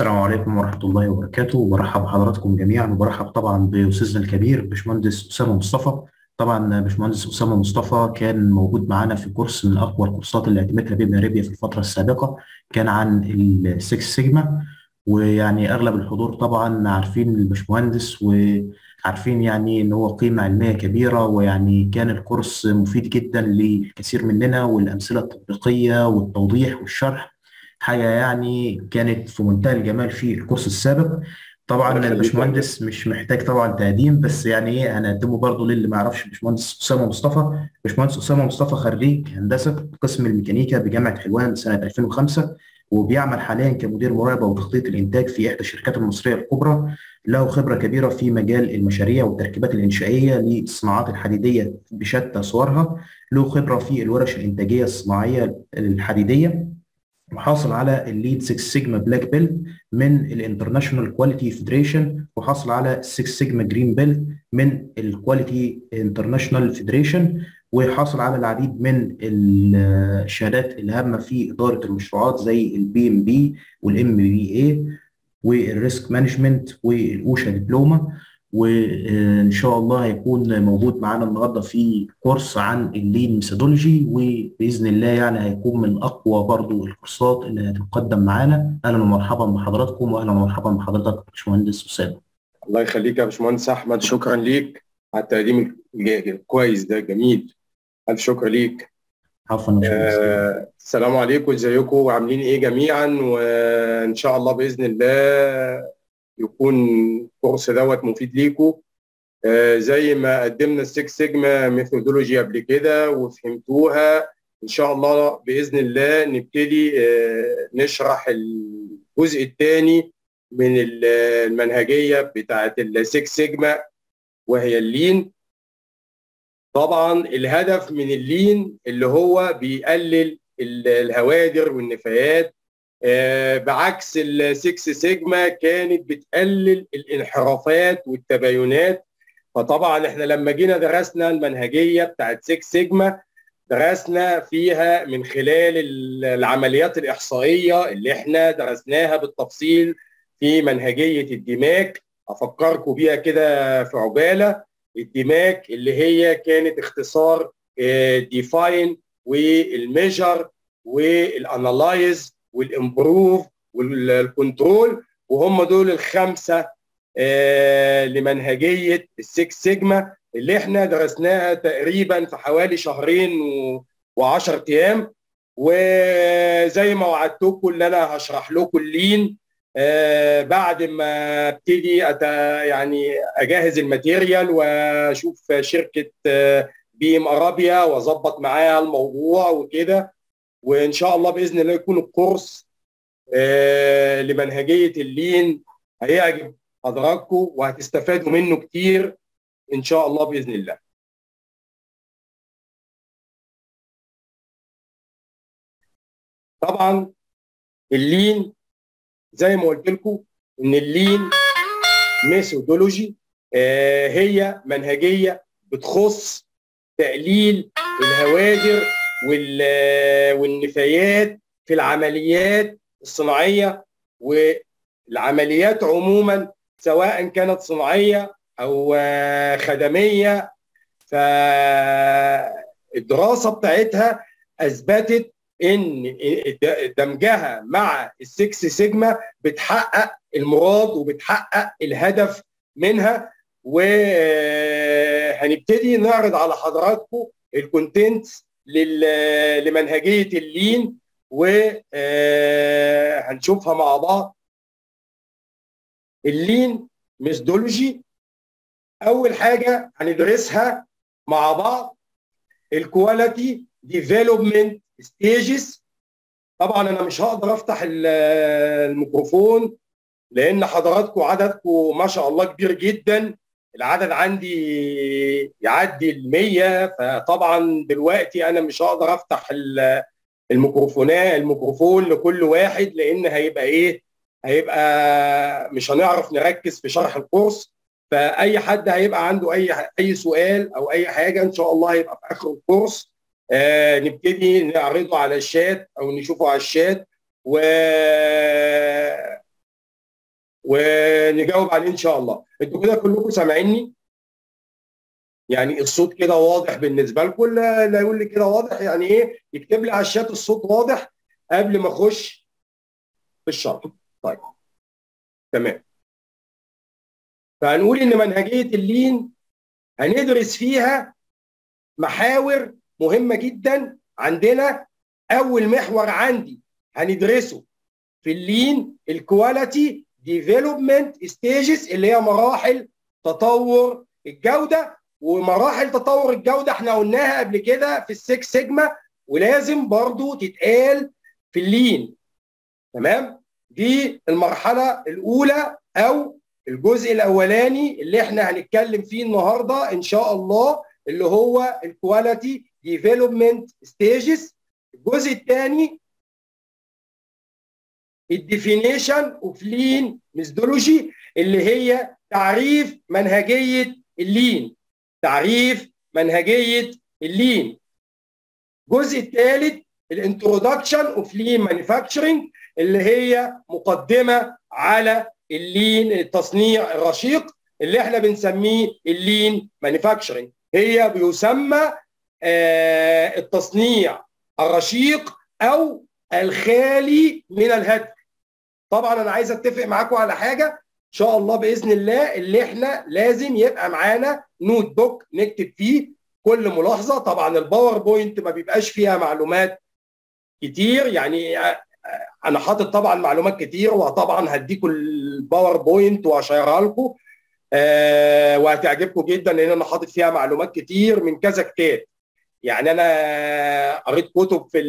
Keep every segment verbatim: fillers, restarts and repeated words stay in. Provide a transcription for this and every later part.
السلام عليكم ورحمة الله وبركاته، وبرحب بحضراتكم جميعا، وبرحب طبعا بأستاذنا الكبير باشمهندس أسامة مصطفى. طبعا باشمهندس أسامة مصطفى كان موجود معانا في كورس من أقوى الكورسات اللي اعتمدها بيم أريبيا في الفترة السابقة، كان عن السكس سيجما. ويعني أغلب الحضور طبعا عارفين الباشمهندس، وعارفين يعني إن هو قيمة علمية كبيرة، ويعني كان الكورس مفيد جدا لكثير مننا، والأمثلة التطبيقية والتوضيح والشرح حاجة يعني كانت في منتهى الجمال في الكورس السابق. الله طبعا يخليك يا هندسه. الباشمهندس مش محتاج طبعا تقديم، بس يعني ايه هنقدمه برضه للي ما يعرفش. باشمهندس أسامة مصطفى باشمهندس أسامة مصطفى خريج هندسة قسم الميكانيكا بجامعة حلوان سنة ألفين وخمسة، وبيعمل حاليا كمدير مراقبة وتخطيط الإنتاج في إحدى الشركات المصرية الكبرى. له خبرة كبيرة في مجال المشاريع والتركيبات الإنشائية للصناعات الحديدية بشتى صورها. له خبرة في الورش الإنتاجية الصناعية الحديدية، وحاصل على الليد ستة سيجما بلاك بيلت من الانترناشونال كواليتي فيدريشن، وحاصل على ستة سيجما جرين بيلت من الكواليتي انترناشونال فيدريشن، وحاصل على العديد من الشهادات الهامه في اداره المشروعات زي البي ام بي والام بي اي والريسك مانجمنت والاوشا دبلومه. وان شاء الله هيكون موجود معانا النهارده في كورس عن اللين ميثودولوجي، وباذن الله يعني هيكون من اقوى برضو الكورسات اللي هتقدم معانا. اهلا ومرحبا بحضراتكم، واهلا ومرحبا بحضرتك يا باشمهندس اسامه. الله يخليك يا باشمهندس احمد، شكرا ليك على التقديم الج- الكويس ده، جميل. الف شكر ليك. عفوا يا باشمهندس. آه السلام عليكم، ازيكم وعاملين ايه جميعا؟ وان شاء الله باذن الله يكون الكورس دوت مفيد ليكم. آه زي ما قدمنا السكس سيجما ميثودولوجي قبل كده وفهمتوها، ان شاء الله باذن الله نبتدي آه نشرح الجزء الثاني من المنهجيه بتاعه السكس سيجما، وهي اللين. طبعا الهدف من اللين اللي هو بيقلل الهوادر والنفايات، آه، بعكس السكس سيجما كانت بتقلل الانحرافات والتباينات. فطبعا احنا لما جينا درسنا المنهجيه بتاعت سكس سيجما، درسنا فيها من خلال العمليات الاحصائيه اللي احنا درسناها بالتفصيل في منهجيه الدماك. افكركم بيها كده في عجاله. الدماك اللي هي كانت اختصار ديفاين والميجر والانالايز والامبروف والكنترول، وهم دول الخمسه آه لمنهجيه السكس سيجما اللي احنا درسناها تقريبا في حوالي شهرين وعشر ايام. وزي ما وعدتكم ان انا هشرح لكم اللين آه بعد ما ابتدي أت... يعني اجهز الماتيريال واشوف شركه آه بي ام ارابيا واظبط معاها الموضوع وكده. وان شاء الله باذن الله يكون الكورس آه لمنهجيه اللين هيعجب حضراتكم وهتستفادوا منه كتير ان شاء الله باذن الله. طبعا اللين زي ما قلت لكم ان اللين ميثودولوجي آه هي منهجيه بتخص تقليل الهوادر والنفايات في العمليات الصناعيه والعمليات عموما، سواء كانت صناعيه او خدميه. فالدراسه بتاعتها اثبتت ان دمجها مع السكس سيجما بتحقق المراد وبتحقق الهدف منها. وهنبتدي نعرض على حضراتكم الكونتنتس لمنهجيه اللين وهنشوفها مع بعض. اللين ميثودولوجي، اول حاجه هندرسها مع بعض الكواليتي ديفلوبمنت ستيجز. طبعا انا مش هقدر افتح الميكروفون لان حضراتكم عددكم ما شاء الله كبير جدا، العدد عندي يعدي المية. فطبعا دلوقتي انا مش هقدر افتح الميكروفونات الميكروفون لكل واحد، لان هيبقى ايه هيبقى مش هنعرف نركز في شرح الكورس. فاي حد هيبقى عنده اي اي سؤال او اي حاجه ان شاء الله هيبقى في اخر الكورس آه نبتدي نعرضه على الشات او نشوفه على الشات. و ونجاوب عليه ان شاء الله. انتوا كده كلكم سامعيني؟ يعني الصوت كده واضح بالنسبه لكم؟ لا يقول لي كده واضح يعني ايه، يكتب لي على الشات الصوت واضح قبل ما اخش في الشرح. طيب تمام. فهنقول ان منهجيه اللين هندرس فيها محاور مهمه جدا عندنا. اول محور عندي هندرسه في اللين الكواليتي ديفلوبمنت ستيجز، اللي هي مراحل تطور الجوده. ومراحل تطور الجوده احنا قلناها قبل كده في السكس سيجما، ولازم برضو تتقال في اللين. تمام؟ دي المرحله الاولى او الجزء الاولاني اللي احنا هنتكلم فيه النهارده ان شاء الله، اللي هو الكواليتي ديفلوبمنت ستيجز. الجزء الثاني الديفينيشن اوف لين ميثودولوجي، اللي هي تعريف منهجيه اللين. تعريف منهجيه اللين. الجزء الثالث الانترودكشن اوف لين مانيفاكتشرنج، اللي هي مقدمه على اللين التصنيع الرشيق، اللي احنا بنسميه اللين مانيفاكتشرنج. هي بيسمى آه التصنيع الرشيق او الخالي من الهدر. طبعا انا عايز اتفق معاكم على حاجه ان شاء الله باذن الله، اللي احنا لازم يبقى معانا نوت بوك نكتب فيه كل ملاحظه. طبعا الباوربوينت ما بيبقاش فيها معلومات كتير، يعني انا حاطط طبعا معلومات كتير، وطبعا هديكم الباوربوينت وهشيرها لكم أه وهتعجبكم جدا، لان انا حاطط فيها معلومات كتير من كذا كتاب. يعني انا قريت كتب في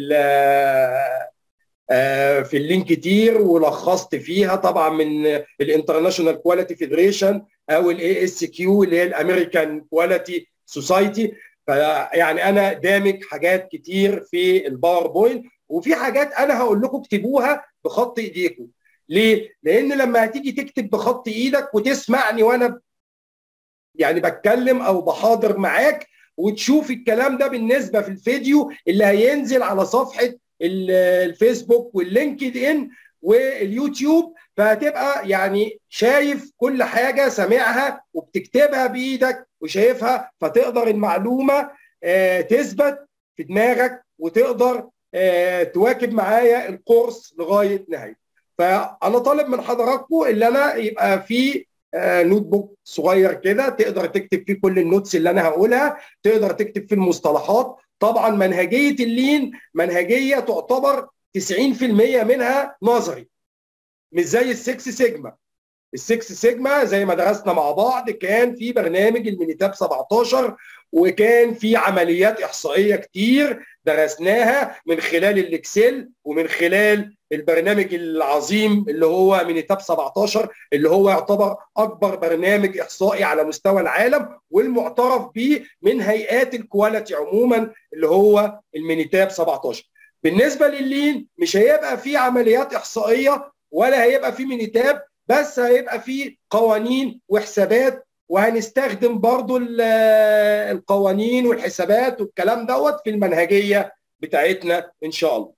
في اللين كتير ولخصت فيها، طبعا من الانترناشونال كواليتي فيدريشن او الاي اس كيو اللي هي الامريكان كواليتي سوسايتي. فيعني انا دامج حاجات كتير في الباوربوينت، وفي حاجات انا هقول لكم اكتبوها بخط ايديكم. ليه؟ لان لما هتيجي تكتب بخط ايدك وتسمعني وانا يعني بتكلم او بحاضر معاك، وتشوف الكلام ده بالنسبه في الفيديو اللي هينزل على صفحه الفيسبوك واللينكد ان واليوتيوب، فهتبقى يعني شايف كل حاجه، سامعها وبتكتبها بايدك وشايفها، فتقدر المعلومه آه تثبت في دماغك، وتقدر آه تواكب معايا الكورس لغايه نهايته. فانا طالب من حضراتكم اللي انا يبقى في آه نوت بوك صغير كده تقدر تكتب فيه كل النوتس اللي انا هقولها، تقدر تكتب فيه المصطلحات. طبعا منهجيه اللين منهجيه تعتبر تسعين في المية منها نظري، مش زي السكس سيجما. السكس سيجما زي ما درسنا مع بعض كان في برنامج المينيتاب سبعتاشر، وكان في عمليات احصائيه كتير درسناها من خلال الاكسل ومن خلال البرنامج العظيم اللي هو مينيتاب سبعتاشر، اللي هو يعتبر اكبر برنامج احصائي على مستوى العالم والمعترف به من هيئات الكواليتي عموما، اللي هو المينيتاب سبعتاشر. بالنسبه لللين مش هيبقى في عمليات احصائيه ولا هيبقى في مينيتاب، بس هيبقى في قوانين وحسابات، وهنستخدم برضو القوانين والحسابات والكلام دوت في المنهجيه بتاعتنا ان شاء الله.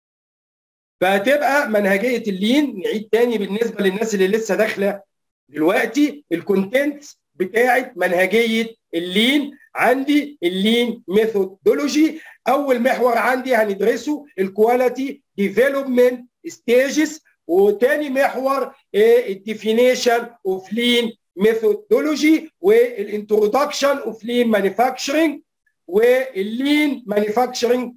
فهتبقى منهجيه اللين، نعيد تاني بالنسبه للناس اللي لسه داخله دلوقتي، الكونتنت بتاعت منهجيه اللين. عندي اللين ميثودولوجي، اول محور عندي هندرسه الكواليتي ديفلوبمنت ستيجز، وتاني محور الديفينيشن اوف لين ميثودولوجي، والانترودكشن اوف لين مانيفاكتشرنج، واللين مانيفاكتشرنج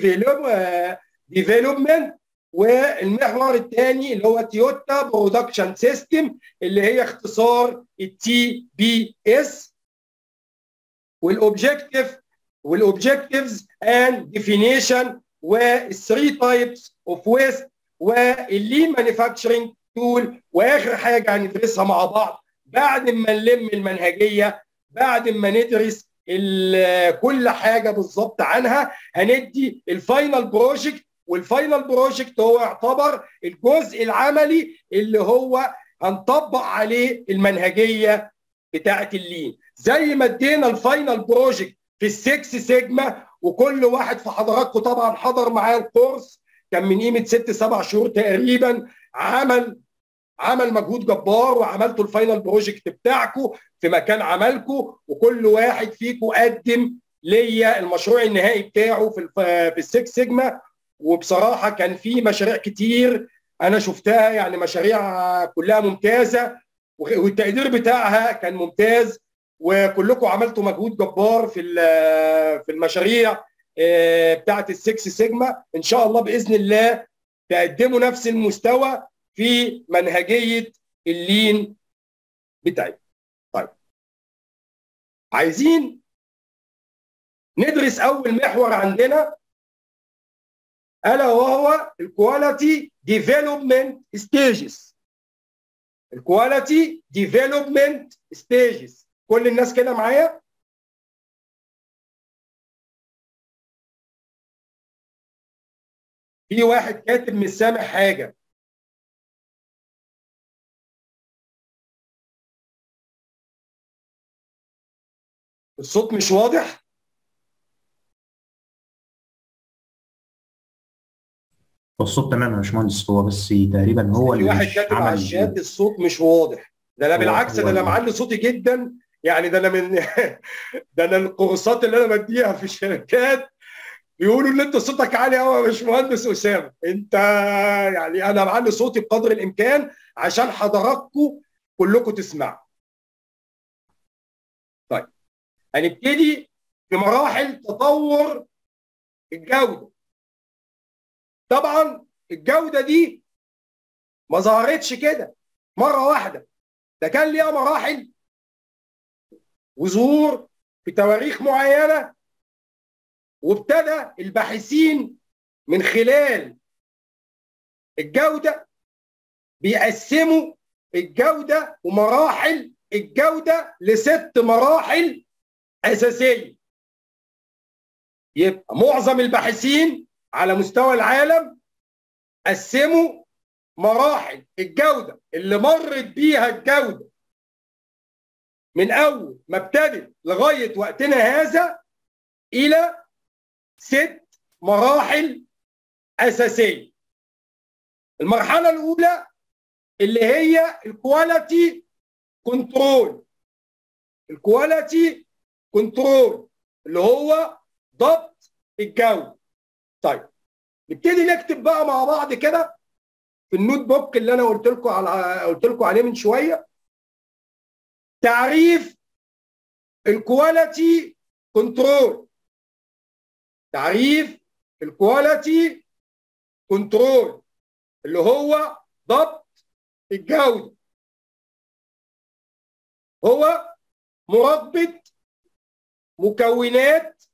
ديفلوبمنت، والمحور الثاني اللي هو تويوتا برودكشن سيستم، اللي هي اختصار التي بي اس، والاوبجكتيف والاوبجكتيفز اند ديفينيشن، والثري تايبس اوف ويست، واللين مانيفاكتشرنج تول. واخر حاجه هندرسها مع بعض بعد ما نلم المنهجيه، بعد ما ندرس كل حاجه بالظبط عنها، هندي الفاينل بروجكت. والفاينل بروجكت هو يعتبر الجزء العملي اللي هو هنطبق عليه المنهجيه بتاعه اللين. زي ما ادينا الفاينل بروجكت في السكس سيجما، وكل واحد في حضراتكم طبعا حضر معايا الكورس، كان من قيمه ست سبع شهور تقريبا، عمل عمل مجهود جبار وعملتوا الفاينل بروجكت بتاعكم في مكان عملكم، وكل واحد فيكم قدم ليا المشروع النهائي بتاعه في في السكس سيجما. وبصراحه كان في مشاريع كتير انا شفتها، يعني مشاريع كلها ممتازه والتقدير بتاعها كان ممتاز، وكلكم عملتوا مجهود جبار في في المشاريع بتاعه السكس سيجما. ان شاء الله باذن الله تقدموا نفس المستوى في منهجيه اللين بتاعي. طيب، عايزين ندرس اول محور عندنا الا وهو الكواليتي ديفلوبمنت ستيجز. الكواليتي ديفلوبمنت ستيجز، كل الناس كده معايا؟ في واحد كاتب مش سامع حاجه. الصوت مش واضح؟ الصوت تمام يا باشمهندس، هو بس تقريبا هو في اللي واحد مش كاتب على عمل. الشات الصوت مش واضح. ده انا هو بالعكس، هو ده انا ال- معلي صوتي جدا. يعني ده انا من ده انا الكورسات اللي انا بديها في الشركات بيقولوا ان انت صوتك عالي قوي يا باشمهندس اسامه. انت يعني انا معلي صوتي بقدر الامكان عشان حضراتكم كلكم تسمعوا. طيب، هنبتدي في مراحل تطور الجوده. طبعا الجوده دي ما ظهرتش كده مره واحده، ده كان ليها مراحل وظهور في تواريخ معينه، وابتدى الباحثين من خلال الجوده بيقسموا الجوده ومراحل الجوده لست مراحل اساسيه. يبقى معظم الباحثين على مستوى العالم قسموا مراحل الجوده اللي مرت بيها الجوده من اول ما ابتدت لغايه وقتنا هذا الى ست مراحل اساسيه. المرحله الاولى اللي هي الكواليتي كنترول. الكواليتي كنترول اللي هو ضبط الجوده. طيب، نبتدي نكتب بقى مع بعض كده في النوت بوك اللي انا قلت لكم على قلت لكم عليه من شويه تعريف الكواليتي كنترول. تعريف الكواليتي كنترول اللي هو ضبط الجوده هو مراقبه مكونات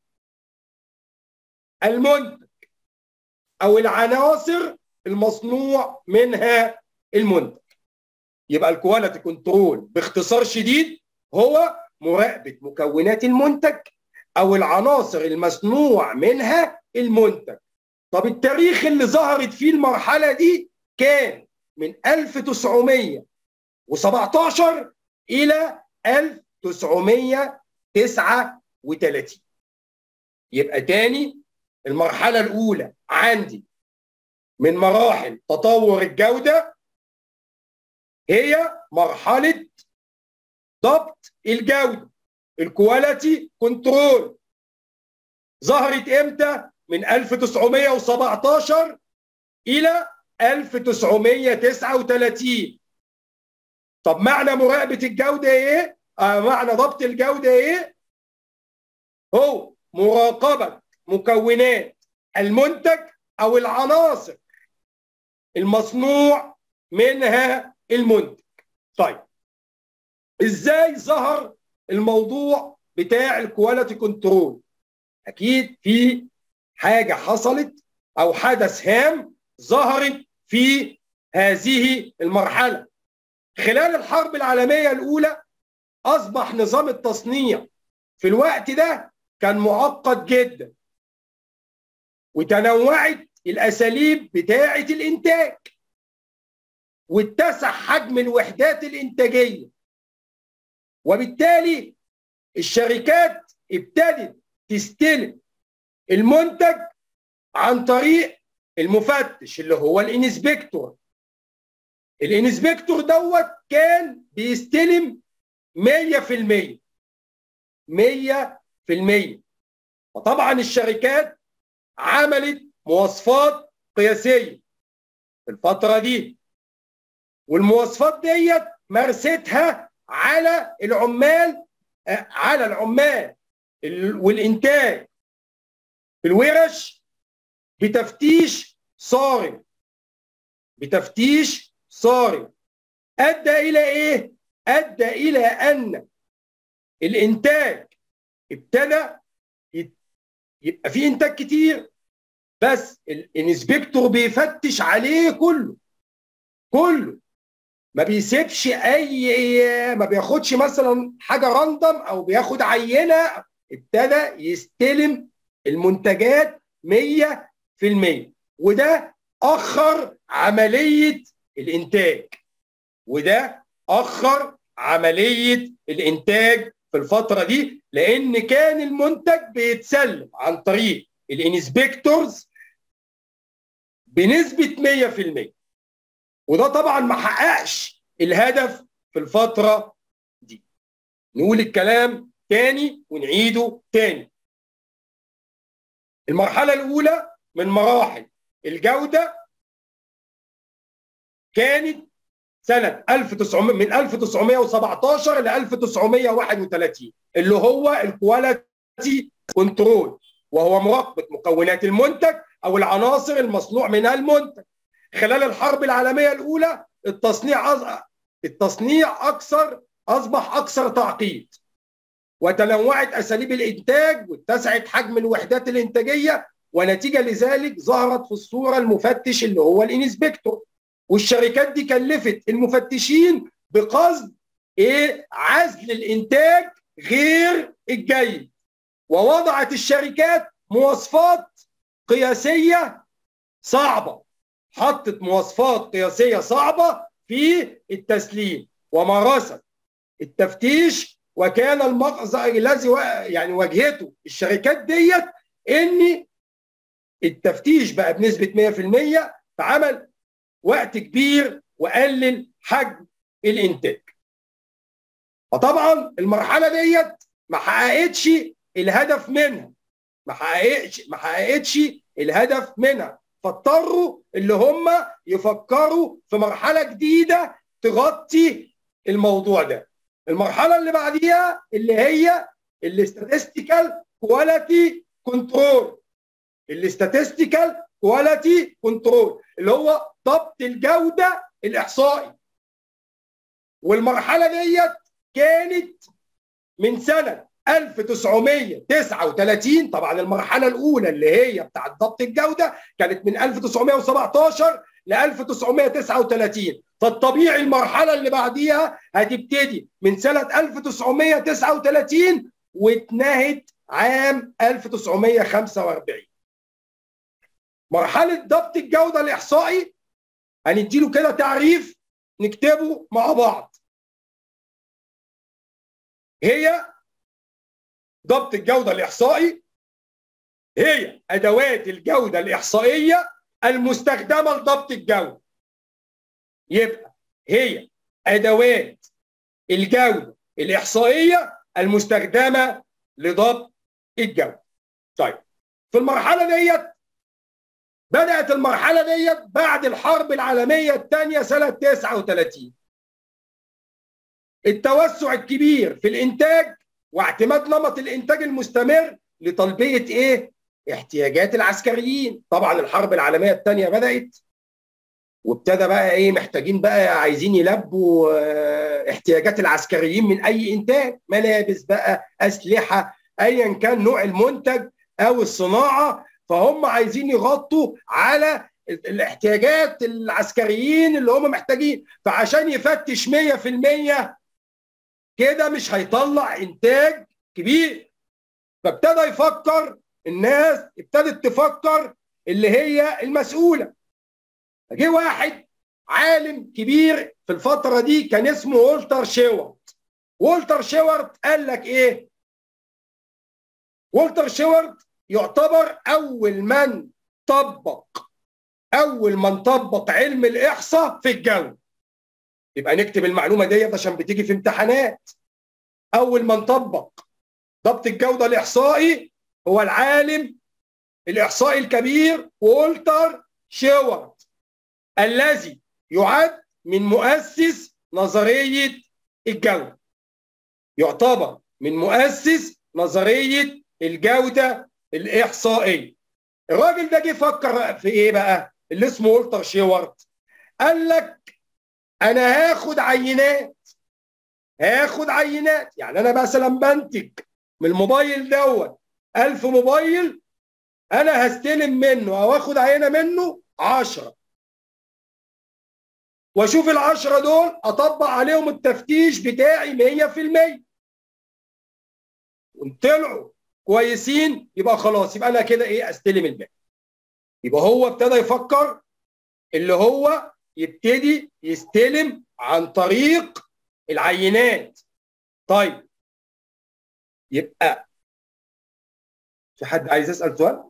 المنتج او العناصر المصنوع منها المنتج. يبقى الكواليتي كنترول باختصار شديد هو مراقبه مكونات المنتج او العناصر المصنوع منها المنتج. طب التاريخ اللي ظهرت فيه المرحله دي كان من ألف وتسعمية وسبعتاشر الى ألف وتسعمية وتسعة وتلاتين. يبقى تاني، المرحله الاولى عندي من مراحل تطور الجوده هي مرحله ضبط الجوده، الكواليتي كنترول. ظهرت امتى؟ من ألف وتسعمية وسبعتاشر الى ألف وتسعمية وتسعة وتلاتين. طب معنى مراقبه الجوده ايه؟ آه معنى ضبط الجوده ايه؟ هو مراقبه مكونات المنتج او العناصر المصنوع منها المنتج. طيب، ازاي ظهر الموضوع بتاع الكواليتي كنترول؟ اكيد في حاجه حصلت او حدث هام ظهرت في هذه المرحله. خلال الحرب العالميه الاولى اصبح نظام التصنيع في الوقت ده كان معقد جدا، وتنوعت الاساليب بتاعه الانتاج، واتسع حجم الوحدات الانتاجيه، وبالتالي الشركات ابتدت تستلم المنتج عن طريق المفتش اللي هو الانسبكتور. الانسبكتور دوت كان بيستلم مية في المية مية في المية. وطبعا الشركات عملت مواصفات قياسيه في الفتره دي، والمواصفات ديت مارستها على العمال على العمال والانتاج في الورش بتفتيش صارم بتفتيش صارم ادى الى ايه؟ ادى الى ان الانتاج ابتدى يبقى فيه انتاج كتير، بس الانسبكتور بيفتش عليه كله كله ما بيسيبش اي، ما بياخدش مثلا حاجه راندم او بياخد عينه. ابتدى يستلم المنتجات مية في المية، وده اخر عمليه الانتاج وده اخر عمليه الانتاج في الفتره دي، لان كان المنتج بيتسلم عن طريق الانسبكتورز بنسبه مية في المية، وده طبعا ما حققش الهدف في الفتره دي. نقول الكلام تاني ونعيده تاني. المرحله الاولى من مراحل الجوده كانت سنه ألف وتسعمية من ألف وتسعمية وسبعتاشر ل ألف وتسعمية وواحد وتلاتين، اللي هو الكواليتي كنترول، وهو مراقبه مكونات المنتج او العناصر المصنوع منها المنتج. خلال الحرب العالميه الاولى التصنيع أز... التصنيع اكثر اصبح اكثر تعقيد، وتنوعت اساليب الانتاج واتسعت حجم الوحدات الانتاجيه، ونتيجه لذلك ظهرت في الصوره المفتش اللي هو الانسبكتور. والشركات دي كلفت المفتشين بقصد ايه؟ عزل الانتاج غير الجيد، ووضعت الشركات مواصفات قياسيه صعبه، حطت مواصفات قياسيه صعبه في التسليم، ومارست التفتيش. وكان المغزى الذي يعني واجهته الشركات ديت ان التفتيش بقى بنسبه مية في المية، فعمل وقت كبير وقلل حجم الانتاج. فطبعا المرحله ديت ما حققتش الهدف منها ما حققتش ما حققتش الهدف منها فاضطروا اللي هم يفكروا في مرحله جديده تغطي الموضوع ده. المرحله اللي بعديها اللي هي الاستاتستيكال كواليتي كنترول الاستاتستيكال كواليتي كنترول اللي هو ضبط الجوده الاحصائي. والمرحله ديت كانت من سنه ألف وتسعمية وتسعة وتلاتين. طبعا المرحله الاولى اللي هي بتاعه ضبط الجوده كانت من ألف وتسعمية وسبعتاشر ل ألف وتسعمية وتسعة وتلاتين، فالطبيعي المرحله اللي بعديها هتبتدي من سنه ألف وتسعمية وتسعة وتلاتين واتنهت عام ألف وتسعمية وخمسة وأربعين. مرحله ضبط الجوده الاحصائي هنديله كده تعريف نكتبه مع بعض. هي ضبط الجودة الإحصائي هي أدوات الجودة الإحصائية المستخدمة لضبط الجودة. يبقى هي أدوات الجودة الإحصائية المستخدمة لضبط الجودة. طيب في المرحلة ديت بدأت المرحلة ديت بعد الحرب العالمية الثانية سنة تسعة وتلاتين. التوسع الكبير في الإنتاج واعتماد نمط الانتاج المستمر لتلبيه ايه؟ احتياجات العسكريين. طبعا الحرب العالميه الثانيه بدات وابتدى بقى ايه؟ محتاجين بقى عايزين يلبوا اه احتياجات العسكريين من اي انتاج، ملابس بقى، اسلحه، ايا كان نوع المنتج او الصناعه، فهم عايزين يغطوا على الاحتياجات العسكريين اللي هم محتاجين. فعشان يفتش مية في المية كده مش هيطلع انتاج كبير، فابتدى يفكر الناس ابتدت تفكر اللي هي المسؤوله. جه واحد عالم كبير في الفتره دي كان اسمه والتر شيوارت. والتر شيوارت قال لك ايه؟ والتر شيوارت يعتبر اول من طبق اول من طبق علم الاحصاء في الجوده. يبقى نكتب المعلومه ديت عشان بتيجي في امتحانات. اول ما نطبق ضبط الجوده الاحصائي هو العالم الاحصائي الكبير والتر شيوارت، الذي يعد من مؤسس نظريه الجوده، يعتبر من مؤسس نظريه الجوده الاحصائيه. الراجل ده جه فكر في ايه بقى اللي اسمه والتر شيوارت؟ قال لك انا هاخد عينات هاخد عينات يعني انا مثلا بنتج من الموبايل دوت ألف موبايل، انا هستلم منه او اخد عينه منه عشرة، واشوف العشرة دول اطبق عليهم التفتيش بتاعي مية في المية، وان طلعوا كويسين يبقى خلاص، يبقى انا كده ايه استلم الباقي. يبقى هو ابتدى يفكر اللي هو يبتدي يستلم عن طريق العينات. طيب يبقى في حد عايز يسأل سؤال؟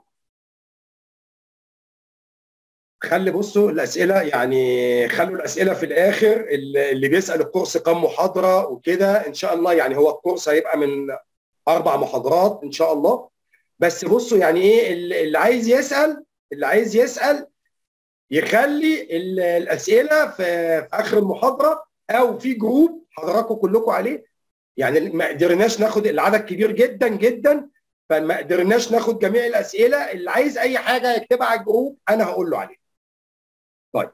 خلي بصوا الأسئلة، يعني خلوا الأسئلة في الآخر. اللي بيسأل الكورس كم محاضرة وكده إن شاء الله، يعني هو الكورس هيبقى من أربع محاضرات إن شاء الله. بس بصوا يعني إيه، اللي عايز يسأل اللي عايز يسأل يخلي الأسئلة في, في آخر المحاضرة، أو في جروب حضراتكم كلكم عليه. يعني ما قدرناش ناخد العدد كبير جدا جدا، فما قدرناش ناخد جميع الأسئلة. اللي عايز أي حاجة يكتبها على الجروب أنا هقول له عليها. طيب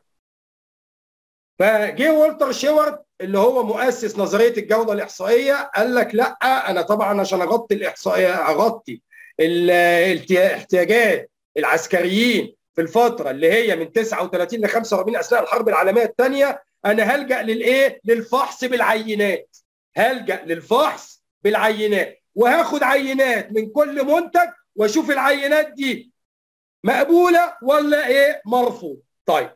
فجه والتر شيوارت اللي هو مؤسس نظريه الجوده الاحصائيه قال لك لا، انا طبعا عشان اغطي الاحصائيه اغطي الاحتياجات العسكريين في الفتره اللي هي من تسعة وثلاثين ل خمسة وأربعين اثناء الحرب العالميه الثانيه، انا هلجا للايه؟ للفحص بالعينات. هلجا للفحص بالعينات وهاخد عينات من كل منتج واشوف العينات دي مقبوله ولا ايه مرفوض. طيب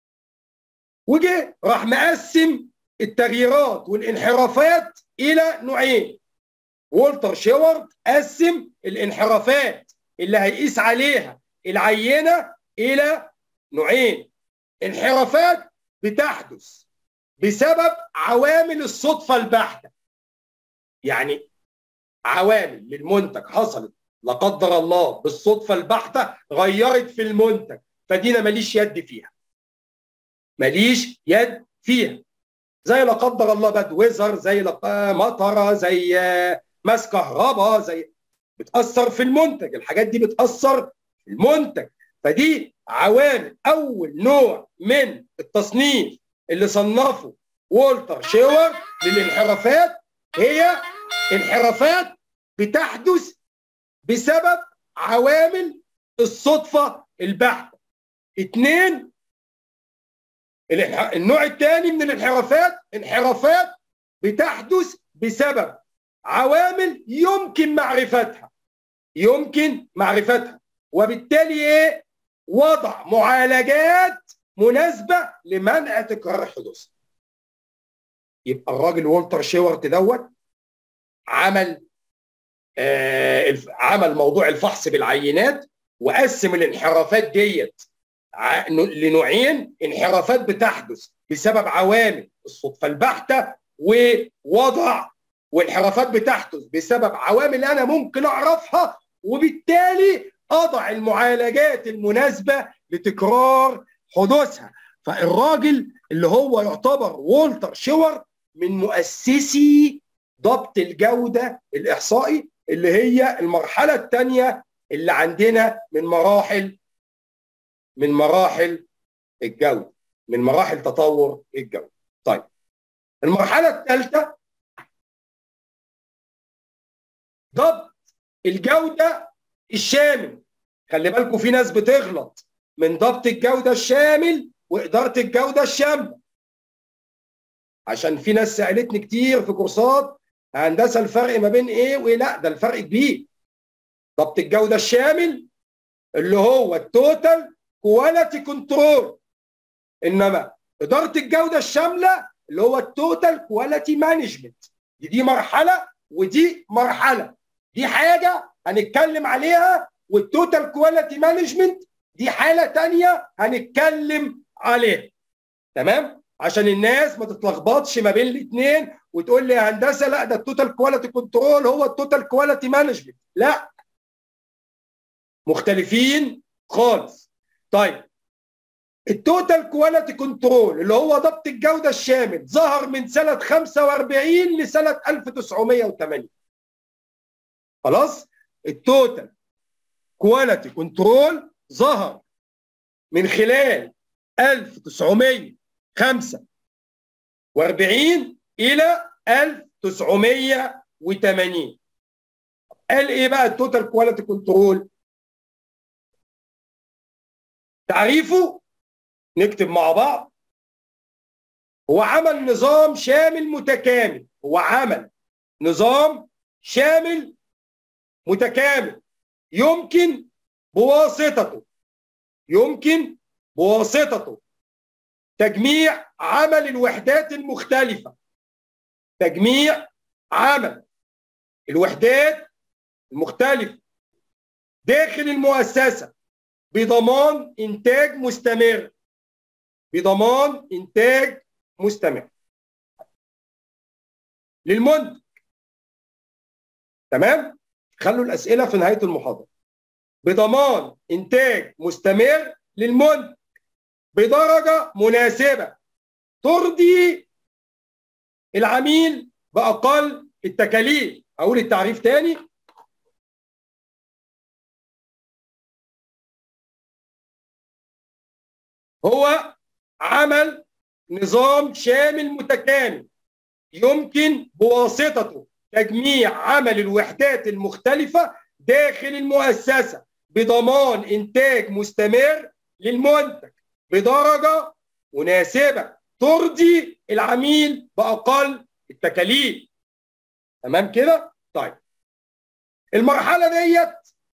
وجه راح مقسم التغييرات والانحرافات الى نوعين. والتر شيوارت قسم الانحرافات اللي هيقيس عليها العينه الى نوعين: انحرافات بتحدث بسبب عوامل الصدفه البحته، يعني عوامل للمنتج حصلت لا قدر الله بالصدفه البحته غيرت في المنتج، فدي انا ماليش يد فيها ماليش يد فيها زي لا قدر الله باد ويزر، زي مطره، زي ماس كهرباء، زي بتاثر في المنتج. الحاجات دي بتاثر في المنتج، فدي عوامل. اول نوع من التصنيف اللي صنفه والتر شيوارت للانحرافات هي انحرافات بتحدث بسبب عوامل الصدفه البحته. اثنين، النوع الثاني من الانحرافات انحرافات بتحدث بسبب عوامل يمكن معرفتها يمكن معرفتها وبالتالي ايه؟ وضع معالجات مناسبه لمنع تكرار حدوثها. يبقى الراجل والتر شيوارت دوت عمل آه عمل موضوع الفحص بالعينات، وقسم الانحرافات ديت لنوعين: انحرافات بتحدث بسبب عوامل الصدفه البحته، ووضع وانحرافات بتحدث بسبب عوامل انا ممكن اعرفها، وبالتالي اضع المعالجات المناسبه لتكرار حدوثها. فالراجل اللي هو يعتبر والتر شيوارت من مؤسسي ضبط الجوده الاحصائي، اللي هي المرحله الثانيه اللي عندنا من مراحل من مراحل الجودة، من مراحل تطور الجودة. طيب المرحلة الثالثة ضبط الجودة الشامل. خلي بالكم في ناس بتغلط من ضبط الجودة الشامل وإدارة الجودة الشاملة، عشان في ناس سألتني كتير في كورسات هندسة الفرق ما بين إيه وإيه. لا، ده الفرق كبير. ضبط الجودة الشامل اللي هو التوتال كواليتي كنترول، انما اداره الجوده الشامله اللي هو التوتال كواليتي مانجمنت. دي, دي مرحله ودي مرحله، دي حاجه هنتكلم عليها، والتوتال كواليتي مانجمنت دي حاله ثانيه هنتكلم عليها. تمام؟ عشان الناس ما تتلخبطش ما بين الاثنين وتقول لي يا هندسه لا ده التوتال كواليتي كنترول هو التوتال كواليتي مانجمنت. لا، مختلفين خالص. طيب التوتال كواليتي كنترول اللي هو ضبط الجوده الشامل ظهر من سنه خمسة وأربعين لسنه ألف وتسعمية وتمانين. خلاص؟ التوتال كواليتي كنترول ظهر من خلال ألف وتسعمية وخمسة وأربعين الى ألف وتسعمية وتمانين. قال ايه بقى التوتال كواليتي كنترول؟ تعريفه نكتب مع بعض. هو عمل نظام شامل متكامل. هو عمل نظام شامل متكامل يمكن بواسطته يمكن بواسطته تجميع عمل الوحدات المختلفة تجميع عمل الوحدات المختلفة داخل المؤسسة بضمان إنتاج مستمر بضمان إنتاج مستمر للمنتج. تمام؟ خلوا الأسئلة في نهاية المحاضرة. بضمان إنتاج مستمر للمنتج بدرجة مناسبة ترضي العميل بأقل التكاليف. أقول التعريف تاني. هو عمل نظام شامل متكامل يمكن بواسطته تجميع عمل الوحدات المختلفة داخل المؤسسة بضمان إنتاج مستمر للمنتج بدرجة مناسبة ترضي العميل بأقل التكاليف. تمام كده؟ طيب المرحلة ديت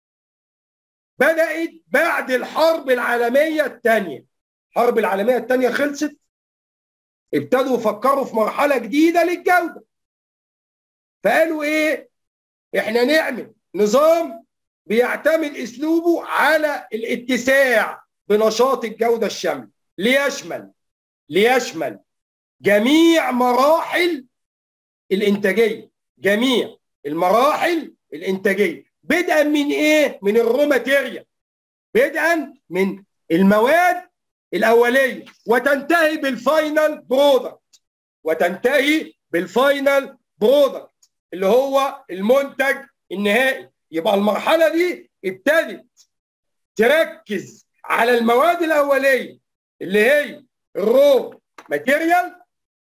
بدأت بعد الحرب العالمية الثانية. الحرب العالمية الثانية خلصت، ابتدوا يفكروا في مرحلة جديدة للجودة. فقالوا ايه؟ احنا نعمل نظام بيعتمد اسلوبه على الاتساع بنشاط الجودة الشاملة ليشمل ليشمل جميع مراحل الانتاجية جميع المراحل الانتاجية بدءا من ايه؟ من الرو ماتيريال، بدءا من المواد الأولية وتنتهي بالفاينل برودكت وتنتهي بالفاينل برودكت اللي هو المنتج النهائي. يبقى المرحلة دي ابتدت تركز على المواد الأولية اللي هي الرو ماتيريال،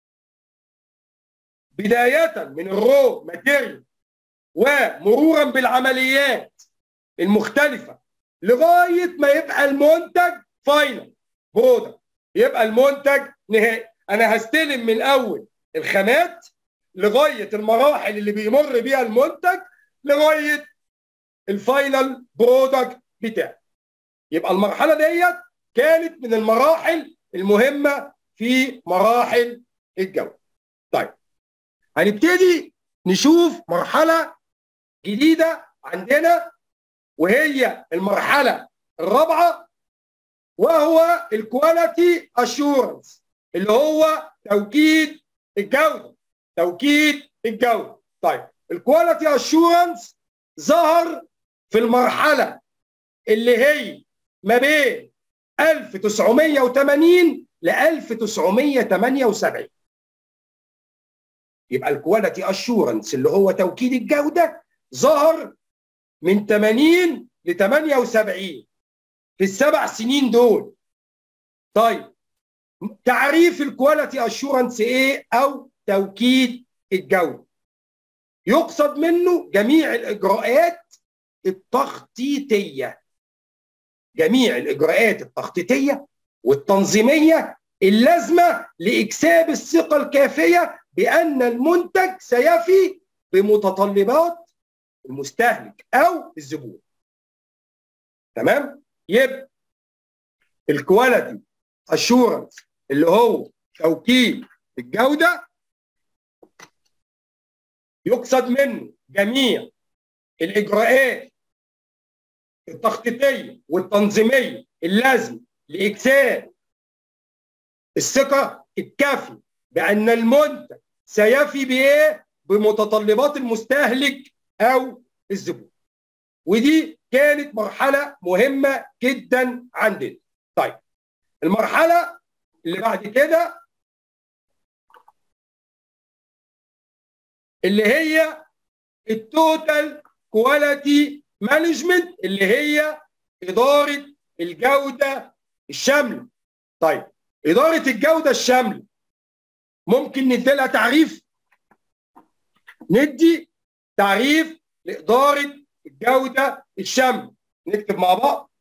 بداية من الرو ماتيريال ومرورا بالعمليات المختلفة لغاية ما يبقى المنتج فاينل برودكت، يبقى المنتج نهائي. أنا هستلم من أول الخامات لغاية المراحل اللي بيمر بيها المنتج لغاية الفاينل برودكت بتاعي. يبقى المرحلة ديت كانت من المراحل المهمة في مراحل الجودة. طيب هنبتدي نشوف مرحلة جديدة عندنا وهي المرحلة الرابعة وهو الكواليتي اشورنس اللي هو توكيد الجودة توكيد الجودة. طيب الكواليتي اشورنس ظهر في المرحلة اللي هي ما بين ألف وتسعمية وتمانين ل ألف وتسعمية وتمانية وسبعين. يبقى الكواليتي اشورنس اللي هو توكيد الجودة ظهر من تمانين ل تمانية وسبعين في السبع سنين دول. طيب تعريف الكواليتي اشورنس ايه او توكيد الجودة؟ يقصد منه جميع الاجراءات التخطيطية جميع الاجراءات التخطيطية والتنظيمية اللازمة لاكساب الثقة الكافية بان المنتج سيفي بمتطلبات المستهلك او الزبون. تمام؟ يبقى الكواليتي اشورنس اللي هو توكيد الجودة يقصد منه جميع الاجراءات التخطيطية والتنظيمية اللازمة لاكساب الثقة الكافي بأن المنتج سيفي بإيه؟ بمتطلبات المستهلك أو الزبون. ودي كانت مرحلة مهمة جدا عندنا. طيب المرحلة اللي بعد كده اللي هي التوتال كواليتي مانجمنت، اللي هي إدارة الجودة الشاملة. طيب إدارة الجودة الشاملة ممكن ندي لها تعريف؟ ندي تعريف لإدارة الجودة الشاملة. نكتب مع بعض: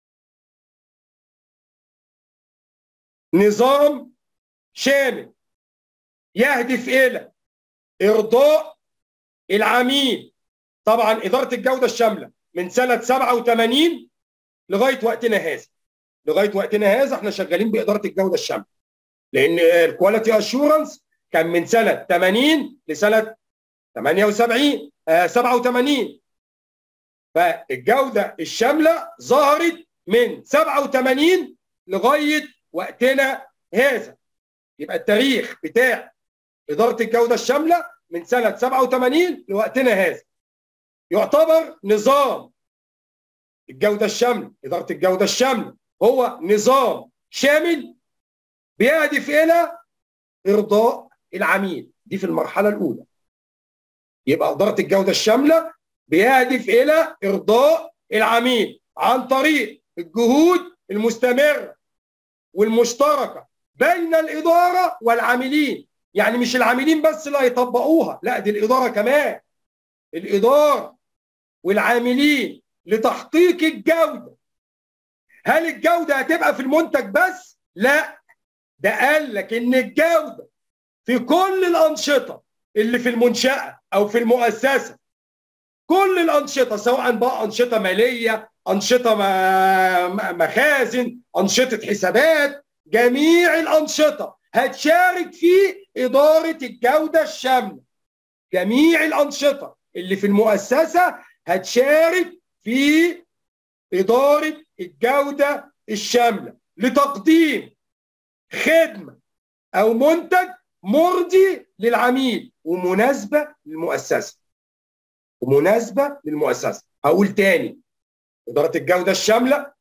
نظام شامل يهدف إلى إرضاء العميل. طبعا إدارة الجودة الشاملة من سنة سبعة وثمانين لغاية وقتنا هذا، لغاية وقتنا هذا احنا شغالين بإدارة الجودة الشاملة، لأن الكواليتي أشورنس كان من سنة ثمانين لسنة ثمانية وسبعين آه سبعة وثمانين. فالجودة الشاملة ظهرت من سبعة وثمانين لغاية وقتنا هذا. يبقى التاريخ بتاع إدارة الجودة الشاملة من سنة سبعة وثمانين لوقتنا هذا. يعتبر نظام الجودة الشاملة، إدارة الجودة الشاملة هو نظام شامل بيهدف إلى إرضاء العميل. دي في المرحلة الأولى. يبقى إدارة الجودة الشاملة بيهدف إلى إرضاء العميل عن طريق الجهود المستمرة والمشتركة بين الإدارة والعاملين. يعني مش العاملين بس اللي هيطبقوها، لا دي الإدارة كمان. الإدارة والعاملين لتحقيق الجودة. هل الجودة هتبقى في المنتج بس؟ لا، ده قال لك إن الجودة في كل الأنشطة اللي في المنشأة أو في المؤسسة. كل الأنشطة، سواء بقى أنشطة مالية، أنشطة مخازن، أنشطة حسابات، جميع الأنشطة هتشارك في إدارة الجودة الشاملة. جميع الأنشطة اللي في المؤسسة هتشارك في إدارة الجودة الشاملة لتقديم خدمة أو منتج مرضي للعميل ومناسبة للمؤسسة. ومناسبة للمؤسسة. هقول تاني: إدارة الجودة الشاملة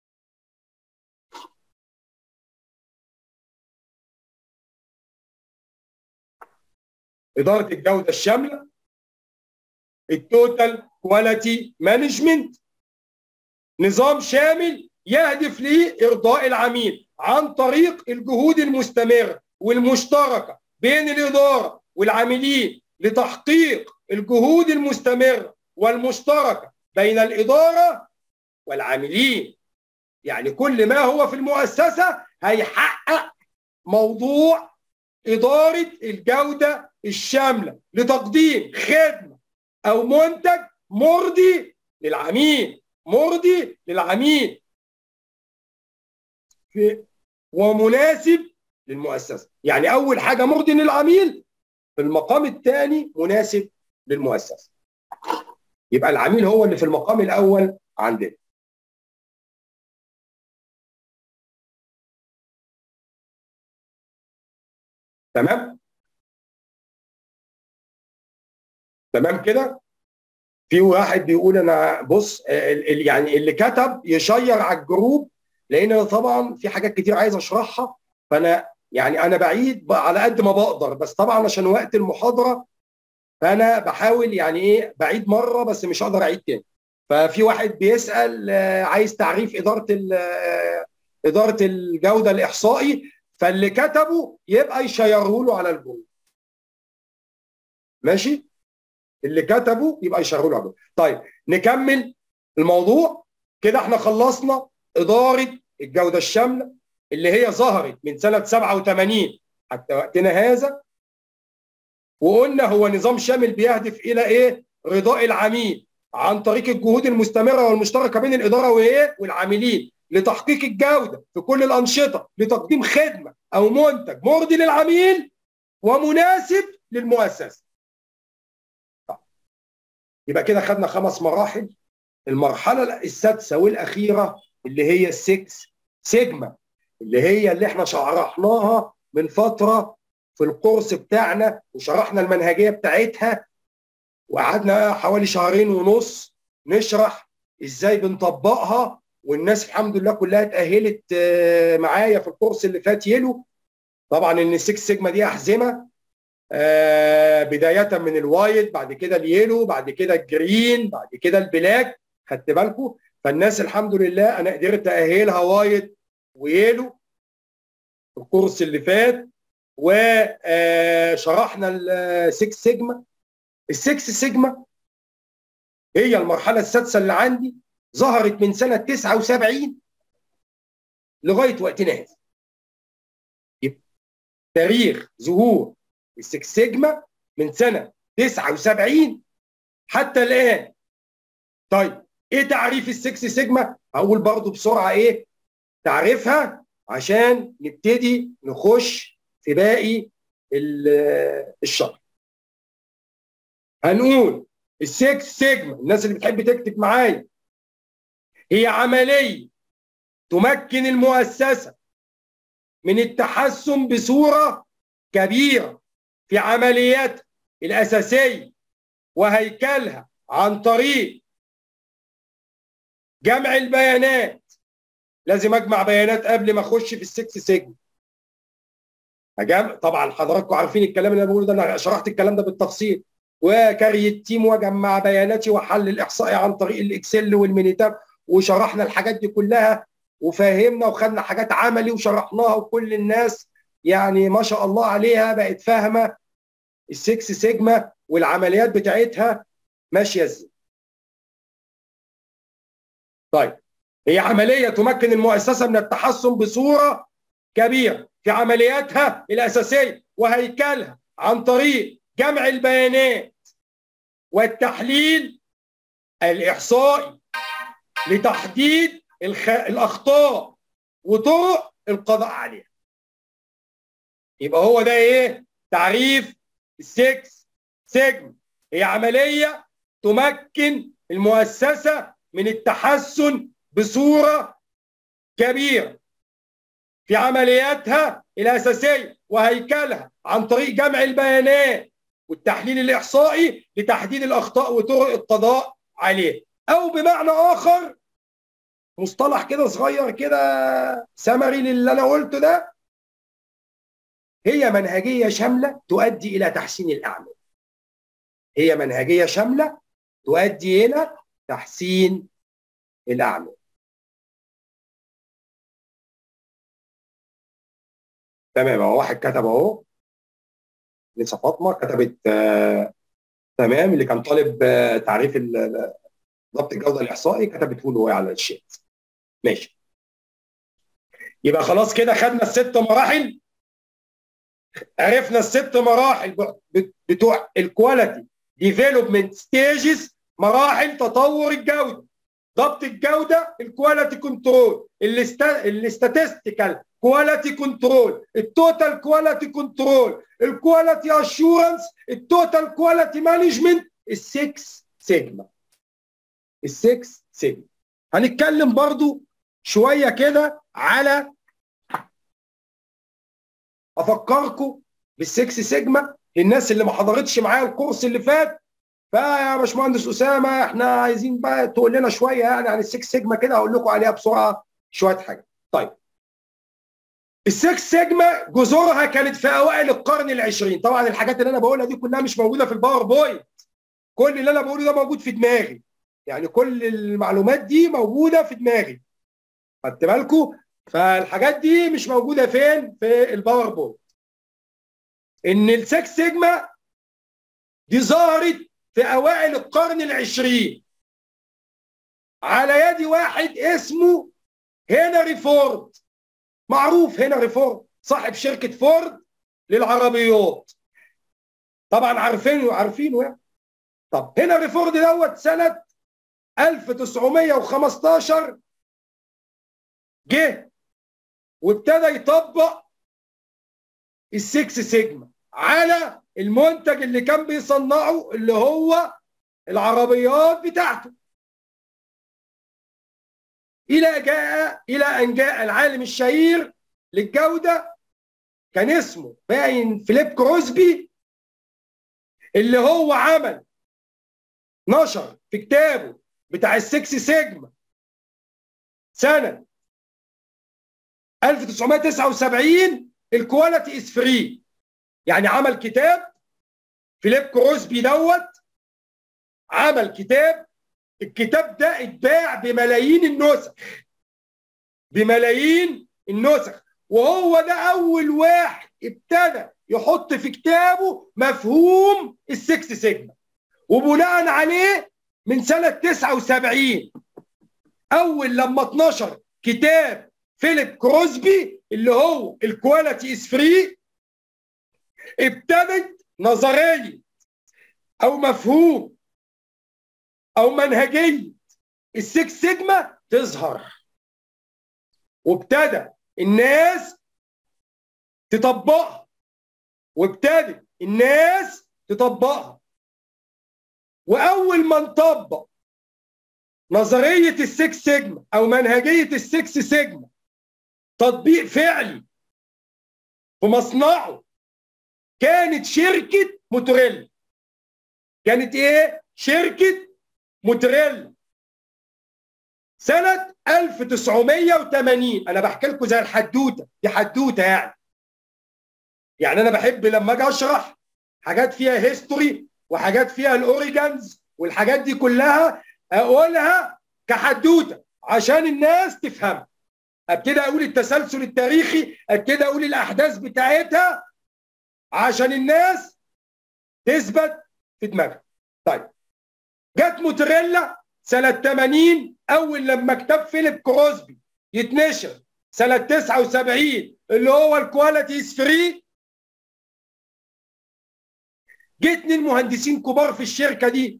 إدارة الجودة الشاملة التوتال كواليتي مانجمنت نظام شامل يهدف لإرضاء العميل عن طريق الجهود المستمرة والمشتركة بين الإدارة والعاملين لتحقيق الجهود المستمرة والمشتركة بين الإدارة والعاملين. يعني كل ما هو في المؤسسة هيحقق موضوع إدارة الجودة الشاملة لتقديم خدمة أو منتج مرضي للعميل، مرضي للعميل ومناسب للمؤسسة. يعني أول حاجة مرضي للعميل، في المقام الثاني مناسب للمؤسسة. يبقى العميل هو اللي في المقام الأول عندنا. تمام؟ تمام كده؟ في واحد بيقول انا بص يعني اللي كتب يشير على الجروب، لان انا طبعا في حاجات كتير عايز اشرحها، فانا يعني انا بعيد على قد ما بقدر، بس طبعا عشان وقت المحاضره فانا بحاول يعني ايه بعيد مره بس مش هقدر اعيد تاني. ففي واحد بيسال عايز تعريف اداره اداره الجوده الاحصائي، فاللي كتبه يبقى يشيره له على الجروب. ماشي؟ اللي كتبه يبقى يشيره له على الجروب. طيب نكمل الموضوع كده. احنا خلصنا اداره الجوده الشامله اللي هي ظهرت من سنه سبعة وثمانين حتى وقتنا هذا، وقلنا هو نظام شامل بيهدف الى ايه؟ رضاء العميل عن طريق الجهود المستمره والمشتركه بين الاداره وايه؟ والعاملين لتحقيق الجوده في كل الانشطه لتقديم خدمه او منتج مرضي للعميل ومناسب للمؤسسه. طيب. يبقى كده خدنا خمس مراحل. المرحله السادسه والاخيره اللي هي السكس سيجما، اللي هي اللي احنا شرحناها من فتره في الكورس بتاعنا وشرحنا المنهجيه بتاعتها، وقعدنا حوالي شهرين ونص نشرح ازاي بنطبقها، والناس الحمد لله كلها اتأهلت معايا في الكورس اللي فات يلو. طبعا ان السكس سيجما دي احزمه، بدايه من الوايت، بعد كده اليلو، بعد كده الجرين، بعد كده البلاك، خدت بالكم؟ فالناس الحمد لله انا قدرت اأهلها وايت ويلو في الكورس اللي فات، وشرحنا السكس سيجما. السكس سيجما هي المرحله السادسه اللي عندي، ظهرت من سنه تسعة وسبعين لغايه وقتنا هذا. تاريخ ظهور السكس سيجما من سنه تسعة وسبعين حتى الان. طيب ايه تعريف السكس سيجما؟ هقول برضو بسرعه ايه تعريفها عشان نبتدي نخش في باقي الشرح. هنقول السكس سيجما، الناس اللي بتحب تكتب معايا، هي عمليه تمكن المؤسسه من التحسن بصوره كبيره في عملياتها الاساسيه وهيكلها عن طريق جمع البيانات. لازم اجمع بيانات قبل ما اخش في السكس سيجما. طبعا حضراتكم عارفين الكلام اللي انا بقوله ده، انا شرحت الكلام ده بالتفصيل. وكريت تيم واجمع بياناتي واحلل احصائي عن طريق الاكسل والمينيتاب، وشرحنا الحاجات دي كلها وفهمنا وخدنا حاجات عملي وشرحناها، وكل الناس يعني ما شاء الله عليها بقت فاهمه السكس سيجما والعمليات بتاعتها ماشيه ازاي. طيب هي عمليه تمكن المؤسسه من التحسن بصوره كبيره في عملياتها الاساسيه وهيكلها عن طريق جمع البيانات والتحليل الاحصائي لتحديد الخ... الاخطاء وطرق القضاء عليها. يبقى هو ده ايه تعريف السكس سيجما؟ هي عمليه تمكن المؤسسه من التحسن بصوره كبيره في عملياتها الاساسيه وهيكلها عن طريق جمع البيانات والتحليل الاحصائي لتحديد الاخطاء وطرق القضاء عليها. او بمعنى اخر، مصطلح كده صغير كده سمري للي انا قلته ده، هي منهجيه شامله تؤدي الى تحسين الاعمال. هي منهجيه شامله تؤدي الى تحسين الاعمال. تمام. اهو واحد كتب اهو، لسه فاطمه كتبت آه تمام، اللي كان طالب آه تعريف ضبط الجوده الاحصائي كتبته له على الشات. ماشي. يبقى خلاص كده خدنا الست مراحل، عرفنا الست مراحل بتوع الكواليتي ديفلوبمنت ستيجز، مراحل تطور الجوده. ضبط الجوده الكواليتي كنترول، الاستاتستيكال كواليتي كنترول، التوتال كواليتي كنترول، الكواليتي اشورنس، التوتال كواليتي مانجمنت، السكس سيجما. السكس سيجما هنتكلم برضو شويه كده على، افكركم بالسكس سيجما للناس اللي ما حضرتش معايا الكورس اللي فات. فيا باشمهندس اسامه احنا عايزين بقى تقول لنا شويه يعني عن السكس سيجما كده، هقول لكم عليها بسرعه شويه حاجات. طيب السكس سيجما جذورها كانت في اوائل القرن العشرين. طبعا الحاجات اللي انا بقولها دي كلها مش موجوده في الباوربوينت، كل اللي انا بقوله ده موجود في دماغي، يعني كل المعلومات دي موجوده في دماغي، خدت بالكم؟ فالحاجات دي مش موجوده فين؟ في الباوربوينت. ان السكس سيجما دي ظهرت في اوائل القرن العشرين على يد واحد اسمه هنري فورد. معروف هنري فورد صاحب شركه فورد للعربيات، طبعا عارفينه عارفينه يعني. طب هنري فورد دوت سنه ألف وتسعمية وخمستاشر جه وابتدى يطبق السكس سيجما على المنتج اللي كان بيصنعه اللي هو العربيات بتاعته، الى جاء الى ان جاء العالم الشهير للجوده كان اسمه باين فيليب كروسبي، اللي هو عمل نشر في كتابه بتاع السكس سيجما سنة ألف وتسعمائة وتسعة وسبعين الكواليتي از فري. يعني عمل كتاب فيليب كروسبي دوت، عمل كتاب، الكتاب ده اتباع بملايين النسخ، بملايين النسخ، وهو ده أول واحد ابتدى يحط في كتابه مفهوم السكس سيجما. وبناء عليه من سنة تسعة وسبعين أول لما اتنشر كتاب فيليب كروسبي اللي هو الكواليتي از فري، ابتدت نظرية أو مفهوم أو منهجية السكس سيجما تظهر، وابتدى الناس تطبقها، وابتدت الناس تطبقها. وأول ما نطبق نظرية السكس سيجما أو منهجية السكس سيجما تطبيق فعلي في مصنعه كانت شركة موتوريلا. كانت إيه؟ شركة موتوريلا سنة ألف وتسعمائة وثمانين. أنا بحكي لكم زي الحدوتة دي، حدوتة يعني. يعني أنا بحب لما أجي أشرح حاجات فيها هيستوري وحاجات فيها الأوريجانز والحاجات دي كلها أقولها كحدوتة عشان الناس تفهم. ابتدي اقول التسلسل التاريخي، ابتدي اقول الاحداث بتاعتها عشان الناس تثبت في دماغها. طيب، جت موتوريلا سنه ثمانين اول لما كتاب فيليب كروسبي يتنشر سنه تسعة وسبعين اللي هو الكواليتي از فري. جه اتنين مهندسين كبار في الشركه دي،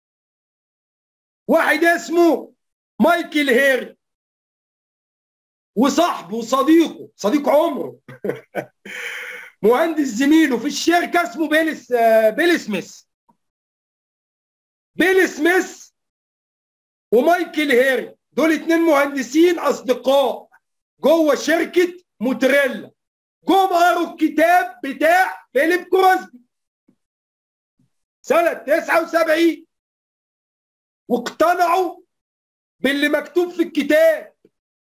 واحد اسمه مايكل هيري وصاحبه وصديقه صديق عمره مهندس زميله في الشركه اسمه بيل بيل سميث. بيل سميث ومايكل هيري دول اتنين مهندسين اصدقاء جوه شركه موتوريلا، جم قروا الكتاب بتاع فيليب كروسبي سنه تسعة وسبعين واقتنعوا باللي مكتوب في الكتاب،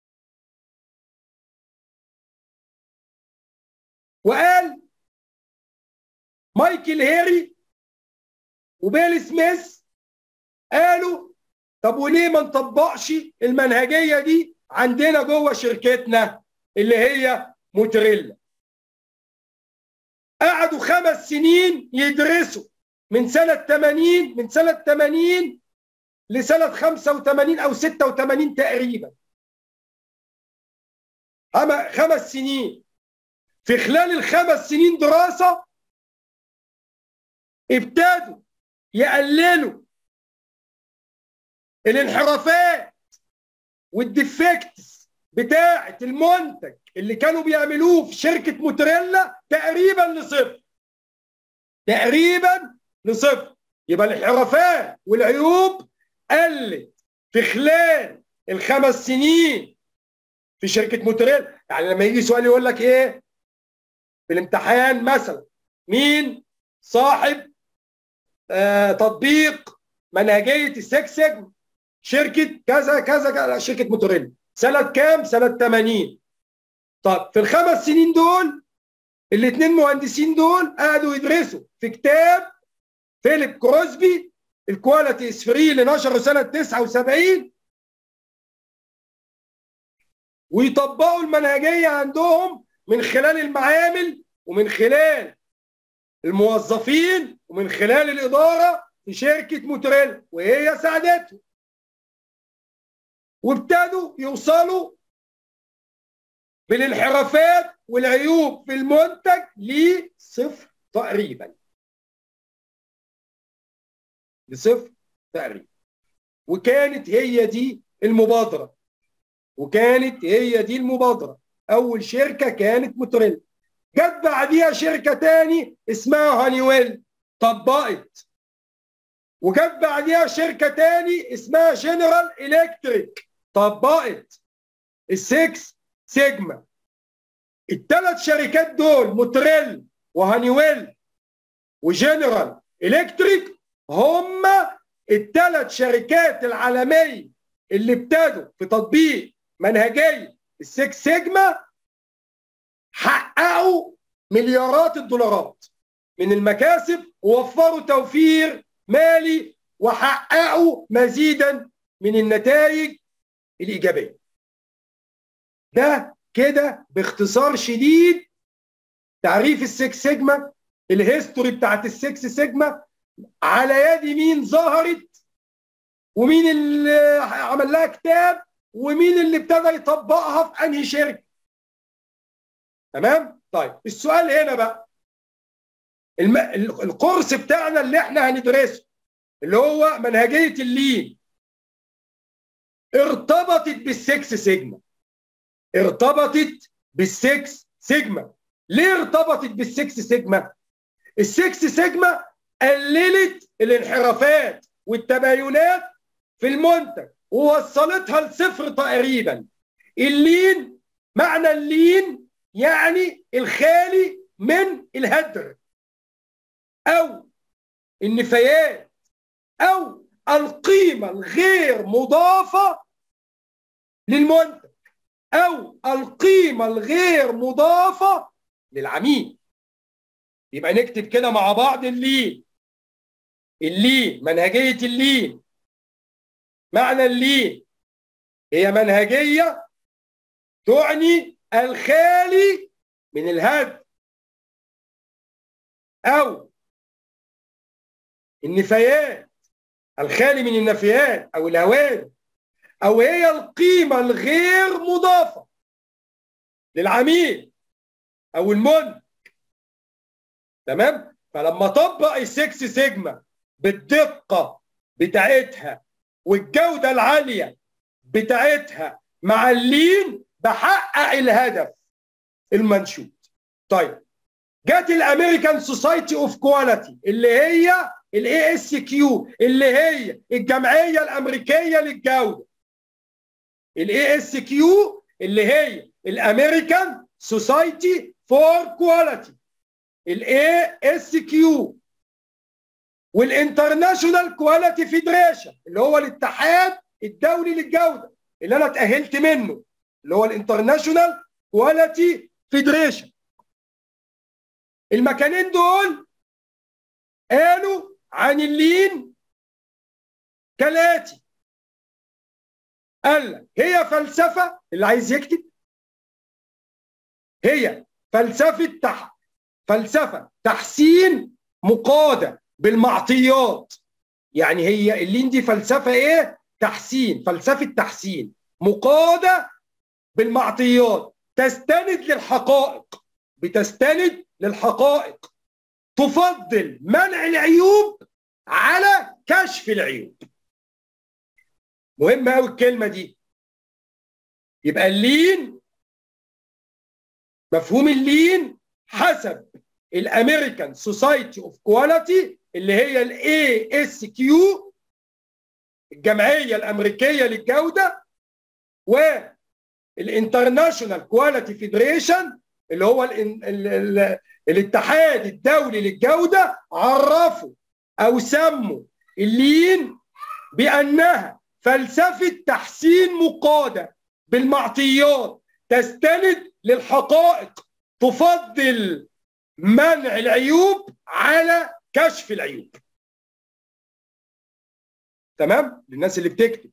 وقال مايكل هيري وبيل سميث قالوا طب وليه ما نطبقش المنهجيه دي عندنا جوه شركتنا اللي هي موتوريلا. قعدوا خمس سنين يدرسوا من سنه ثمانين من سنه ثمانين لسنه خمسة وثمانين او ستة وثمانين تقريبا، خمس سنين. في خلال الخمس سنين دراسة ابتدوا يقللوا الانحرافات والديفكتس بتاعة المنتج اللي كانوا بيعملوه في شركة موتوريلا تقريبا لصفر، تقريبا لصفر. يبقى الانحرافات والعيوب قلت في خلال الخمس سنين في شركة موتوريلا. يعني لما يجي سؤال يقول لك ايه في الامتحان مثلا، مين صاحب آه تطبيق منهجيه السكس سيجما؟ شركه كذا كذا كذا، شركه موتوريلا سنه كام؟ سنه ثمانين. طب في الخمس سنين دول الاثنين مهندسين دول قعدوا يدرسوا في كتاب فيليب كروسبي الكواليتي از فري اللي نشره سنه تسعة وسبعين، ويطبقوا المنهجيه عندهم من خلال المعامل ومن خلال الموظفين ومن خلال الإدارة في شركة موتوريلا، وهي ساعدتهم. وابتدوا يوصلوا بالانحرافات والعيوب في المنتج لصفر تقريبا، لصفر تقريبا. وكانت هي دي المبادرة، وكانت هي دي المبادرة. أول شركة كانت موتوريلا. جت بعديها شركة تاني اسمها هانيويل طبقت، وجت بعديها شركة تاني اسمها جنرال إلكتريك طبقت السكس سيجما. الثلاث شركات دول موتريل وهانيويل وجنرال الكتريك هم الثلاث شركات العالميه اللي ابتدوا في تطبيق منهجيه السكس سيجما، حققوا مليارات الدولارات من المكاسب ووفروا توفير مالي وحققوا مزيدا من النتائج الايجابيه. ده كده باختصار شديد تعريف السكس سيجما، الهيستوري بتاعت السكس سيجما، على يد مين ظهرت ومين اللي عمل لها كتاب ومين اللي ابتدى يطبقها في انهي شركه. تمام؟ طيب السؤال هنا بقى، الم... الكورس بتاعنا اللي احنا هندرسه اللي هو منهجيه اللين ارتبطت بالسكس سيجما. ارتبطت بالسكس سيجما. ليه ارتبطت بالسكس سيجما؟ السكس سيجما قللت الانحرافات والتباينات في المنتج ووصلتها لصفر تقريبا. اللين، معنى اللين يعني الخالي من الهدر او النفايات او القيمه الغير مضافه للمنتج او القيمه الغير مضافه للعميل. يبقى نكتب كده مع بعض اللين. اللين، منهجيه اللين، معنى اللين هي منهجيه تعني الخالي من الهدر او النفايات، الخالي من النفايات او الهوادر، او هي القيمه الغير مضافه للعميل او المنتج. تمام؟ فلما طبق السكس سيجما بالدقه بتاعتها والجوده العاليه بتاعتها مع اللين بحقق الهدف المنشود. طيب جت الامريكان سوسايتي اوف كواليتي اللي هي الاي اس كيو، اللي هي الجمعيه الامريكيه للجوده. الاي اس كيو اللي هي الامريكان سوسايتي فور كواليتي، الاي اس كيو، والانترناشونال كواليتي فيدريشن اللي هو الاتحاد الدولي للجوده اللي انا اتاهلت منه، اللي هو الانترناشونال كواليتي فيدريشن. المكانين دول قالوا عن اللين كالاتي. قال لك هي فلسفه، اللي عايز يكتب، هي فلسفه تح فلسفه تحسين مقاده بالمعطيات. يعني هي اللين دي فلسفه ايه؟ تحسين، فلسفه تحسين مقاده بالمعطيات، تستند للحقائق، بتستند للحقائق، تفضل منع العيوب على كشف العيوب. مهمه قوي الكلمه دي. يبقى اللين، مفهوم اللين حسب الامريكان سوسايتي اوف كواليتي اللي هي الاي اس كيو، الجمعيه الامريكيه للجوده، والانترناشونال كواليتي فيدريشن اللي هو ال ال ال الاتحاد الدولي للجوده، عرفوا او سموا اللين بانها فلسفه تحسين مقاده بالمعطيات، تستند للحقائق، تفضل منع العيوب على كشف العيوب. تمام؟ للناس اللي بتكتب.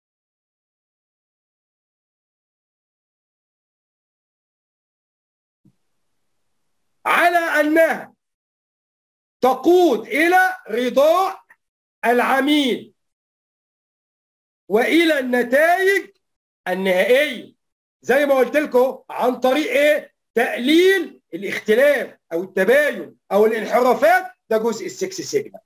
على أنها تقود إلى رضاء العميل وإلى النتائج النهائية، زي ما قلت لكم، عن طريق إيه؟ تقليل الاختلاف أو التباين أو الانحرافات، ده جزء السكس سيجما.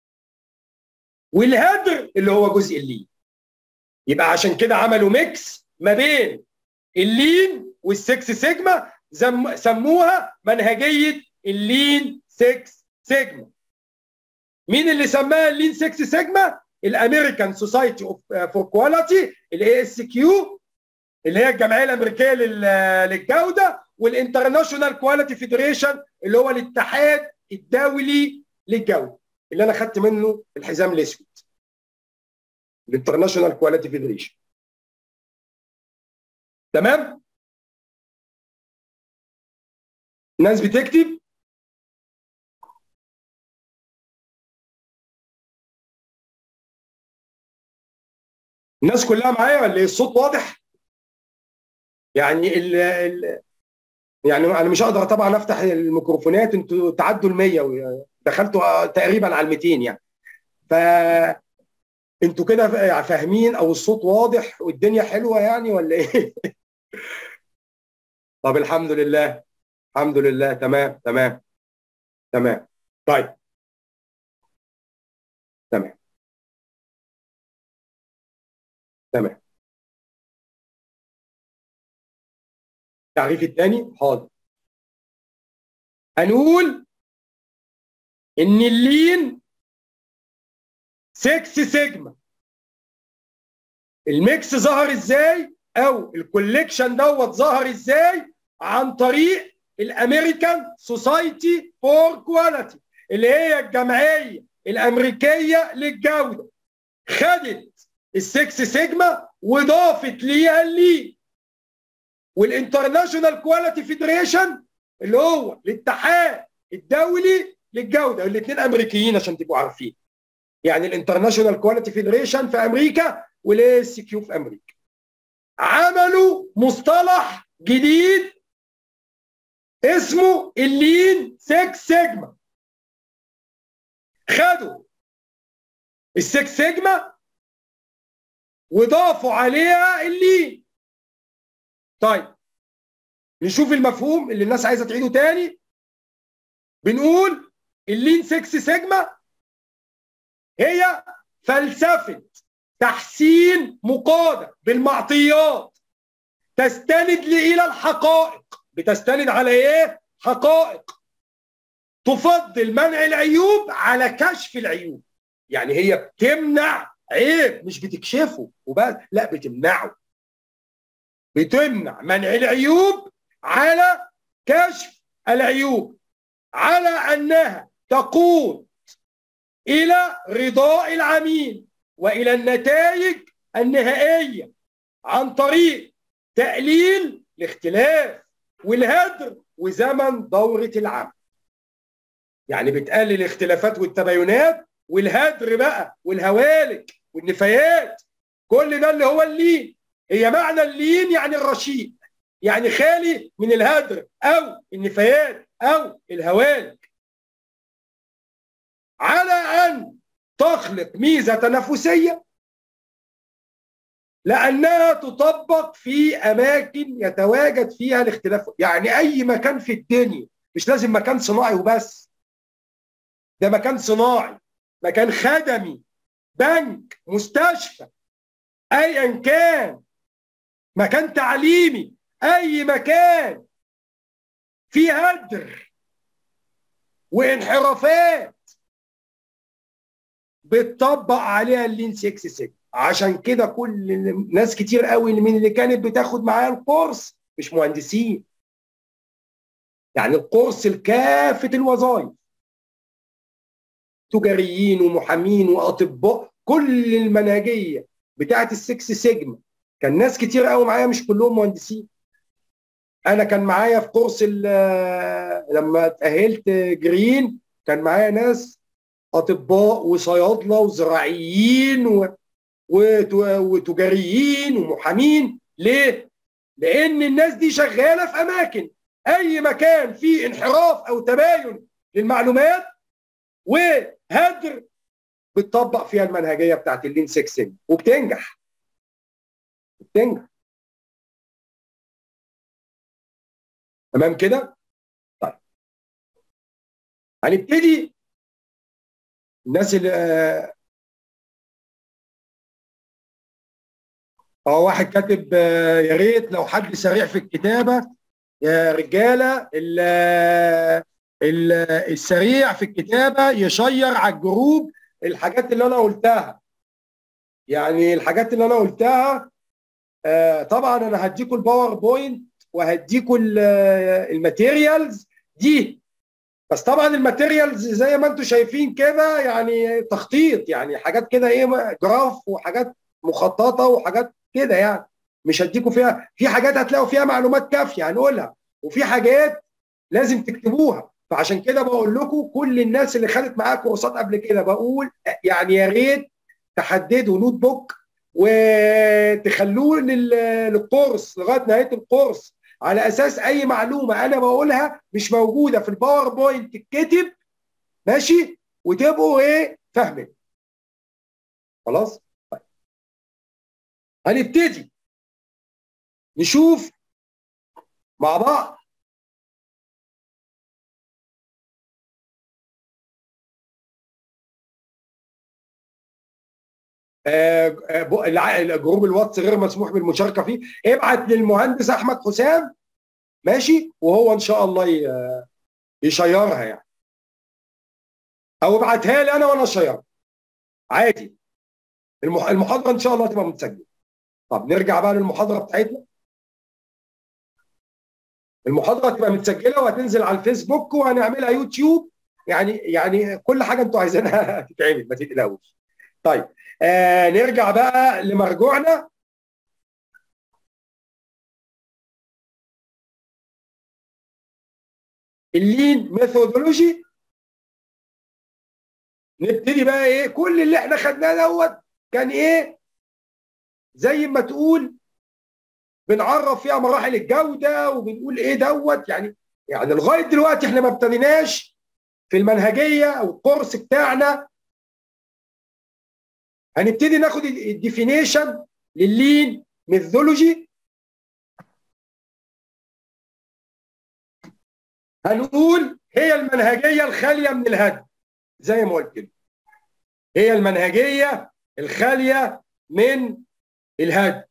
والهدر اللي هو جزء اللين. يبقى عشان كده عملوا ميكس ما بين اللين والسكس سيجما، سموها منهجيه اللين سكس سيجما. مين اللي سماها اللين سكس سيجما؟ الامريكان سوسايتي اوف فور كواليتي، الاي اس كيو، اللي هي الجمعيه الامريكيه للجوده، والانترناشونال كواليتي فيدريشن اللي هو الاتحاد الدولي للجوده اللي انا خدت منه الحزام الاسود. الانترناشونال كواليتي فيدريشن. تمام؟ الناس بتكتب. الناس كلها معايا ولا ايه؟ الصوت واضح؟ يعني ال ال يعني انا مش هقدر طبعا افتح الميكروفونات، انتوا تعدوا ال مية دخلتوا تقريبا على ال مئتين يعني. ف انتوا كده فاهمين او الصوت واضح والدنيا حلوه يعني ولا ايه؟ طب الحمد لله الحمد لله. تمام تمام تمام. طيب تمام تمام. التعريف الثاني حاضر. هنقول ان اللين ستة سيجما. الميكس ظهر ازاي او الكوليكشن دوت ظهر ازاي؟ عن طريق الامريكان سوسايتي فور كواليتي اللي هي الجمعيه الامريكيه للجوده. خدت السكس سيجما وضافت ليها اللين. والانترناشونال كواليتي فيدريشن اللي هو الاتحاد الدولي للجوده، الاثنين امريكيين عشان تبقوا عارفين. يعني الانترناشونال كواليتي فيدريشن في امريكا والاي اس كيو في امريكا. عملوا مصطلح جديد اسمه اللين ستة سيجما. خدوا الستة سيجما وضافوا عليها اللين. طيب نشوف المفهوم اللي الناس عايزه تعيده تاني. بنقول اللين ستة سيجما هي فلسفه تحسين مقاده بالمعطيات تستند الى الحقائق. بتستند على ايه؟ حقائق. تفضل منع العيوب على كشف العيوب. يعني هي بتمنع عيب مش بتكشفه وبس، لا بتمنعه. بتمنع منع العيوب على كشف العيوب، على انها تقود الى رضاء العميل والى النتائج النهائيه عن طريق تقليل الاختلاف والهدر وزمن دوره العمل. يعني بتقلل الاختلافات والتباينات والهدر بقى والهوالك والنفايات. كل ده اللي هو اللين. هي معنى اللين يعني الرشيق، يعني خالي من الهدر او النفايات او الهوالك، على ان تخلق ميزه تنافسيه لانها تطبق في اماكن يتواجد فيها الاختلاف. يعني اي مكان في الدنيا، مش لازم مكان صناعي وبس، ده مكان صناعي، مكان خدمي، بنك، مستشفى، ايا كان، مكان تعليمي، اي مكان فيه هدر وانحرافات بتطبق عليها اللين ستة سيجما. عشان كده كل ناس كتير قوي من اللي كانت بتاخد معايا الكورس مش مهندسين. يعني الكورس لكافه الوظائف، تجاريين ومحامين واطباء، كل المنهجيه بتاعت السكس سيجما كان ناس كتير قوي معايا مش كلهم مهندسين. انا كان معايا في كورس لما اتاهلت جرين كان معايا ناس اطباء وصيادله وزراعيين و... وتجاريين ومحامين. ليه؟ لان الناس دي شغاله في اماكن، اي مكان فيه انحراف او تباين للمعلومات وهدر بتطبق فيها المنهجيه بتاعت اللين ستة سيجما وبتنجح. بتنجح. تمام كده؟ طيب هنبتدي. الناس اللي اه واحد كاتب آه يا ريت لو حد سريع في الكتابه يا رجاله، ال ال السريع في الكتابه يشير على الجروب الحاجات اللي انا قلتها. يعني الحاجات اللي انا قلتها آه طبعا انا هديكم الباوربوينت وهديكوا الماتيريالز دي. بس طبعا الماتيريالز زي ما انتم شايفين كده يعني تخطيط، يعني حاجات كده ايه، جراف وحاجات مخططه وحاجات كده، يعني مش هديكوا فيها، في حاجات هتلاقوا فيها معلومات كافيه هنقولها، وفي حاجات لازم تكتبوها. فعشان كده بقول لكم كل الناس اللي خدت معايا كورسات قبل كده بقول يعني يا ريت تحددوا نوت بوك وتخلوه للكورس لغايه نهايه الكورس، على اساس اي معلومه انا بقولها مش موجوده في الباوربوينت تتكتب، ماشي، وتبقوا ايه فاهمين. خلاص طيب. هنبتدي نشوف مع بعض آه آه جروب الواتس غير مسموح بالمشاركه فيه، ابعت للمهندس احمد حسام، ماشي، وهو ان شاء الله يشيرها يعني، او ابعتها لي انا وانا اشيرها عادي. المحاضره ان شاء الله تبقى متسجله. طب نرجع بقى للمحاضره بتاعتنا. المحاضره تبقى متسجله وهتنزل على الفيسبوك وهنعملها يوتيوب، يعني يعني كل حاجه انتوا عايزينها تتعمل، ما تقلقوش. طيب آه نرجع بقى لمرجوعنا. اللين ميثودولوجي. نبتدي بقى ايه، كل اللي احنا خدناه دوت كان ايه، زي ما تقول بنعرف فيها مراحل الجوده وبنقول ايه دوت، يعني يعني لغايه دلوقتي احنا ما ابتديناش في المنهجيه او الكورس بتاعنا. هنبتدي ناخد الديفينيشن لللين ميثودولوجي. هنقول هي المنهجيه الخاليه من الهدف، زي ما قلت لك هي المنهجيه الخاليه من الهدف،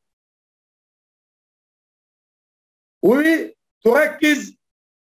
وتركز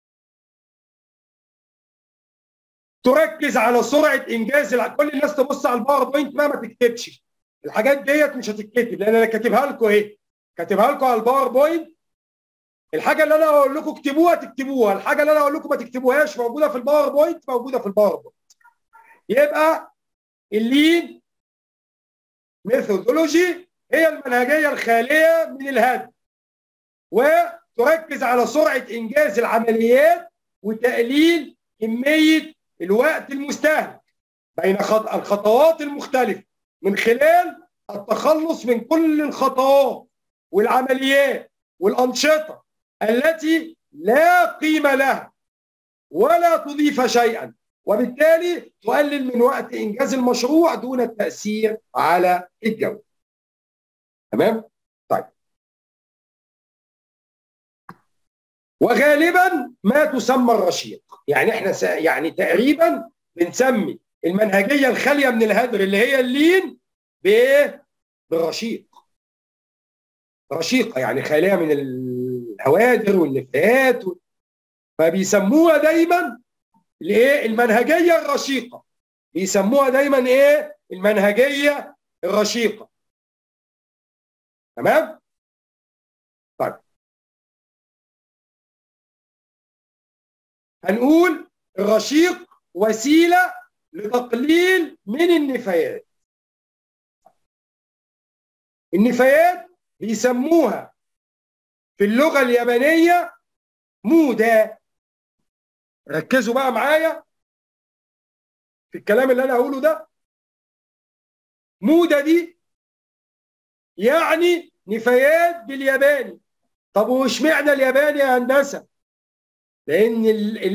تركز على سرعه انجاز. كل الناس تبص على الباوربوينت ما ما تكتبش الحاجات ديت، مش هتتكتب لان انا كاتبها لكم اهي، كاتبها لكم على الباوربوينت. الحاجه اللي انا اقول لكم اكتبوها تكتبوها، الحاجه اللي انا اقول لكم ما تكتبوهاش موجوده في الباوربوينت موجوده في الباوربوينت. يبقى اللين ميثودولوجي هي المنهجيه الخاليه من الهدف، وتركز على سرعه انجاز العمليات وتقليل كميه الوقت المستهلك بين الخطوات المختلفه من خلال التخلص من كل الخطوات والعمليات والانشطه التي لا قيمه لها ولا تضيف شيئا، وبالتالي تقلل من وقت انجاز المشروع دون التاثير على الجوده. تمام؟ طيب. وغالبا ما تسمى الرشيق، يعني احنا س... يعني تقريبا بنسمي المنهجيه الخاليه من الهدر اللي هي اللين بايه؟ بالرشيق. رشيقه يعني خاليه من الهوادر والنفايات و... فبيسموها دايما الايه؟ المنهجيه الرشيقه. بيسموها دايما ايه؟ المنهجيه الرشيقه. تمام؟ طيب. هنقول الرشيق وسيله لتقليل من النفايات. النفايات بيسموها في اللغه اليابانيه مودا. ركزوا بقى معايا في الكلام اللي انا هقوله ده. مودا دي يعني نفايات بالياباني. طب واشمعنى الياباني يا هندسه؟ لان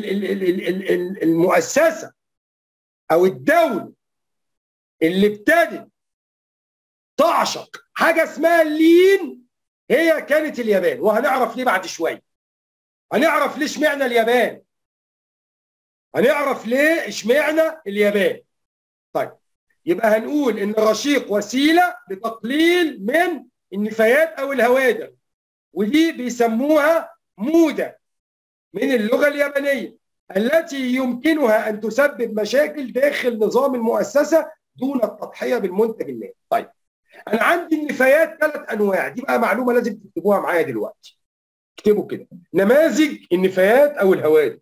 المؤسسه او الدوله اللي ابتدت تعشق حاجه اسمها اللين هي كانت اليابان، وهنعرف ليه بعد شويه. هنعرف ليه اشمعنى اليابان. هنعرف ليه اشمعنى اليابان. طيب يبقى هنقول ان الرشيق وسيله لتقليل من النفايات او الهوادر، ودي بيسموها مودا من اللغه اليابانيه، التي يمكنها ان تسبب مشاكل داخل نظام المؤسسه دون التضحيه بالمنتج النهائي. طيب انا عندي النفايات ثلاث انواع، دي بقى معلومه لازم تكتبوها معايا دلوقتي. اكتبوا كده نماذج النفايات او الهوادر.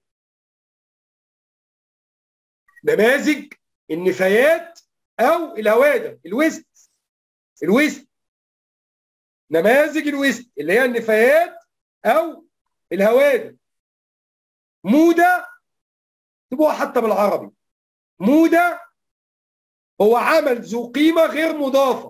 نماذج النفايات او الهوادر. الويست الويست نماذج الويست اللي هي النفايات او الهوادر. مودة اكتبوها حتى بالعربي. مودة هو عمل ذو قيمة غير مضافة.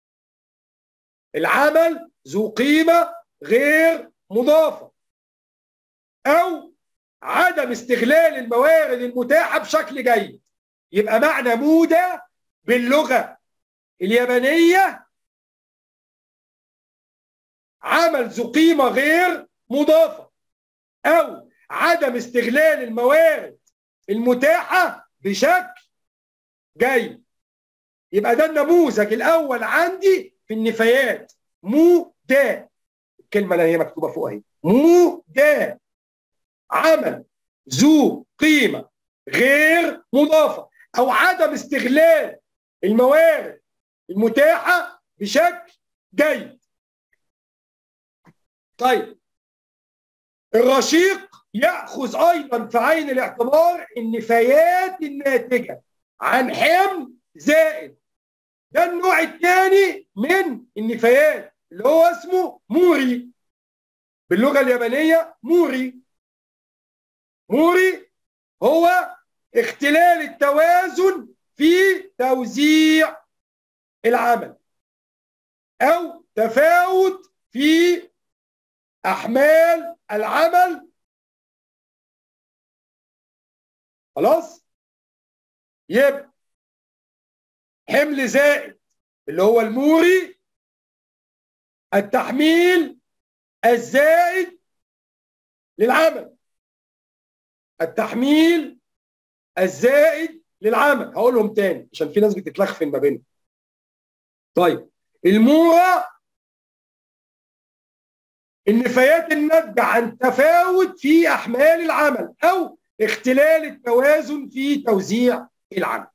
العمل ذو قيمة غير مضافة أو عدم استغلال الموارد المتاحة بشكل جيد. يبقى معنى مودة باللغة اليابانية عمل ذو قيمة غير مضافة أو عدم استغلال الموارد المتاحة بشكل جيد. يبقى ده النموذج الأول عندي في النفايات. مودة الكلمة اللي هي مكتوبة فوق اهي. مودة عمل ذو قيمة غير مضافة أو عدم استغلال الموارد المتاحة بشكل جيد. طيب الرشيق يأخذ أيضا في عين الاعتبار النفايات الناتجة عن حمل زائد. ده النوع الثاني من النفايات اللي هو اسمه موري. باللغة اليابانية موري. موري هو اختلال التوازن في توزيع العمل أو تفاوت في أحمال العمل. خلاص؟ يبقى حمل زائد اللي هو الموري، التحميل الزائد للعمل. التحميل الزائد للعمل. هقولهم تاني عشان في ناس بتتلخفن ما بينهم. طيب المورة النفايات الناتجة عن تفاوت في أحمال العمل أو اختلال التوازن في توزيع العمل.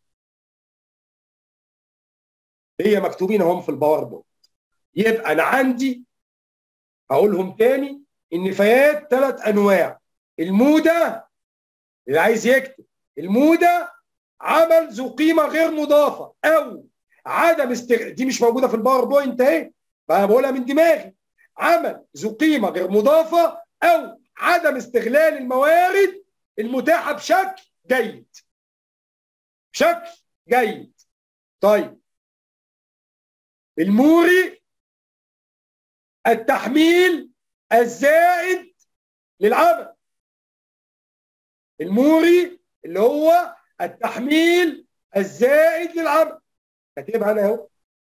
هي مكتوبين هم في الباوربوينت. يبقى أنا عندي هقولهم تاني النفايات ثلاث أنواع. المودة اللي عايز يكتب المودة عمل ذو قيمة غير مضافة أو عدم استغلال. دي مش موجودة في الباوربوينت أهي بقى بقولها من دماغي. عمل ذو قيمة غير مضافة أو عدم استغلال الموارد المتاحة بشكل جيد. بشكل جيد. طيب الموري التحميل الزائد للعمل. الموري اللي هو التحميل الزائد للعمل. كاتبها انا اهو.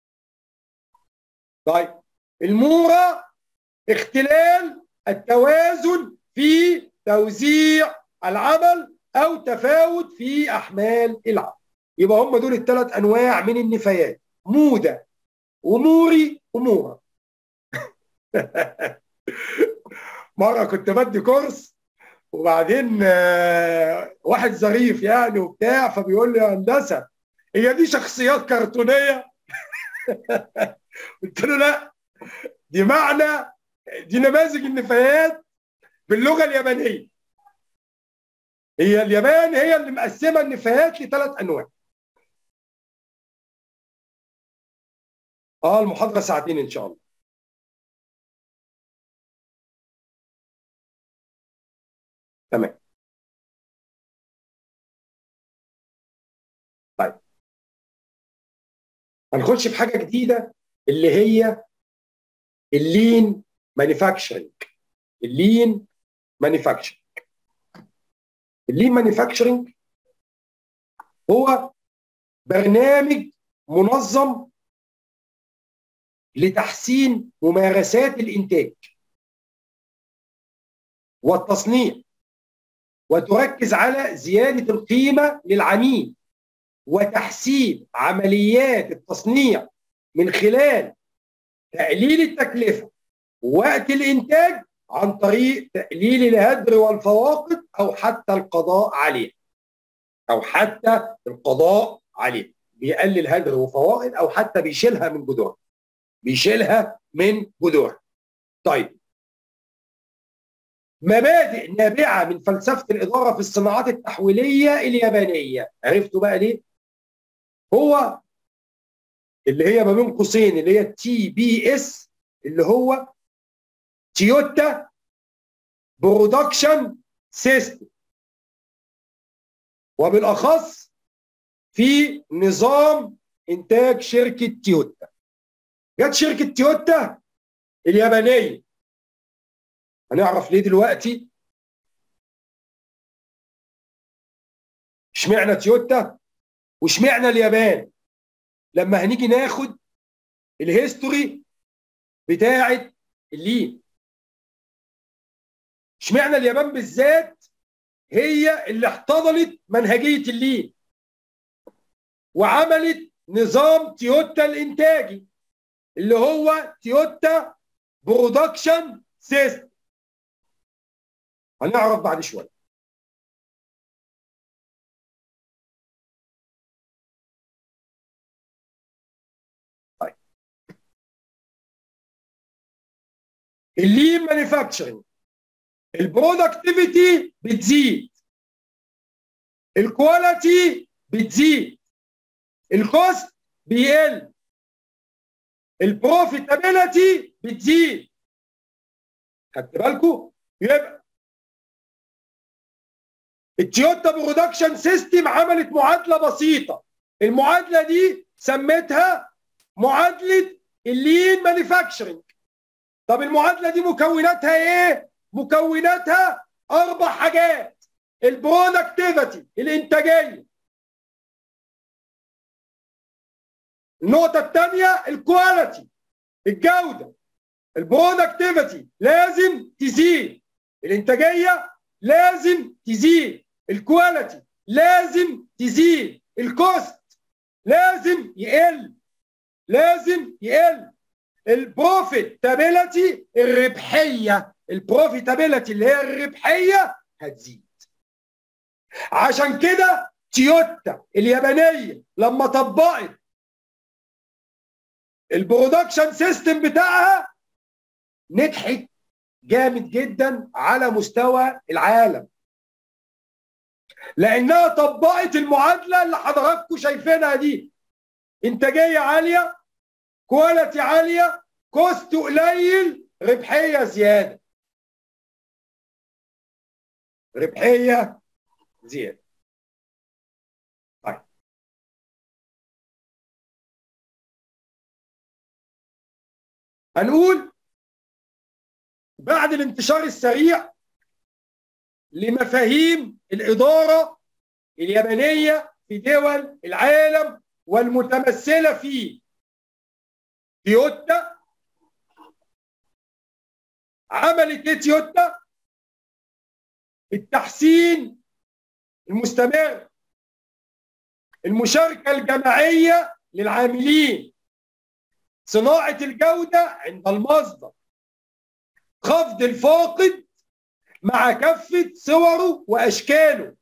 طيب المورة اختلال التوازن في توزيع العمل او تفاوت في احمال العمل. يبقى هم دول الثلاث انواع من النفايات. مودة وموري ومورة. مرة كنت بدي كورس وبعدين واحد ظريف يعني وبتاع فبيقول لي يا هندسة هي دي شخصيات كرتونية؟ قلت له لا، دي معنى دي نماذج النفايات باللغة اليابانية. هي اليابان هي اللي مقسمة النفايات لثلاث أنواع. اه المحاضرة ساعتين إن شاء الله. تمام. طيب هنخش في حاجة جديدة اللي هي اللين مانيفاكتشرنج. اللين مانيفاكتشرنج. اللين مانيفاكتشرنج هو برنامج منظم لتحسين ممارسات الإنتاج والتصنيع وتركز على زيادة القيمة للعميل وتحسين عمليات التصنيع من خلال تقليل التكلفة ووقت الإنتاج عن طريق تقليل الهدر والفواقد أو حتى القضاء عليه. أو حتى القضاء عليه. بيقلل هدر وفواقد أو حتى بيشيلها من جذورها. بيشيلها من جذورها. طيب مبادئ نابعه من فلسفه الاداره في الصناعات التحويليه اليابانيه. عرفتوا بقى ليه؟ هو اللي هي ما بين قوسين اللي هي تي بي اس، اللي هو تويوتا برودكشن سيستم، وبالاخص في نظام انتاج شركه تويوتا. جت شركه تويوتا اليابانيه، هنعرف ليه دلوقتي اشمعنى تويوتا واشمعنى اليابان لما هنيجي ناخد الهيستوري بتاعه اللين. اشمعنى اليابان بالذات هي اللي احتضنت منهجيه اللين وعملت نظام تويوتا الانتاجي اللي هو تويوتا برودكشن سيستم. هنعرف بعد شويه. طيب، اللين مانيفاكتشرنج، البرودكتيفيتي بتزيد، الكواليتي بتزيد، الكوست بيقل، البروفيتابيلتي بتزيد. خدت بالكم؟ يبقى التويوتا برودكشن سيستم عملت معادله بسيطه، المعادله دي سميتها معادله اللين مانيفاكتشرنج. طب المعادله دي مكوناتها ايه؟ مكوناتها اربع حاجات: البرودكتيفيتي الانتاجيه، النقطه الثانيه الكواليتي الجوده. البرودكتيفيتي لازم تزيد، الانتاجيه لازم تزيد، الكواليتي لازم تزيد، الكوست لازم يقل لازم يقل، البروفيتابيلتي الربحيه البروفيتابيلتي اللي هي الربحيه هتزيد. عشان كده تويوتا اليابانيه لما طبقت البرودكشن سيستم بتاعها نجحت جامد جدا على مستوى العالم، لانها طبقت المعادله اللي حضراتكم شايفينها دي: انتاجيه عاليه، كواليتي عاليه، كوست قليل، ربحيه زياده. ربحيه زياده. طيب، هنقول بعد الانتشار السريع لمفاهيم الإدارة اليابانية في دول العالم والمتمثلة في تويوتا، عملت ايه تويوتا؟ التحسين المستمر، المشاركة الجماعية للعاملين، صناعة الجودة عند المصدر، خفض الفاقد مع كافة صوره وأشكاله.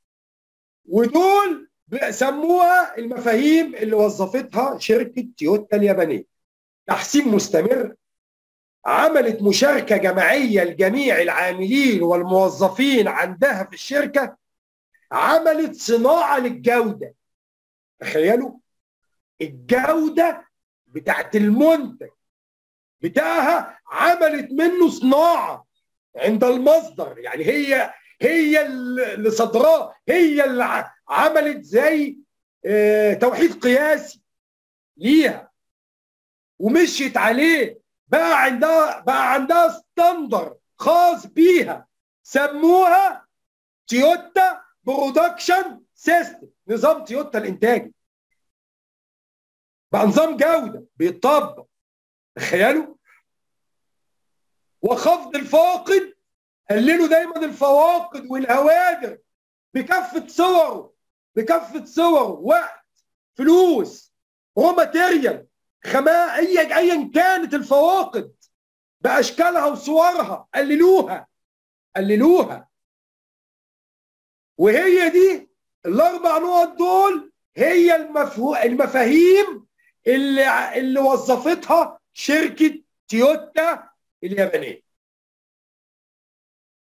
ودول سموها المفاهيم اللي وظفتها شركة تويوتا اليابانية: تحسين مستمر، عملت مشاركة جماعية لجميع العاملين والموظفين عندها في الشركة، عملت صناعة للجودة. تخيلوا الجودة بتاعت المنتج بتاعها عملت منه صناعة عند المصدر، يعني هي هي اللي صدراه، هي اللي عملت زي اه توحيد قياسي ليها ومشيت عليه. بقى عندها بقى عندها ستاندر خاص بيها، سموها تويوتا برودكشن سيستم، نظام تويوتا الانتاجي. بقى نظام جوده بيطبق. تخيلوا. وخفض الفاقد، قللوا دايما الفواقد والهوادر بكافه صوره بكافه صوره، وقت، فلوس، رو ماتيريال، خامات، ايا ايا كانت الفواقد باشكالها وصورها، قللوها قللوها. وهي دي الاربع نقط دول هي المفهو... المفاهيم اللي اللي وظفتها شركه تويوتا اليابانيه.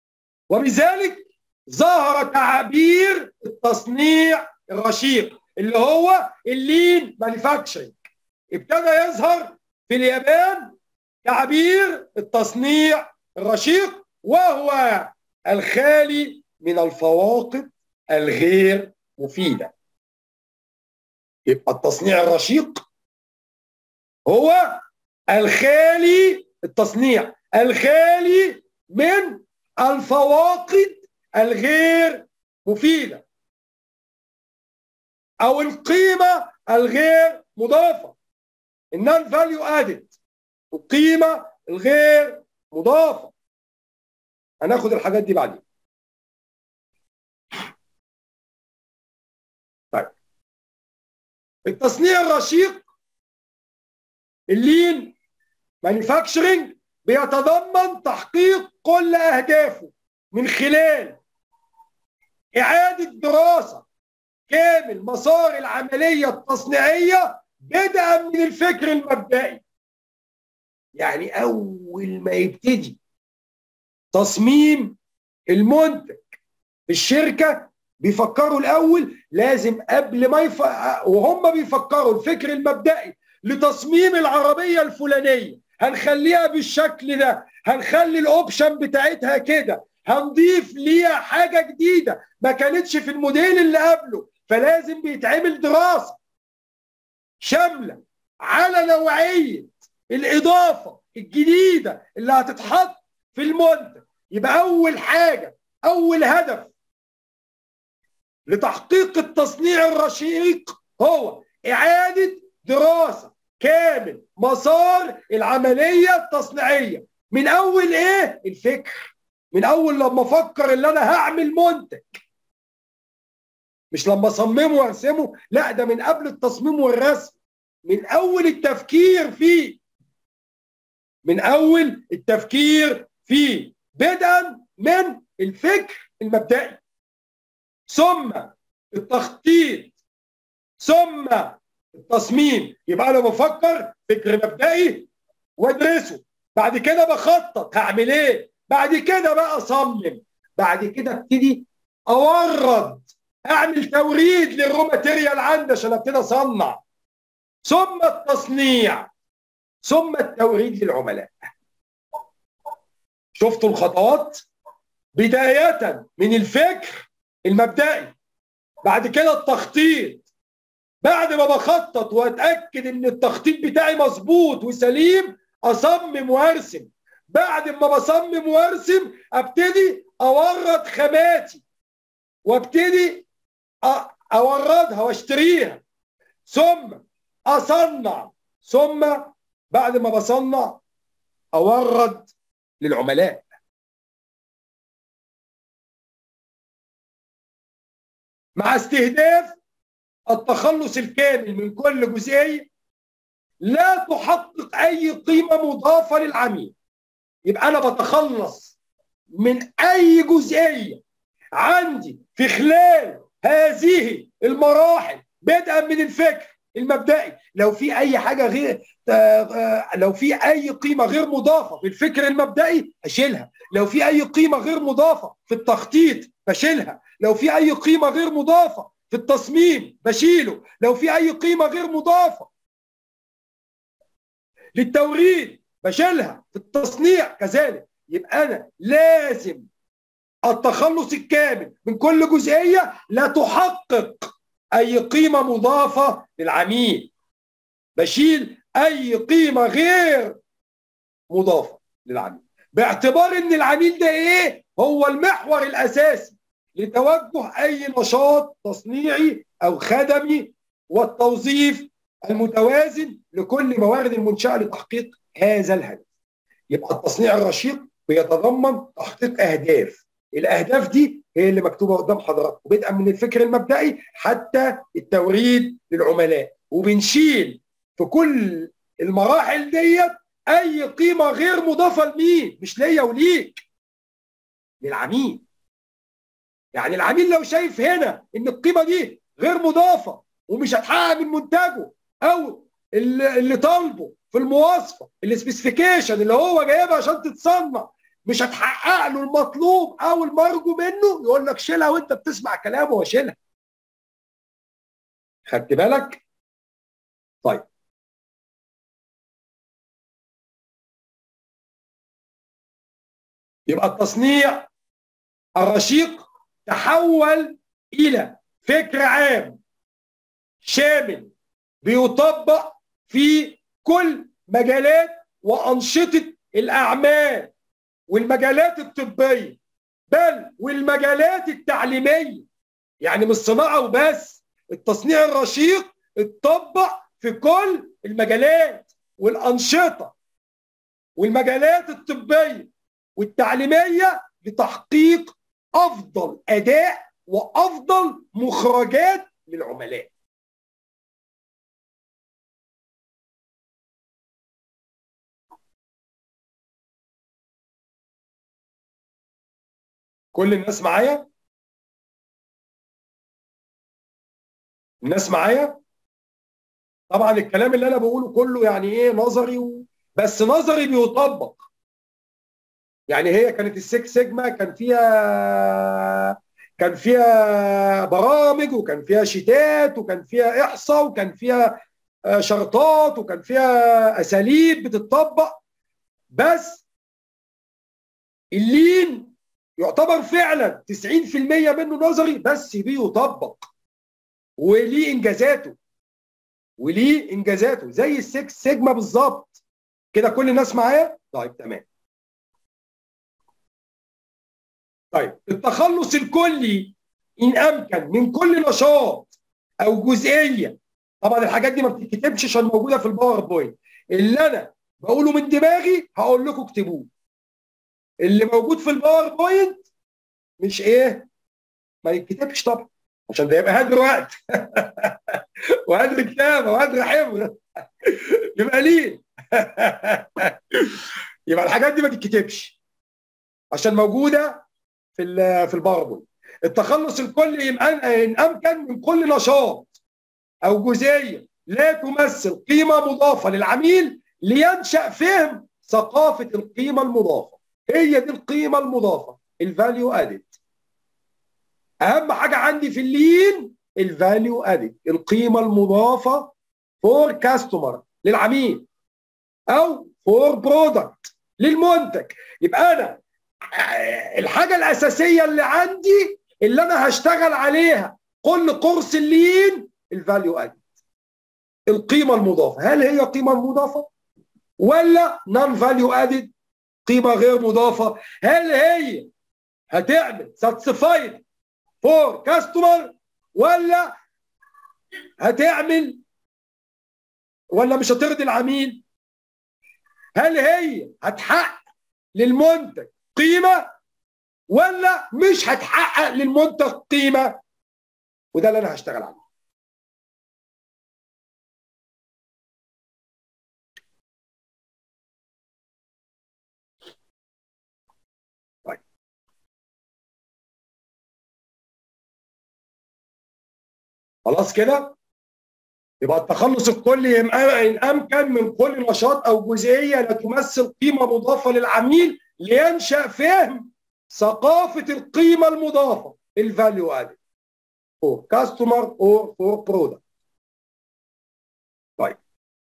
وبذلك ظهر تعبير التصنيع الرشيق اللي هو اللين مانيفاكتشرنج. ابتدى يظهر في اليابان تعبير التصنيع الرشيق، وهو الخالي من الفواقد الغير مفيدة. يبقى التصنيع الرشيق هو الخالي، التصنيع الخالي من الفواقد الغير مفيدة أو القيمة الغير مضافة، النون فاليو ادد، القيمة الغير مضافة. هناخد الحاجات دي بعدين. طيب، التصنيع الرشيق اللين مانيفاكتشرنج بيتضمن تحقيق كل أهدافه من خلال إعادة دراسة كامل مسار العملية التصنيعية بدءا من الفكر المبدئي. يعني أول ما يبتدي تصميم المنتج في الشركة بيفكروا الأول، لازم قبل ما يف... وهم بيفكروا الفكر المبدئي لتصميم العربية الفلانية، هنخليها بالشكل ده، هنخلي الأوبشن بتاعتها كده، هنضيف ليها حاجة جديدة ما كانتش في الموديل اللي قبله. فلازم بيتعمل دراسة شاملة على نوعية الإضافة الجديدة اللي هتتحط في المنتج. يبقى أول حاجة، أول هدف لتحقيق التصنيع الرشيق هو إعادة دراسة كامل مسار العملية التصنيعية. من أول إيه؟ الفكر. من أول لما أفكر إن أنا هعمل منتج، مش لما أصممه وأرسمه، لا، ده من قبل التصميم والرسم، من أول التفكير فيه، من أول التفكير فيه بدءا من الفكر المبدئي، ثم التخطيط، ثم التصميم. يبقى أنا بفكر فكر مبدئي وأدرسه، بعد كده بخطط هعمل إيه، بعد كده بقى أصمم، بعد كده ابتدي أورد، أعمل توريد للرو ماتيريال عندي عشان ابتدي أصنع، ثم التصنيع، ثم التوريد للعملاء. شفتوا الخطوات؟ بداية من الفكر المبدئي، بعد كده التخطيط، بعد ما بخطط واتاكد ان التخطيط بتاعي مظبوط وسليم اصمم وارسم، بعد ما بصمم وارسم ابتدي اورد خاماتي وابتدي اوردها واشتريها، ثم اصنع، ثم بعد ما بصنع اورد للعملاء. مع استهداف التخلص الكامل من كل جزئية لا تحقق أي قيمة مضافة للعميل. يبقى أنا بتخلص من أي جزئية عندي في خلال هذه المراحل بدءا من الفكر المبدئي. لو في أي حاجة غير، لو في أي قيمة غير مضافة في الفكر المبدئي أشيلها، لو في أي قيمة غير مضافة في التخطيط بشيلها، لو في أي قيمة غير مضافة في التصميم بشيله، لو في أي قيمة غير مضافة للتوريد بشيلها، في التصنيع كذلك. يبقى أنا لازم التخلص الكامل من كل جزئية لا تحقق أي قيمة مضافة للعميل، بشيل أي قيمة غير مضافة للعميل، باعتبار إن العميل ده إيه؟ هو المحور الأساسي لتوجه أي نشاط تصنيعي أو خدمي والتوظيف المتوازن لكل موارد المنشأة لتحقيق هذا الهدف. يبقى التصنيع الرشيق بيتضمن تحقيق أهداف، الأهداف دي هي اللي مكتوبة قدام حضراتكم بدءا من الفكر المبدئي حتى التوريد للعملاء، وبنشيل في كل المراحل ديت أي قيمة غير مضافة لمين؟ مش ليا وليك، للعميل. يعني العميل لو شايف هنا ان القيمه دي غير مضافه ومش هتحقق من منتجه او اللي, اللي طالبه في المواصفه السبيسيفيكيشن اللي هو جايبها عشان تتصنع مش هتحقق له المطلوب او المرجو منه يقول لك شيلها وانت بتسمع كلامه وشيلها. خدت بالك؟ طيب يبقى التصنيع الرشيق تحول الى فكر عام شامل بيطبق في كل مجالات وانشطه الاعمال والمجالات الطبيه، بل والمجالات التعليميه. يعني مش صناعه وبس، التصنيع الرشيق اتطبق في كل المجالات والانشطه والمجالات الطبيه والتعليميه لتحقيق افضل اداء وافضل مخرجات للعملاء. كل الناس معايا؟ الناس معايا؟ طبعا الكلام اللي انا بقوله كله يعني ايه نظري و... بس نظري بيطبق. يعني هي كانت السكس سيجما كان فيها كان فيها برامج وكان فيها شيتات وكان فيها احصاء وكان فيها شرطات وكان فيها اساليب بتطبق، بس اللين يعتبر فعلا تسعين في المية منه نظري بس بيطبق وليه انجازاته وليه انجازاته زي السكس سيجما بالظبط كده. كل الناس معايا؟ طيب تمام. طيب التخلص الكلي ان امكن من كل نشاط او جزئيه، طبعا الحاجات دي ما بتتكتبش عشان موجوده في الباوربوينت، اللي انا بقوله من دماغي هقول لكم اكتبوه. اللي موجود في الباوربوينت مش ايه ما يتكتبش طبعا عشان ده يبقى هدر وقت وهدر كتابه وهدر حفظ يبقى ليه يبقى الحاجات دي ما تتكتبش عشان موجوده في في الباوربوينت. التخلص الكلي ان امكن من كل نشاط او جزئيه لا تمثل قيمه مضافه للعميل لينشا فهم ثقافه القيمه المضافه. هي دي القيمه المضافه، الفاليو ادد. اهم حاجه عندي في اللين الفاليو ادد، القيمه المضافه فور كاستمر للعميل او فور برودكت للمنتج. يبقى انا الحاجه الاساسيه اللي عندي اللي انا هشتغل عليها كل كورس اللين الفاليو ادد، القيمه المضافه. هل هي قيمه مضافه ولا نون فاليو ادد قيمه غير مضافه؟ هل هي هتعمل ساتسفايد فور كاستمر ولا هتعمل ولا مش هترضي العميل؟ هل هي هتحقق للمنتج قيمه ولا مش هتحقق للمنتج قيمه؟ وده اللي انا هشتغل عليه. طيب خلاص كده يبقى التخلص الكلي ان امكن من كل نشاط او جزئيه لا تمثل قيمه مضافه للعميل لينشا فهم ثقافه القيمه المضافه، الفاليو ادد فور كاستمر اور فور برودكت. طيب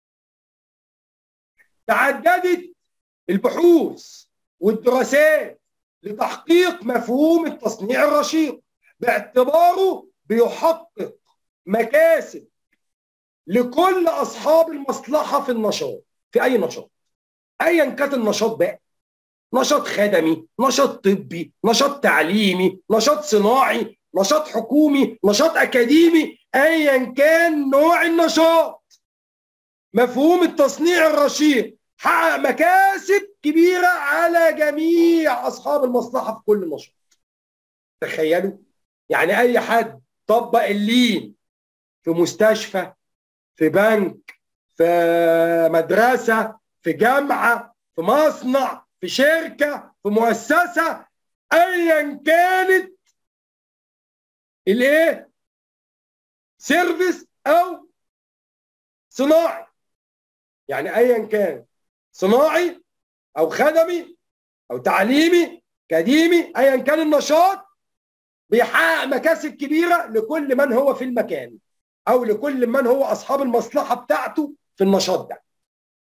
تعددت البحوث والدراسات لتحقيق مفهوم التصنيع الرشيق باعتباره بيحقق مكاسب لكل اصحاب المصلحه في النشاط، في اي نشاط ايا كان النشاط بقى، نشاط خدمي، نشاط طبي، نشاط تعليمي، نشاط صناعي، نشاط حكومي، نشاط اكاديمي، ايا كان نوع النشاط. مفهوم التصنيع الرشيق حقق مكاسب كبيره على جميع اصحاب المصلحه في كل نشاط. تخيلوا يعني اي حد طبق اللين في مستشفى، في بنك، في مدرسه، في جامعه، في مصنع، في شركه، في مؤسسه، ايا كانت الايه سيرفيس او صناعي، يعني ايا كان صناعي او خدمي او تعليمي اكاديمي ايا كان النشاط بيحقق مكاسب كبيره لكل من هو في المكان او لكل من هو اصحاب المصلحه بتاعته في النشاط ده.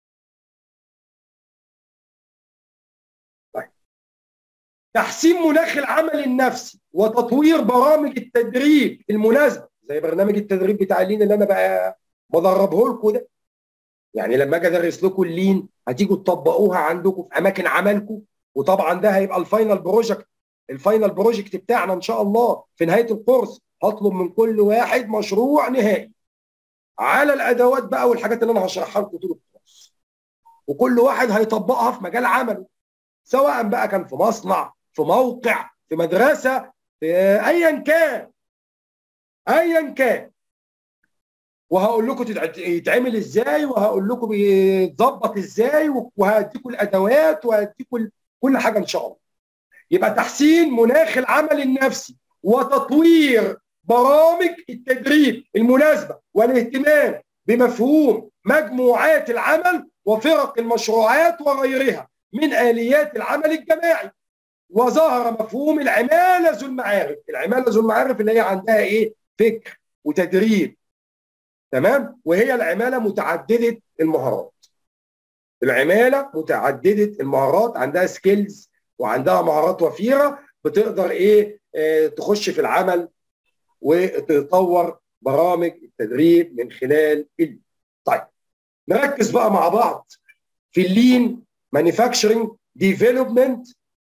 طيب. تحسين مناخ العمل النفسي وتطوير برامج التدريب المناسبه زي برنامج التدريب بتاع اللين اللي انا بقى بدربه لكم ده. يعني لما اجي ادرس لكم اللين هتيجوا تطبقوها عندكم في اماكن عملكم، وطبعا ده هيبقى الفاينل بروجكت الفاينل بروجكت بتاعنا ان شاء الله في نهايه الكورس. هطلب من كل واحد مشروع نهائي على الادوات بقى والحاجات اللي انا هشرحها لكم طول الكورس، وكل واحد هيطبقها في مجال عمله، سواء بقى كان في مصنع، في موقع، في مدرسه، في ايا كان ايا كان وهقول لكم يتعمل ازاي، وهقول لكم بيتظبط ازاي، وهديكم الادوات وهديكم كل حاجه ان شاء الله. يبقى تحسين مناخ العمل النفسي وتطوير برامج التدريب المناسبه والاهتمام بمفهوم مجموعات العمل وفرق المشروعات وغيرها من اليات العمل الجماعي. وظهر مفهوم العماله ذو المعارف، العماله ذو المعارف اللي هي عندها ايه؟ فكر وتدريب. تمام؟ وهي العماله متعدده المهارات. العماله متعدده المهارات، عندها سكيلز وعندها مهارات وفيره بتقدر ايه؟ آه تخش في العمل وتطور برامج التدريب من خلال اللين. طيب نركز بقى مع بعض في اللين مانيفاكتشرنج ديفلوبمنت.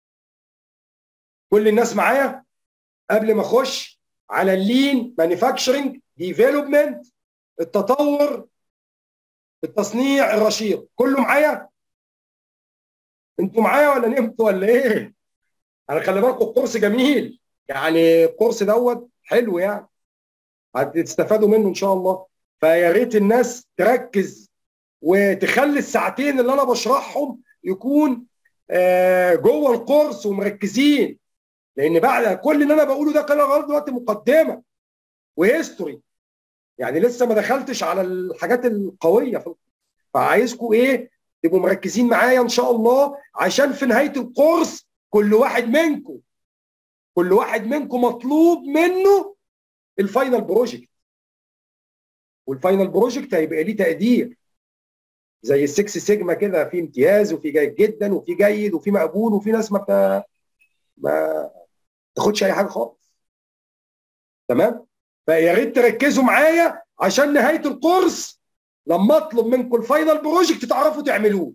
كل الناس معايا قبل ما اخش على اللين مانيفاكتشرنج ديفلوبمنت، التطور التصنيع الرشيق. كله معايا؟ انتوا معايا ولا نمتوا ولا ايه؟ انا خلي بالكم الكورس جميل، يعني الكورس دوت حلو يعني هتستفادوا منه ان شاء الله. فيا ريت الناس تركز وتخلي الساعتين اللي انا بشرحهم يكون آه جوه الكورس ومركزين، لان بعد كل اللي انا بقوله ده كان لغايه دلوقتي مقدمه وهيستوري، يعني لسه ما دخلتش على الحاجات القويه في. فعايزكم ايه؟ تبقوا مركزين معايا ان شاء الله، عشان في نهايه الكورس كل واحد منكم كل واحد منكم مطلوب منه الفاينل بروجكت، والفاينل بروجكت هيبقى ليه تقدير زي السكس سيجما كده، في امتياز وفي جيد جدا وفي جيد وفي مقبول وفي ناس ما بتا... ما تاخدش اي حاجه خالص. تمام؟ فيا ريت تركزوا معايا عشان نهايه الكورس لما اطلب منكم الفاينل بروجكت تعرفوا تعملوه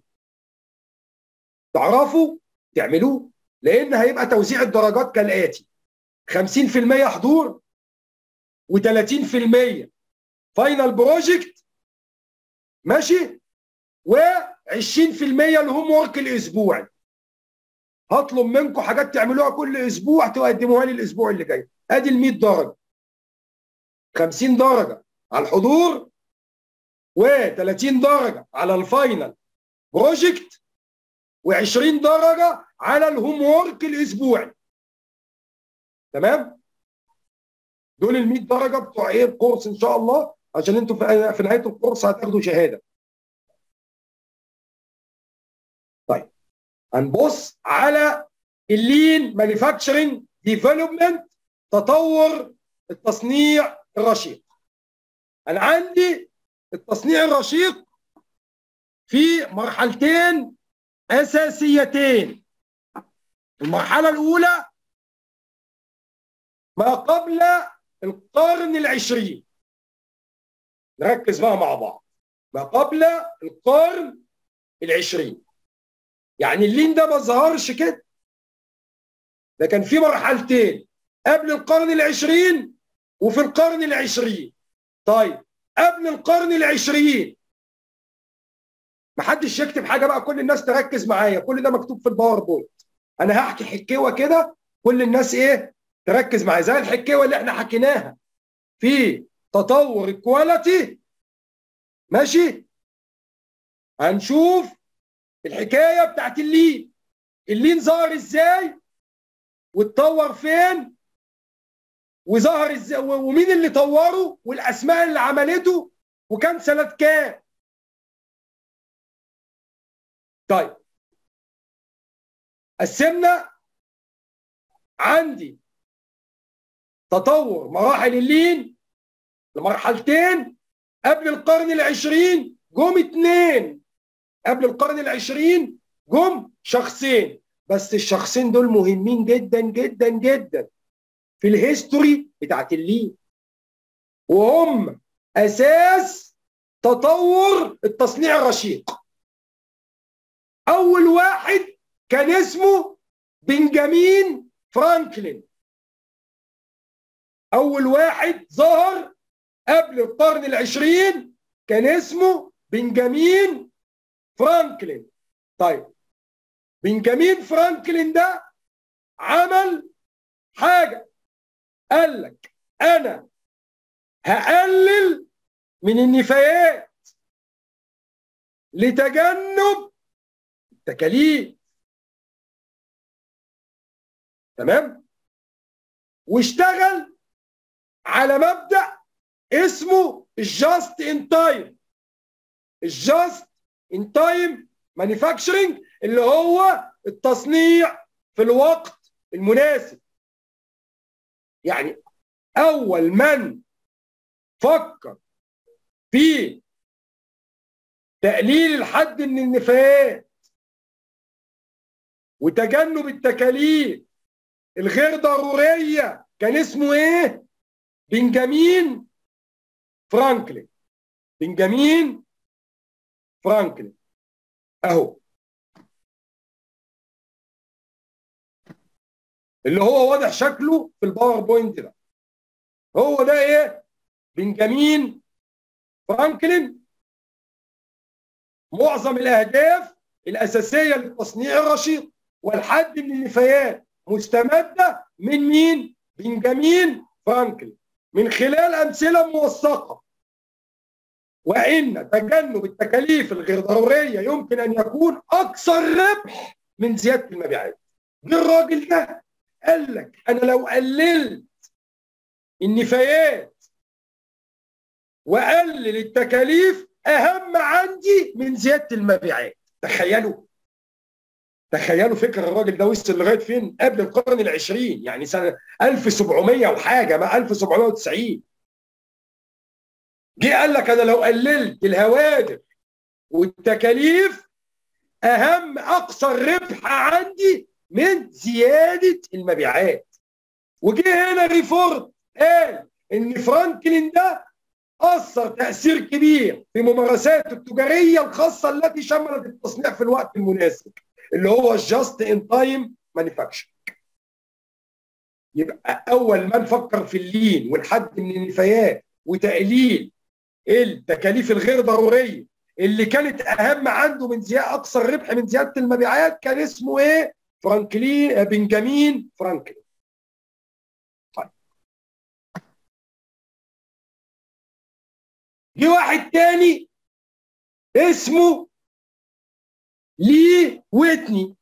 تعرفوا تعملوه لان هيبقى توزيع الدرجات كالاتي: خمسين في المية حضور وثلاثين في المية فاينل بروجكت، ماشي، وعشرين في المية الهوم ورك الاسبوعي. هطلب منكم حاجات تعملوها كل اسبوع تقدموها لي الاسبوع اللي جاي. ادي ال مية درجه، خمسين درجه على الحضور و30 درجه على الفاينل بروجكت و20 درجه على الهوم ورك الاسبوعي. تمام؟ دول ال مية درجه بتوع ايه الكورس ان شاء الله، عشان انتوا في نهايه الكورس هتاخدوا شهاده. طيب هنبص على اللين مانيفاكتشرنج ديفلوبمنت، تطور التصنيع الرشيق. انا عندي التصنيع الرشيق في مرحلتين اساسيتين. المرحله الاولى ما قبل القرن العشرين. نركز بقى مع بعض. ما قبل القرن العشرين، يعني اللين ده ما ظهرش كده، ده كان في مرحلتين قبل القرن العشرين وفي القرن العشرين. طيب قبل القرن العشرين محدش يكتب حاجه بقى، كل الناس تركز معايا، كل ده مكتوب في الباوربوينت. انا هحكي حكاوه كده كل الناس ايه تركز معايا، زي الحكاوه اللي احنا حكيناها في تطور الكواليتي. ماشي؟ هنشوف الحكايه بتاعت اللين. اللين ظهر ازاي واتطور فين وظهر ازاي ومين اللي طوره والاسماء اللي عملته وكان سنه كام. طيب قسمنا عندي تطور مراحل اللين لمرحلتين. قبل القرن العشرين جم اتنين، قبل القرن العشرين جم شخصين، بس الشخصين دول مهمين جدا جدا جدا في الهيستوري بتاعت اللين، وهم اساس تطور التصنيع الرشيق. اول واحد كان اسمه بنجامين فرانكلين، اول واحد ظهر قبل القرن العشرين كان اسمه بنجامين فرانكلين. طيب بنجامين فرانكلين ده عمل حاجة، قال لك أنا هقلل من النفايات لتجنب التكاليف، تمام؟ واشتغل على مبدأ اسمه الجاست ان تايم، الجاست ان تايم مانيفاكتشرنج، اللي هو التصنيع في الوقت المناسب. يعني اول من فكر في تقليل الحد من النفايات وتجنب التكاليف الغير ضروريه كان اسمه ايه؟ بنجامين فرانكلين. بنجامين فرانكلين اهو، اللي هو واضح شكله في الباوربوينت ده، هو ده ايه؟ بنجامين فرانكلين. معظم الاهداف الاساسيه للتصنيع الرشيق والحد من النفايات مستمده من مين؟ بنجامين فرانكلين، من خلال امثله موثقه. وان تجنب التكاليف الغير ضروريه يمكن ان يكون اكثر ربح من زياده المبيعات. جه الراجل ده قال لك انا لو قللت النفايات واقلل التكاليف اهم عندي من زياده المبيعات. تخيلوا تخيلوا فكر الراجل ده وصل لغايه فين؟ قبل القرن العشرين، يعني سنه ألف وسبعمية وحاجه، ما ألف وسبعمية وتسعين. جه قال لك انا لو قللت الهوادر والتكاليف اهم اكثر ربح عندي من زياده المبيعات. وجه هنا ريفورد قال ان فرانكلين ده اثر تاثير كبير في ممارساته التجاريه الخاصه التي شملت التصنيع في الوقت المناسب، اللي هو الجاست ان تايم مانيفاكتشر. يبقى اول من فكر في اللين والحد من النفايات وتقليل التكاليف الغير ضروريه اللي كانت اهم عنده من زياده اكثر ربح من زياده المبيعات كان اسمه ايه؟ فرانكلين بنجامين فرانكلين. طيب جه واحد تاني اسمه لي ويتني،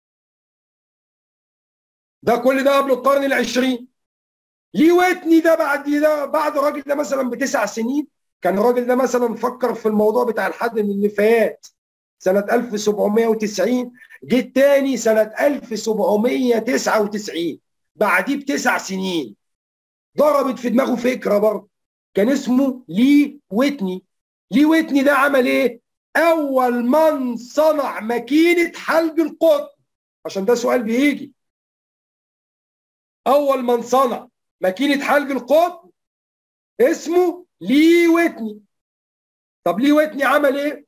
ده كل ده قبل القرن العشرين. لي ويتني ده بعد ده بعد الراجل ده مثلا بتسع سنين، كان الراجل ده مثلا فكر في الموضوع بتاع الحد من النفايات سنة ألف وسبعمية وتسعين، جه التاني سنة ألف وسبعمية وتسعة وتسعين، بعديه بتسع سنين ضربت في دماغه فكرة برضه، كان اسمه لي ويتني. لي ويتني ده عمل ايه؟ أول من صنع ماكينة حلق القطن، عشان ده سؤال بيجي. أول من صنع ماكينة حلق القطن اسمه لي ويتني. طب لي ويتني عمل ايه؟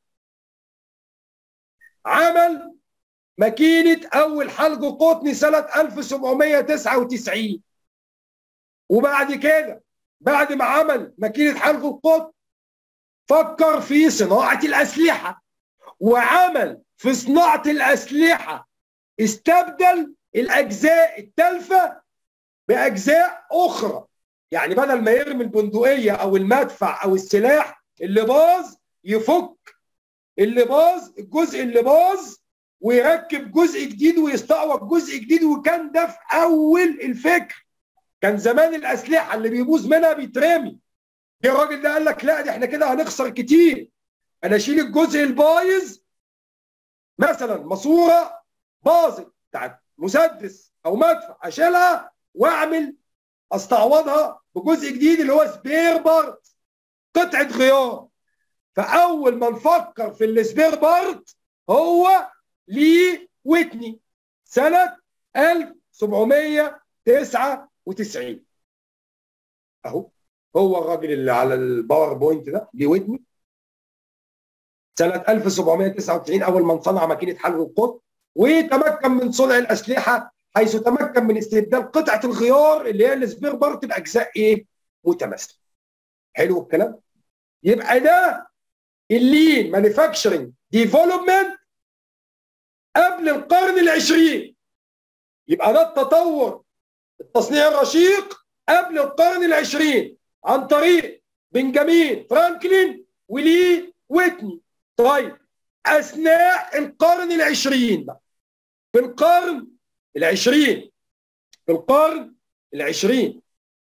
عمل ماكينة أول حلق قطن سنة ألف وسبعمية وتسعة وتسعين، وبعد كده بعد ما عمل ماكينة حلق القطن فكر في صناعة الأسلحة، وعمل في صناعة الأسلحة استبدل الأجزاء التالفة بأجزاء أخرى. يعني بدل ما يرمي البندقية أو المدفع أو السلاح اللي باظ يفك اللي باظ الجزء اللي باظ ويركب جزء جديد ويستعوض جزء جديد. وكان ده في أول الفكر. كان زمان الأسلحة اللي بيبوظ منها بيترمي. جه الراجل ده قال لك لا، دي احنا كده هنخسر كتير، أنا أشيل الجزء البايظ، مثلا ماسورة باظت بتاعت مسدس او مدفع اشيلها واعمل استعوضها بجزء جديد اللي هو سبير بارت، قطعه غيار. فاول ما نفكر في السبير بارت هو لي ويتني سنه ألف وسبعمية وتسعة وتسعين. اهو هو الراجل اللي على الباوربوينت ده لي ويتني سنه ألف وسبعمية وتسعة وتسعين، اول من صنع ماكينه حلق القطن، وتمكن من صنع الاسلحه، حيث تمكن من استبدال قطعه الغيار اللي هي السبير بارت باجزاء ايه؟ متماثله. حلو الكلام؟ يبقى ده اللين مانيفاكتشرنج ديفلوبمنت قبل القرن العشرين. يبقى ده التطور التصنيع الرشيق قبل القرن العشرين عن طريق بنجامين فرانكلين ولي ويتني. طيب اثناء القرن العشرين بقى، في القرن العشرين في القرن العشرين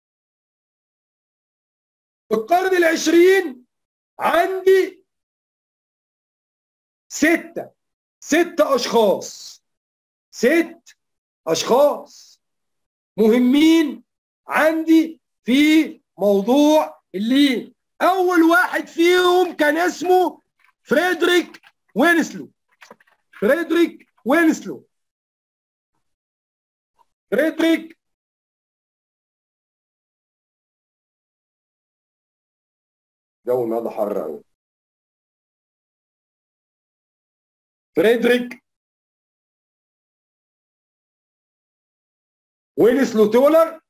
في القرن العشرين عندي ستة ستة أشخاص ست أشخاص مهمين عندي في موضوع اللين. أول واحد فيهم كان اسمه فريدريك وينسلو. فريدريك وينسلو فريدريك جو النهارده حر قوي. فريدريك وينسلو تولر.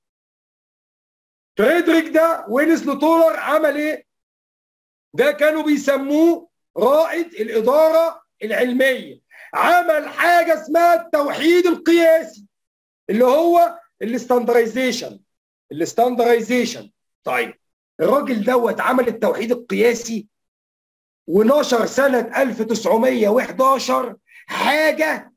فريدريك ده وينسلو تولر عمل ايه؟ ده كانوا بيسموه رائد الإدارة العلمية. عمل حاجة اسمها التوحيد القياسي اللي هو الاستاندرايزيشن الاستاندرايزيشن طيب الراجل دوت عمل التوحيد القياسي ونشر سنة ألف وتسعمية وحداشر حاجة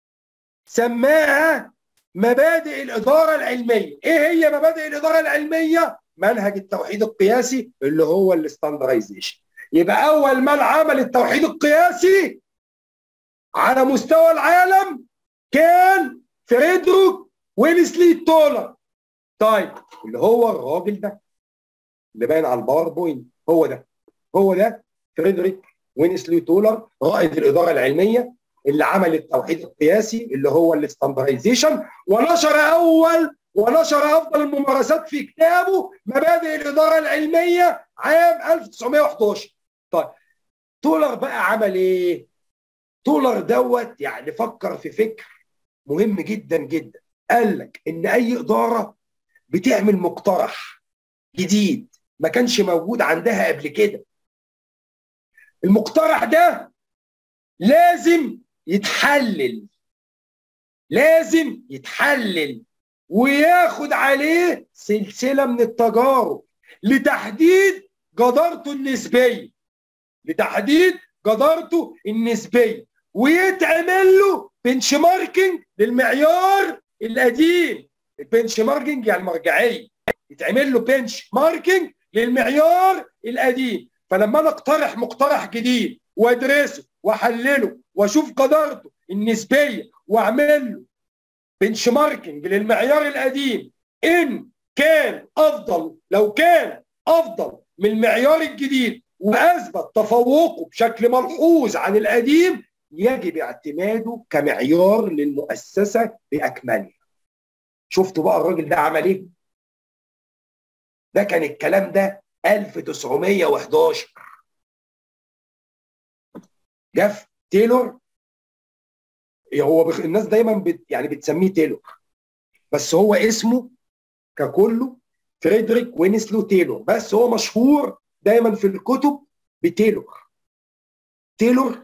سماها مبادئ الإدارة العلمية. إيه هي مبادئ الإدارة العلمية؟ منهج التوحيد القياسي اللي هو الاستاندرايزيشن. يبقى أول من عمل التوحيد القياسي على مستوى العالم كان فريدريك وينسلي تولر. طيب اللي هو الراجل ده اللي باين على الباوربوينت هو ده هو ده فريدريك وينسلي تولر، رائد الإدارة العلمية اللي عمل التوحيد القياسي اللي هو الاستاندرايزيشن، ونشر أول ونشر أفضل الممارسات في كتابه مبادئ الإدارة العلمية عام ألف وتسعمية وحداشر. طيب تولر بقى عمل إيه؟ تولر دوت يعني فكر في فكر مهم جدا جدا. قال لك إن أي إدارة بتعمل مقترح جديد ما كانش موجود عندها قبل كده، المقترح ده لازم يتحلل لازم يتحلل وياخد عليه سلسلة من التجارب لتحديد جدارته النسبية لتحديد جدارته النسبية ويتعمل له بنش ماركينج للمعيار القديم. البنش ماركينج يعني مرجعية، يتعمل له بنش ماركينج للمعيار القديم. فلما انا اقترح مقترح جديد وادرسه واحلله واشوف قدرته النسبيه واعمل له بنش ماركينج للمعيار القديم، ان كان افضل لو كان افضل من المعيار الجديد واثبت تفوقه بشكل ملحوظ عن القديم، يجب اعتماده كمعيار للمؤسسه باكملها. شفتوا بقى الراجل ده عمل ايه؟ ده كان الكلام ده ألف وتسعمية وحداشر. جاف تايلور، هو بخ... الناس دايما بت... يعني بتسميه تايلور، بس هو اسمه ككله فريدريك وينسلو تايلور، بس هو مشهور دايما في الكتب بتايلور. تايلور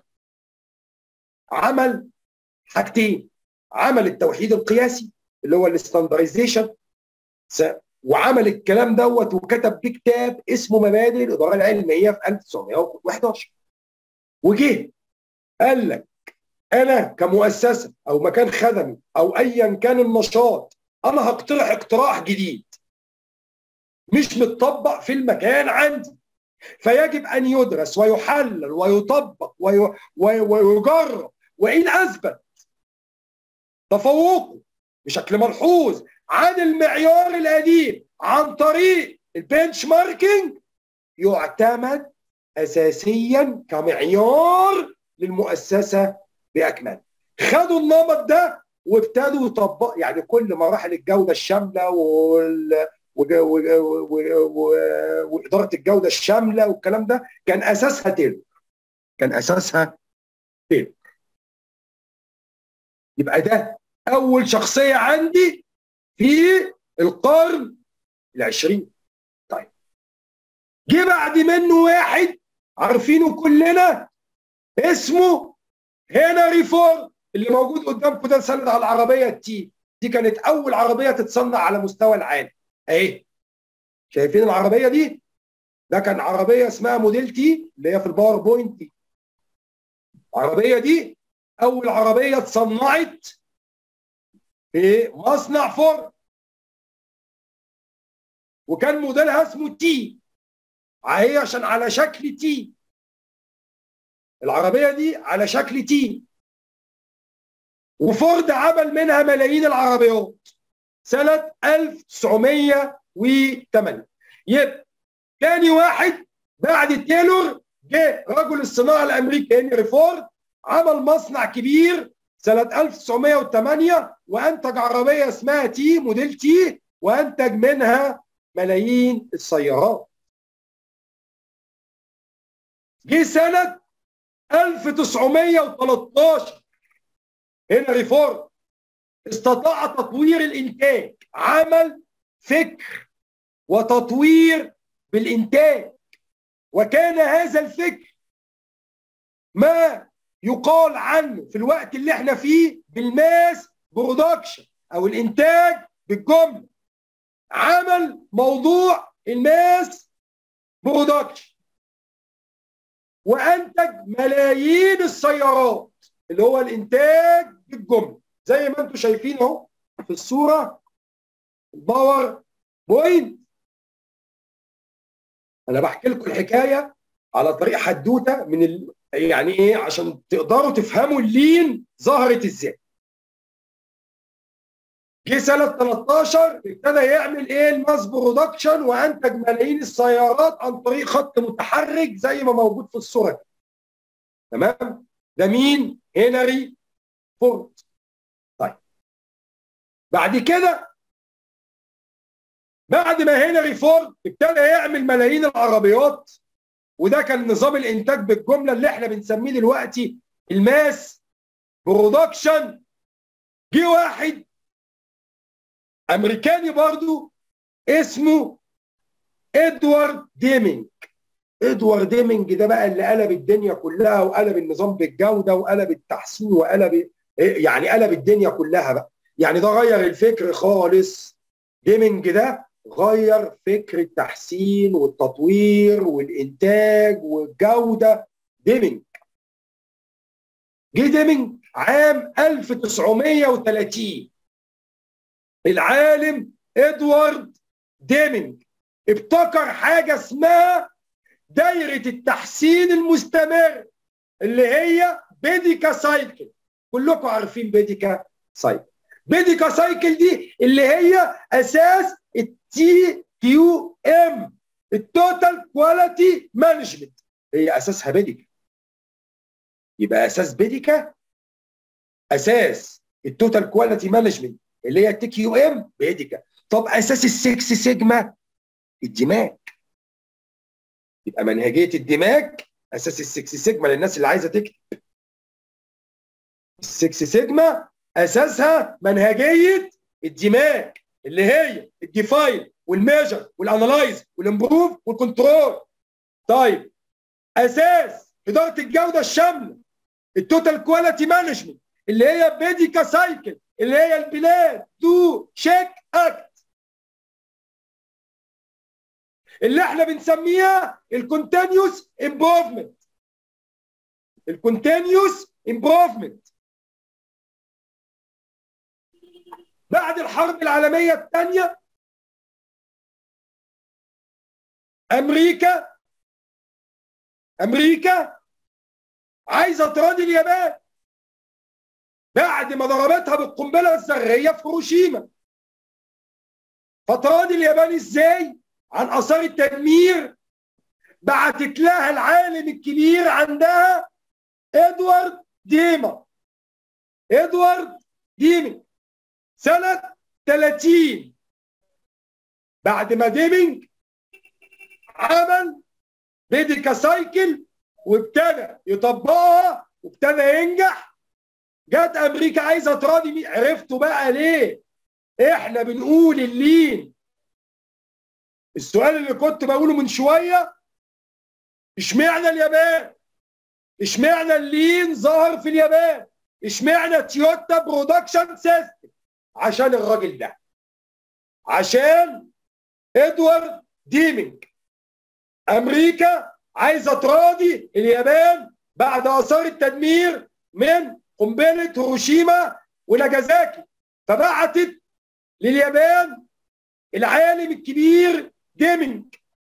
عمل حاجتين، عمل التوحيد القياسي اللي هو الاستاندرايزيشن، وعمل الكلام دوت وكتب بيه كتاب اسمه مبادئ الإدارة العلمية في ألف وتسعمية وحداشر. وجه قال لك أنا كمؤسسة أو مكان خدمي أو أيا كان النشاط، أنا هقترح اقتراح جديد مش متطبق في المكان عندي، فيجب أن يدرس ويحلل ويطبق وي... وي... ويجرب، وإن أثبت تفوقه بشكل ملحوظ عن المعيار القديم عن طريق البنش ماركينج يعتمد اساسيا كمعيار للمؤسسه باكملها. خدوا النمط ده وابتدوا يطبقوا، يعني كل مراحل الجوده الشامله وال واداره الجوده الشامله والكلام ده كان اساسها تيلور. كان اساسها تيلور. يبقى ده اول شخصيه عندي في القرن العشرين. طيب جه بعد منه واحد عارفينه كلنا اسمه هنري فورد، اللي موجود قدامكم ده سند على العربيه التي. دي كانت اول عربيه تتصنع على مستوى العالم اهي. شايفين العربيه دي؟ ده كان عربيه اسمها موديل تي اللي هي في الباوربوينت دي. العربيه دي اول عربيه اتصنعت في مصنع فورد، وكان موديلها اسمه تي، هي عشان على شكل تي. العربيه دي على شكل تي، وفورد عمل منها ملايين العربيات سنه ألف وتسعمية وثمانية. يبقى ثاني واحد بعد تايلور جه رجل الصناعه الامريكي هنري فورد، عمل مصنع كبير سنه ألف وتسعمية وثمانية وانتج عربيه اسمها تي موديل تي، وانتج منها ملايين السيارات. جه سنه ألف وتسعمية وتلتاشر هنري فورد استطاع تطوير الانتاج، عمل فكر وتطوير بالانتاج، وكان هذا الفكر ما يقال عنه في الوقت اللي احنا فيه بالماس برودكشن او الانتاج بالجمله. عمل موضوع الماس برودكشن وانتج ملايين السيارات اللي هو الانتاج بالجمله زي ما انتم شايفين اهو في الصوره الباور بوينت. انا بحكي لكم الحكايه على طريق حدوته من ال... يعني ايه عشان تقدروا تفهموا اللين ظهرت ازاي. جه سنه تلتاشر ابتدى يعمل ايه الماس برودكشن وانتج ملايين السيارات عن طريق خط متحرك زي ما موجود في الصوره. تمام؟ ده مين؟ هنري فورد. طيب بعد كده بعد ما هنري فورد ابتدى يعمل ملايين العربيات، وده كان نظام الانتاج بالجمله اللي احنا بنسميه دلوقتي الماس برودكشن. جه واحد امريكاني برضو اسمه ادوارد ديمينج. ادوارد ديمينج ده بقى اللي قلب الدنيا كلها، وقلب النظام بالجوده، وقلب التحسين، وقلب يعني قلب الدنيا كلها بقى. يعني ده غير الفكر خالص. ديمينج ده غير فكر التحسين والتطوير والانتاج والجوده. ديمينج جه ديمينج عام ألف وتسعمية وتلاتين. العالم ادوارد ديمينج ابتكر حاجه اسمها دايره التحسين المستمر اللي هي بيديكا سايكل. كلكم عارفين بيديكا سايكل. بيديكا سايكل دي اللي هي اساس التي كيو ام، التوتال كواليتي مانجمنت، هي اساسها بيديكا. يبقى اساس بيديكا اساس التوتال كواليتي مانجمنت اللي هي التي كيو ام بيديكا. طب اساس السكس سيجما الدماغ. يبقى منهجيه الدماغ اساس السكس سيجما للناس اللي عايزه تكتب. السكس سيجما اساسها منهجيه الدماغ اللي هي الديفاين والميجر والانالايز والامبروف والكنترول. طيب اساس اداره الجوده الشامله التوتال كواليتي مانجمنت اللي هي بيديكا سايكل اللي هي البلاد دو شيك اكت اللي احنا بنسميها الكونتينيوس امبروفمنت. الكونتينيوس امبروفمنت. بعد الحرب العالميه الثانيه امريكا امريكا عايزه تراضي اليابان. بعد ما ضربتها بالقنبله الذريه في هيروشيما. فتراضي اليابان ازاي عن اثار التدمير؟ بعتت لها العالم الكبير عندها ادوارد ديما ادوارد ديمينج سنه ثلاثين، بعد ما ديمينج عمل بيديكا سايكل وابتدى يطبقها وابتدى ينجح. جت امريكا عايزه تراضي مين؟ عرفتوا بقى ليه احنا بنقول اللين؟ السؤال اللي كنت بقوله من شويه، اشمعنى اليابان؟ اشمعنى اللين ظهر في اليابان؟ اشمعنى تويوتا برودكشن سيستم؟ عشان الراجل ده، عشان ادوارد ديمينج. امريكا عايزه تراضي اليابان بعد اثار التدمير من قنبله هيروشيما وناجازاكي، فبعتت لليابان العالم الكبير ديمينج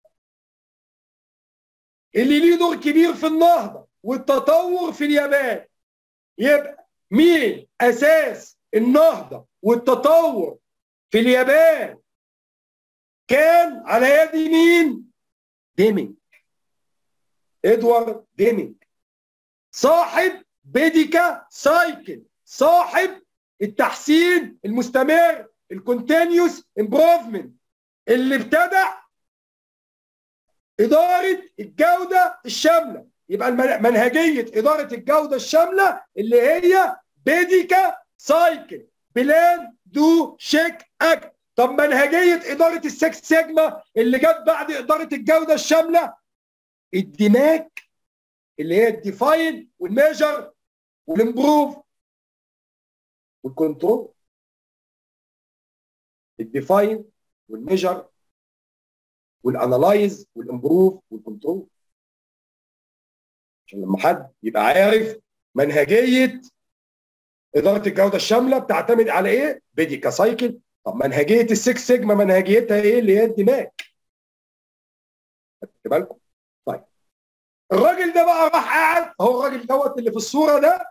اللي ليه دور كبير في النهضه والتطور في اليابان. يبقى مين اساس النهضه والتطور في اليابان؟ كان على يد مين؟ ديمينج، ادوارد ديمينج، صاحب بيديكا سايكل، صاحب التحسين المستمر، الكونتينيوس امبروفمنت، اللي ابتدع اداره الجوده الشامله. يبقى منهجيه اداره الجوده الشامله اللي هي بيديكا سايكل، بلان دو شيك اكت. طب منهجيه اداره السكس سيجما اللي جت بعد اداره الجوده الشامله؟ الدماك اللي هي الديفاين والميجر والامبروف والكنترول. الديفاين والميجر والانالايز والامبروف والكنترول، عشان لما حد يبقى عارف منهجيه اداره الجوده الشامله بتعتمد على ايه؟ بيديكا سايكل. طب منهجيه السكس سيجما منهجيتها ايه؟ اللي هي الدماك. خدت بالكم؟ طيب الراجل ده بقى راح قعد، هو الراجل دوت اللي في الصوره ده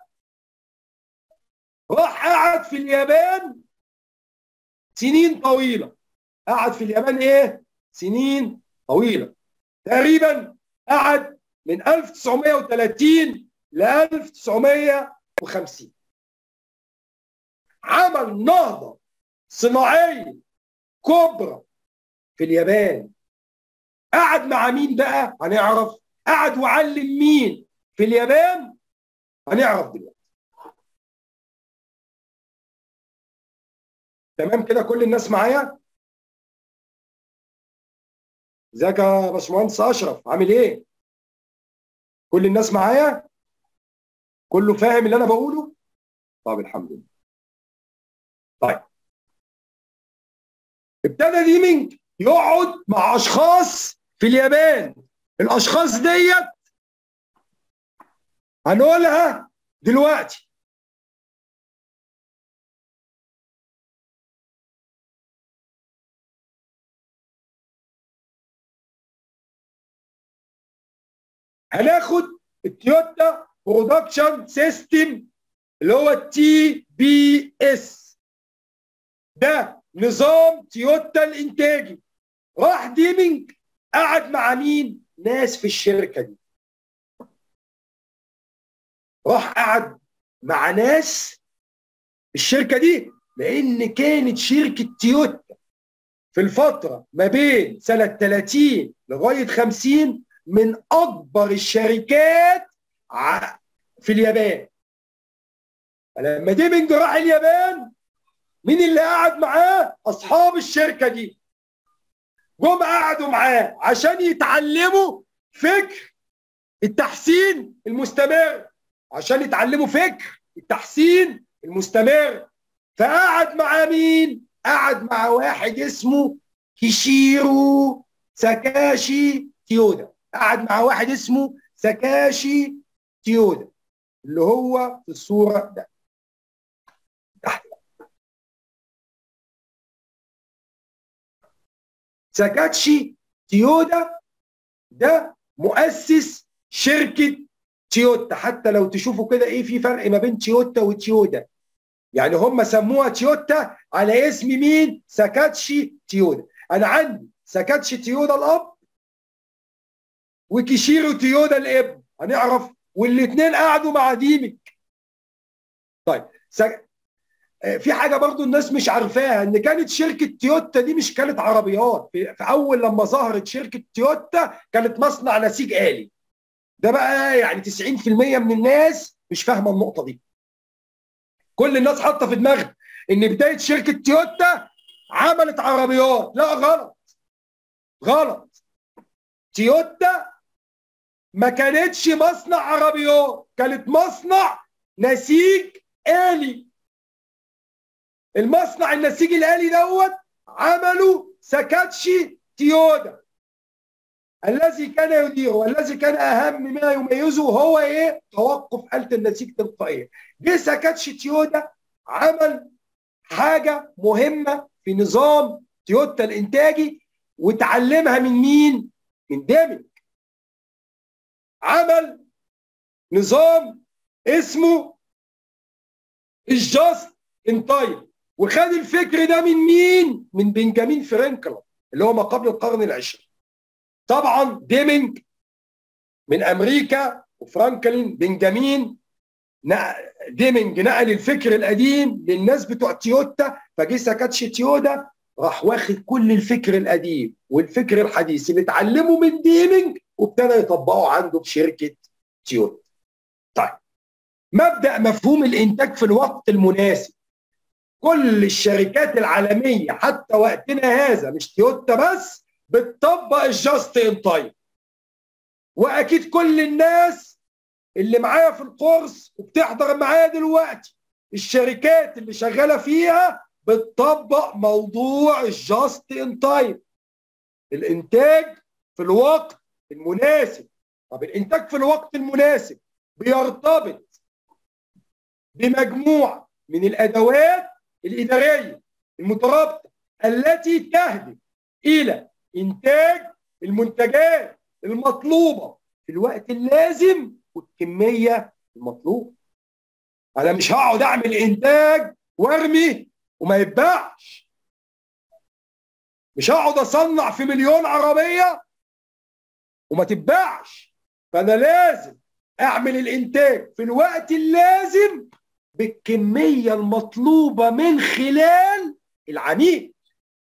راح قعد في اليابان سنين طويله. قعد في اليابان ايه؟ سنين طويله، تقريبا قعد من ألف وتسعمائة وثلاثين ل ألف وتسعمائة وخمسين. عمل نهضه صناعيه كبرى في اليابان. قعد مع مين بقى؟ هنعرف. قعد وعلم مين في اليابان؟ هنعرف دلوقتي. تمام كده كل الناس معايا؟ ازيك يا باشمهندس اشرف، عامل ايه؟ كل الناس معايا؟ كله فاهم اللي انا بقوله؟ طب الحمد لله. طيب ابتدى ديمينج يقعد مع اشخاص في اليابان. الاشخاص ديت هنقولها دلوقتي. هناخد التويوتا برودكشن سيستم اللي هو التي بي اس، ده نظام تويوتا الانتاجي. راح ديمينج قعد مع مين؟ ناس في الشركه دي. راح قعد مع ناس في الشركه دي لان كانت شركه تويوتا في الفتره ما بين سنه ثلاثين لغايه خمسين من اكبر الشركات في اليابان. فلما ديمينج راح اليابان، مين اللي قعد معاه؟ اصحاب الشركه دي. جم قعدوا معاه عشان يتعلموا فكر التحسين المستمر، عشان يتعلموا فكر التحسين المستمر. فقعد مع مين؟ قعد مع واحد اسمه كيشيرو ساكاشي تيودا. قعد مع واحد اسمه ساكاشي تيودا اللي هو في الصورة ده تحت. ساكاشي تيودا ده مؤسس شركة تويوتا. حتى لو تشوفوا كده ايه في فرق ما بين تويوتا وتيودا. يعني هم سموها تويوتا على اسم مين؟ ساكاتشي تويودا. انا عندي ساكاتشي تويودا الاب وكيشيرو تويودا الابن، هنعرف، والاثنين قعدوا مع ديمك. طيب سك... في حاجه برضو الناس مش عارفاها، ان كانت شركه تويوتا دي مش كانت عربيات. في, في اول لما ظهرت شركه تويوتا كانت مصنع نسيج آلي. ده بقى يعني تسعين في المية من الناس مش فاهمه النقطه دي. كل الناس حاطه في دماغها ان بدايه شركه تويوتا عملت عربيات. لا، غلط غلط. تويوتا ما كانتش مصنع عربيات، كانت مصنع نسيج آلي. المصنع النسيج الآلي دوت عمله ساكاتشي تويودا الذي كان يديره، والذي كان اهم ما يميزه هو ايه؟ توقف آلة النسيج تلقائيا. جه ساكاتشي تويودا عمل حاجه مهمه في نظام تويوتا الانتاجي، وتعلمها من مين؟ من ديمنج. عمل نظام اسمه الجاست ان تايم، وخد الفكر ده من مين؟ من بنجامين فرانكلين اللي هو ما قبل القرن العشرين. طبعا ديمنج من امريكا، وفرانكلين بنجامين ديمنج نقل الفكر القديم للناس بتوع تويوتا. فجه ساكاتشي تويودا راح واخد كل الفكر القديم والفكر الحديث اللي اتعلمه من ديمنج وابتدى يطبقه عنده في شركه تويوتا. طيب، مبدأ مفهوم الانتاج في الوقت المناسب. كل الشركات العالميه حتى وقتنا هذا، مش تويوتا بس، بتطبق الجاست ان تايم. واكيد كل الناس اللي معايا في الكورس وبتحضر معايا دلوقتي الشركات اللي شغاله فيها بتطبق موضوع الجاست ان تايم، الانتاج في الوقت المناسب. طب الانتاج في الوقت المناسب بيرتبط بمجموعه من الادوات الاداريه المترابطه التي تهدف الى انتاج المنتجات المطلوبه في الوقت اللازم والكميه المطلوبه. انا مش هقعد اعمل انتاج وارمي وما يتباعش. مش هقعد اصنع في مليون عربيه وما تتباعش. فانا لازم اعمل الانتاج في الوقت اللازم بالكميه المطلوبه من خلال العميل.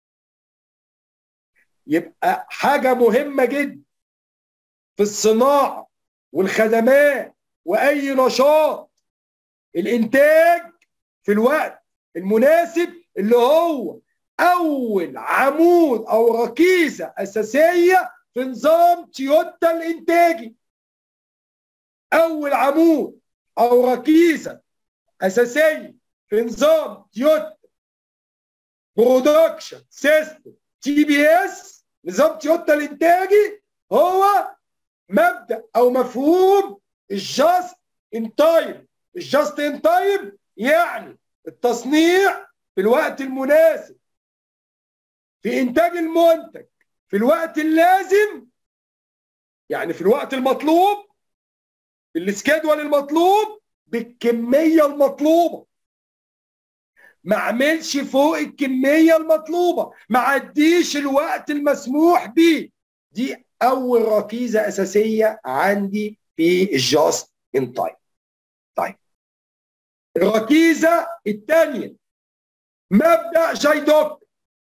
يبقى حاجه مهمه جدا في الصناعه والخدمات واي نشاط، الانتاج في الوقت المناسب اللي هو اول عمود او ركيزه اساسيه في نظام تويوتا الانتاجي. اول عمود او ركيزه اساسيه في نظام تويوتا برودكشن سيستم تي بي اس، نظام تويوتا الانتاجي، هو مبدا او مفهوم الجاست ان تايم. الجاست ان تايم يعني التصنيع في الوقت المناسب، في انتاج المنتج في الوقت اللازم، يعني في الوقت المطلوب، في السكيدول المطلوب، بالكميه المطلوبه. ما اعملش فوق الكميه المطلوبه، ما عديش الوقت المسموح به. دي اول ركيزه اساسيه عندي في الجاست ان تايم. طيب، الركيزه الثانيه مبدا جايدوكا.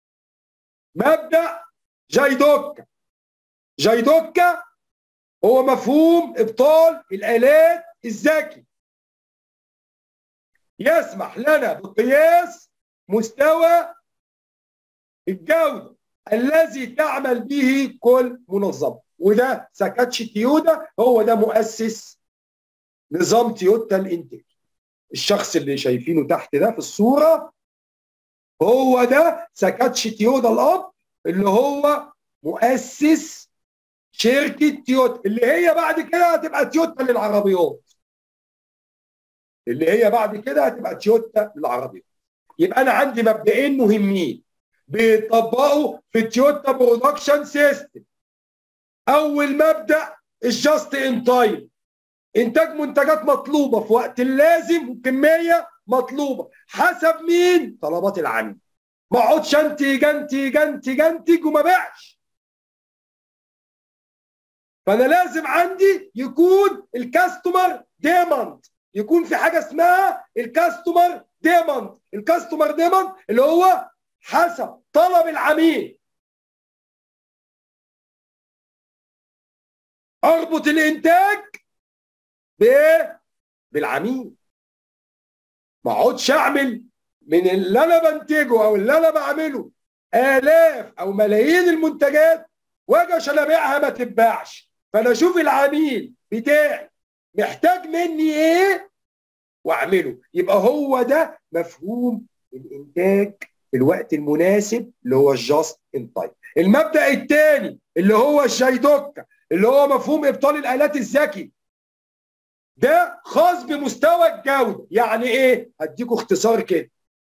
مبدا جايدوكا جايدوكا هو مفهوم ابطال الالات الذكي، يسمح لنا بقياس مستوى الجوده الذي تعمل به كل منظمه. وده ساكاتشي تويودا، هو ده مؤسس نظام تويوتا الانتاج. الشخص اللي شايفينه تحت ده في الصوره هو ده ساكاتشي تويودا الاب، اللي هو مؤسس شركه تويوتا، اللي هي بعد كده هتبقى تويوتا للعربيات. اللي هي بعد كده هتبقى تويوتا للعربيات. يبقى انا عندي مبدئين مهمين بيطبقوا في تويوتا برودكشن سيستم. اول مبدا الجاست ان تايم، انتاج منتجات مطلوبه في وقت اللازم وكميه مطلوبه حسب مين؟ طلبات العميل. ما اقعدش انتج انتج انتج انتج وما بيعش. فانا لازم عندي يكون الكاستمر ديماند، يكون في حاجه اسمها الكاستمر ديماند. الكاستمر ديماند اللي هو حسب طلب العميل. اربط الانتاج بايه؟ بالعميل. ما اقعدش اعمل من اللي انا بنتجه او اللي انا بعمله الاف او ملايين المنتجات واجي عشان ابيعها ما تتباعش. فانا اشوف العميل بتاعي محتاج مني ايه واعمله. يبقى هو ده مفهوم الانتاج في الوقت المناسب اللي هو الجاست ان تايم. المبدا الثاني اللي هو الجايدوكا اللي هو مفهوم ابطال الالات الذكي، ده خاص بمستوى الجوده. يعني ايه؟ هديكوا اختصار كده.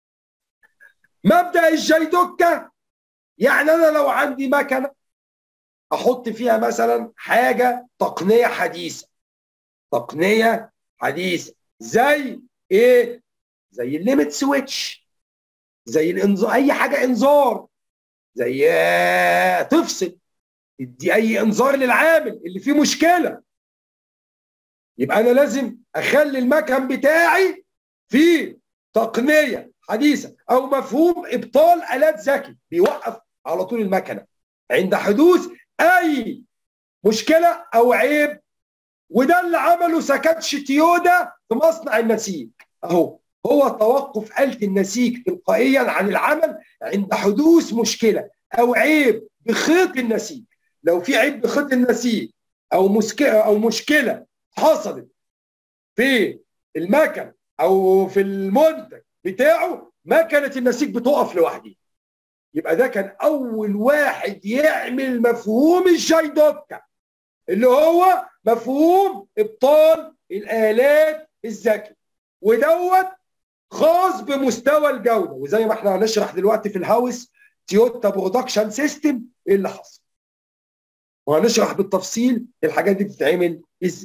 مبدا الجايدوكا يعني انا لو عندي مكنه احط فيها مثلا حاجه تقنيه حديثه، تقنيه حديثه زي ايه؟ زي الليمت سويتش، زي الانذار، اي حاجه انذار، زي تفصل تدي اي انذار للعامل اللي فيه مشكله. يبقى انا لازم اخلي المكن بتاعي فيه تقنيه حديثه او مفهوم ابطال الات ذكي بيوقف على طول المكنه عند حدوث اي مشكله او عيب. وده اللي عمله ساكاتشي تويودا في مصنع النسيج اهو. هو توقف آلة النسيج تلقائيا عن العمل عند حدوث مشكله او عيب بخيط النسيج. لو في عيب بخيط النسيج او مشكله او مشكله حصلت في المكن او في المنتج بتاعه، مكنه النسيج بتقف لوحدها. يبقى ده كان اول واحد يعمل مفهوم الجايدوكا اللي هو مفهوم ابطال الالات الذكي، ودوت خاص بمستوى الجوده. وزي ما احنا هنشرح دلوقتي في الهاوس تويوتا برودكشن سيستم ايه اللي حصل، وهنشرح بالتفصيل الحاجات دي بتتعمل ازاي.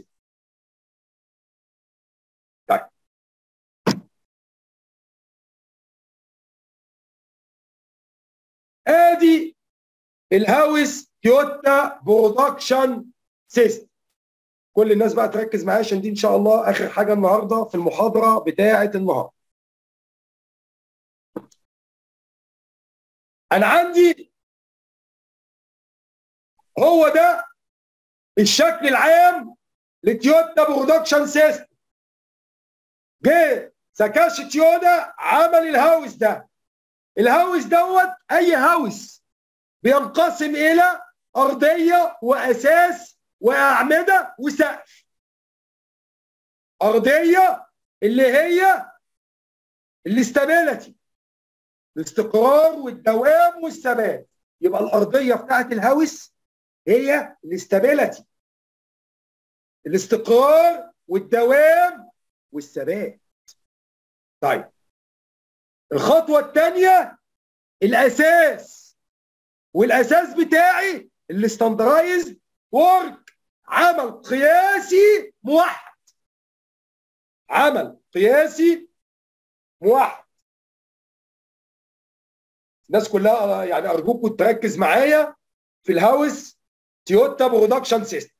طيب ادي الهاوس تويوتا برودكشن سيستم. كل الناس بقى تركز معايا عشان دي ان شاء الله اخر حاجه النهارده في المحاضره بتاعه النهارده. انا عندي هو ده الشكل العام لتويوتا برودكشن سيستم. جه ساكاشي تويودا عمل الهاوس ده. الهاوس دوت اي هاوس بينقسم الى ارضيه واساس واعمده وسقف. ارضيه اللي هي الاستابيليتي، الاستقرار والدوام والثبات. يبقى الارضيه بتاعت الهاوس هي الاستابيليتي، الاستقرار والدوام والثبات. طيب الخطوه الثانيه الاساس، والاساس بتاعي الستاندرايزد ورك، عمل قياسي موحد. عمل قياسي موحد. الناس كلها يعني ارجوكم تركز معايا في الهاوس تويوتا برودكشن سيستم.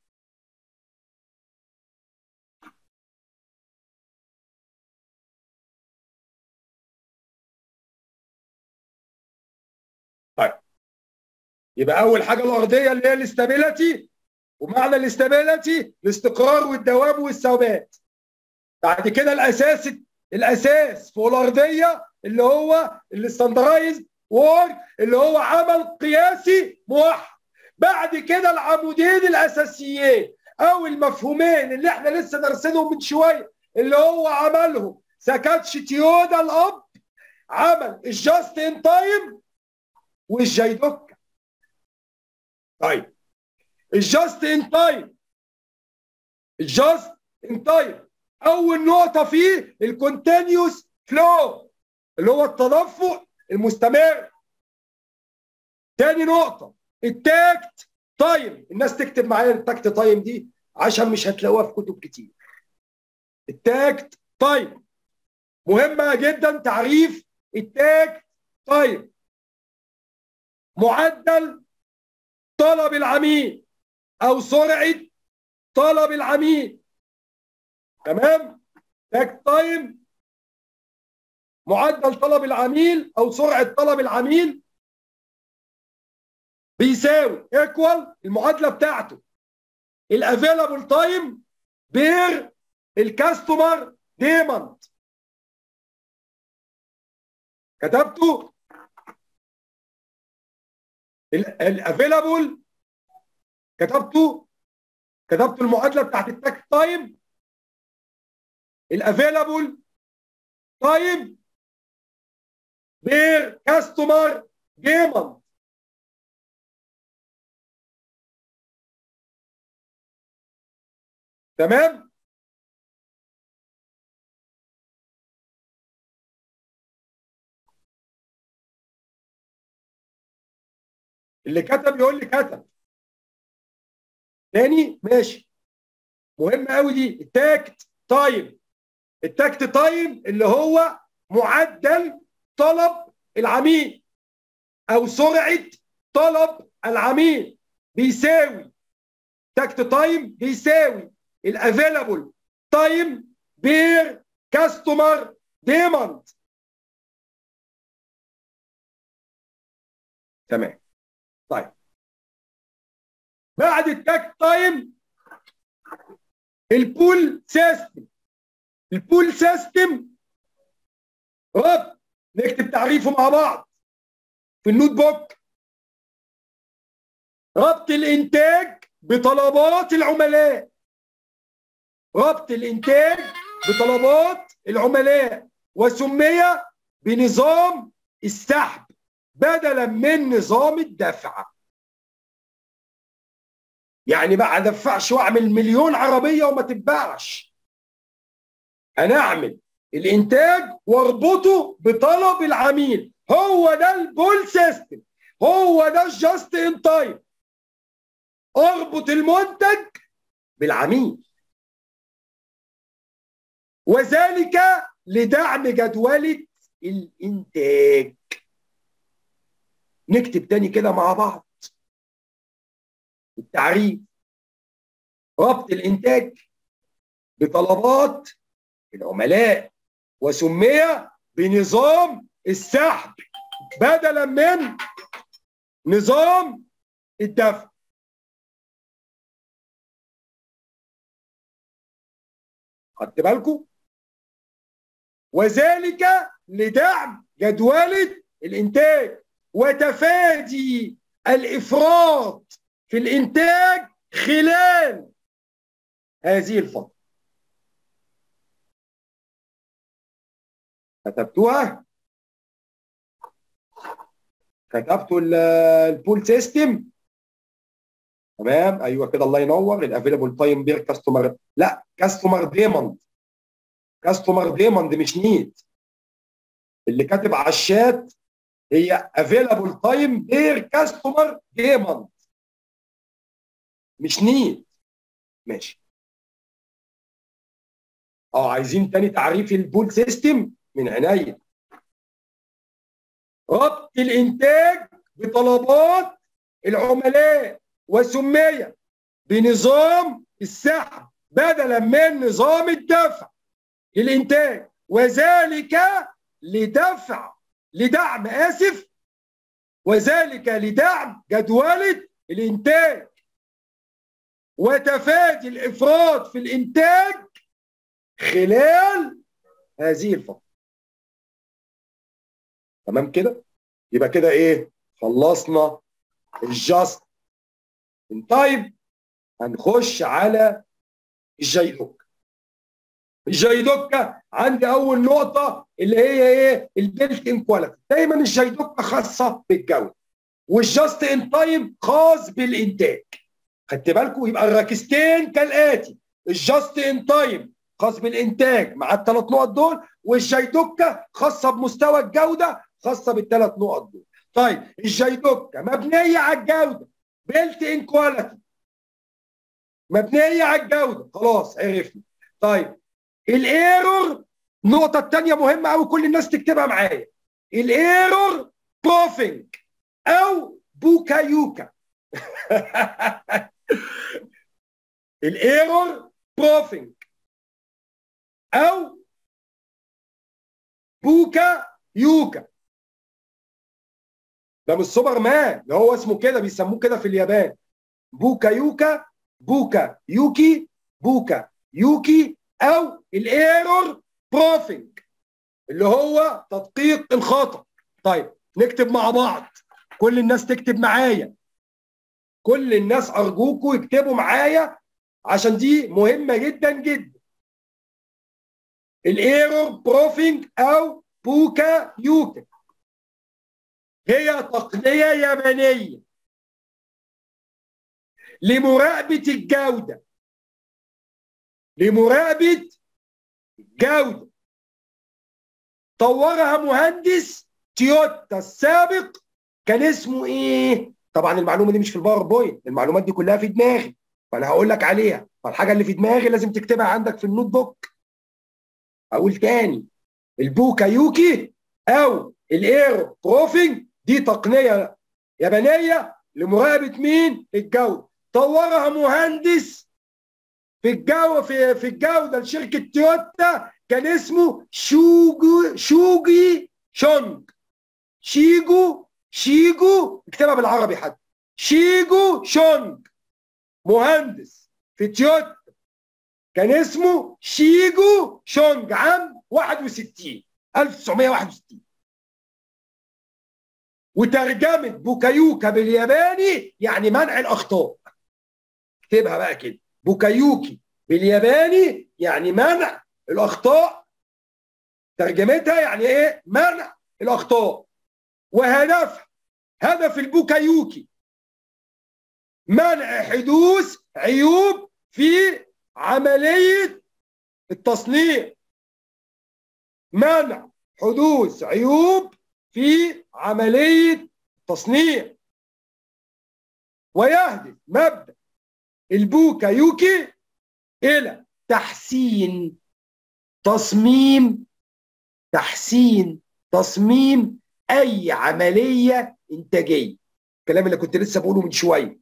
طيب يبقى اول حاجه الارضيه اللي هي الاستابيليتي، ومعنى الاستابيليتي الاستقرار والدوام والثبات. بعد كده الاساس، الاساس فوق الارضيه اللي هو الستاندرايزد وورك اللي هو عمل قياسي موحد. بعد كده العمودين الاساسيين او المفهومين اللي احنا لسه دارسينهم من شويه اللي هو عملهم ساكاتشي تويودا الاب، عمل الجاست ان تايم والجايدوكا. طيب الجاست ان تايم، الجاست ان تايم اول نقطه فيه الكونتينيوس فلو اللي هو التدفق المستمر. تاني نقطه التاكت تايم. الناس تكتب معايا التاكت تايم دي عشان مش هتلاقوها في كتب كتير. التاكت تايم. مهمه جدا تعريف التاك تايم. معدل طلب العميل او سرعه طلب العميل. تمام؟ تاك تايم معدل طلب العميل او سرعه طلب العميل بيساوي ايكوال المعادله بتاعته الافيلابل تايم بير الكاستمر ديماند. كتبته الافيلابل، كتبته كتبت المعادله بتاعت التاك تايم الافيلابل تايم بير كاستمر ديماند. تمام؟ اللي كتب يقول لي كتب تاني. ماشي، مهم قوي دي التاكت تايم. التاكت تايم اللي هو معدل طلب العميل او سرعه طلب العميل بيساوي تاكت تايم بيساوي الافيلابل تايم بير كاستمر ديماند. تمام. طيب بعد التاك تايم البول سيستم. البول سيستم ربط، نكتب تعريفه مع بعض في النوت بوك. ربط الانتاج بطلبات العملاء. ربط الانتاج بطلبات العملاء وسمي بنظام السحب بدلا من نظام الدفع. يعني بقى ادفعش واعمل مليون عربيه وما تتباعش. انا اعمل الانتاج واربطه بطلب العميل. هو ده البول سيستم، هو ده الجاست ان تايم. اربط المنتج بالعميل، وذلك لدعم جدولة الانتاج. نكتب تاني كده مع بعض التعريف. ربط الانتاج بطلبات العملاء وسمي بنظام السحب بدلا من نظام الدفع. خدت بالكم؟ وذلك لدعم جدولة الانتاج وتفادي الافراط في الانتاج خلال هذه الفترة. كتبتوها؟ كتبتوا البول سيستم؟ تمام. ايوه كده، الله ينور. الافيلابل تايم بير كاستمر، لا كاستمر ديماند. كاستمر ديماند مش نيد. اللي كاتب على الشات هي افيلابل تايم بير كاستمر ديماند مش نيد. ماشي. اه عايزين تاني تعريف البول سيستم؟ من عينيا. ربط الانتاج بطلبات العملاء وسمي بنظام السحب بدلا من نظام الدفع للانتاج، وذلك لدفع لدعم اسف وذلك لدعم جدولة الانتاج وتفادي الافراط في الانتاج خلال هذه الفترة. تمام كده؟ يبقى كده ايه؟ خلصنا الجاست ان تايم. هنخش على الجيدوكا. الجيدوكا عندي اول نقطه اللي هي ايه؟ البيلت ان كواليتي. دايما الجيدوكا خاصه بالجوده والجاست ان تايم خاص بالانتاج. خدت بالكم؟ يبقى الركيزتين كالاتي: الجاست ان تايم خاص بالانتاج مع الثلاث نقط دول، والجيدوكا خاصه بمستوى الجوده خاصه بالثلاث نقط دول. طيب الجيدوكا مبنيه على الجوده، بيلت ان كواليتي مبنيه على الجوده، خلاص عرفنا. طيب الايرور النقطة الثانية مهمة قوي كل الناس تكتبها معايا، الايرور بروفنج او بوكايوكا. الايرور بروفنج او بوكا يوكا. ده مش سوبر مان، ده هو اسمه كده، بيسموه كده في اليابان، بوكا يوكا، بوكا يوكي، بوكا يوكي، او الايرور بروفنج اللي هو تدقيق الخطأ. طيب نكتب مع بعض، كل الناس تكتب معايا، كل الناس ارجوكم يكتبوا معايا عشان دي مهمة جدا جدا. الايرور بروفنج او بوكا يوكا هي تقنية يابانية لمراقبة الجودة، لمراقبة جودة طورها مهندس تويوتا السابق، كان اسمه ايه؟ طبعا المعلومة دي مش في الباوربوينت، المعلومات دي كلها في دماغي، فانا هقول لك عليها، فالحاجة اللي في دماغي لازم تكتبها عندك في النوت بوك. اقول تاني، البوكا يوكي او الايرو بروفنج دي تقنية يابانية لمراقبة مين؟ الجودة، طورها مهندس في الجو في في الجوده لشركه تويوتا كان اسمه شوجو شوجي شونج. شيجو شيجو اكتبها بالعربي حتى، شيجو شونج، مهندس في تويوتا كان اسمه شيجو شونج، عام واحد وستين ألف وتسعمية وواحد وستين. وترجمه بوكايوكا بالياباني يعني منع الاخطاء. اكتبها بقى كده، بوكايوكي بالياباني يعني منع الاخطاء، ترجمتها يعني ايه؟ منع الاخطاء. وهدف هدف البوكايوكي منع حدوث عيوب في عمليه التصنيع، منع حدوث عيوب في عمليه التصنيع. ويهدف مبدأ البوكايوكي الى تحسين تصميم تحسين تصميم اي عمليه انتاجيه، الكلام اللي كنت لسه بقوله من شويه.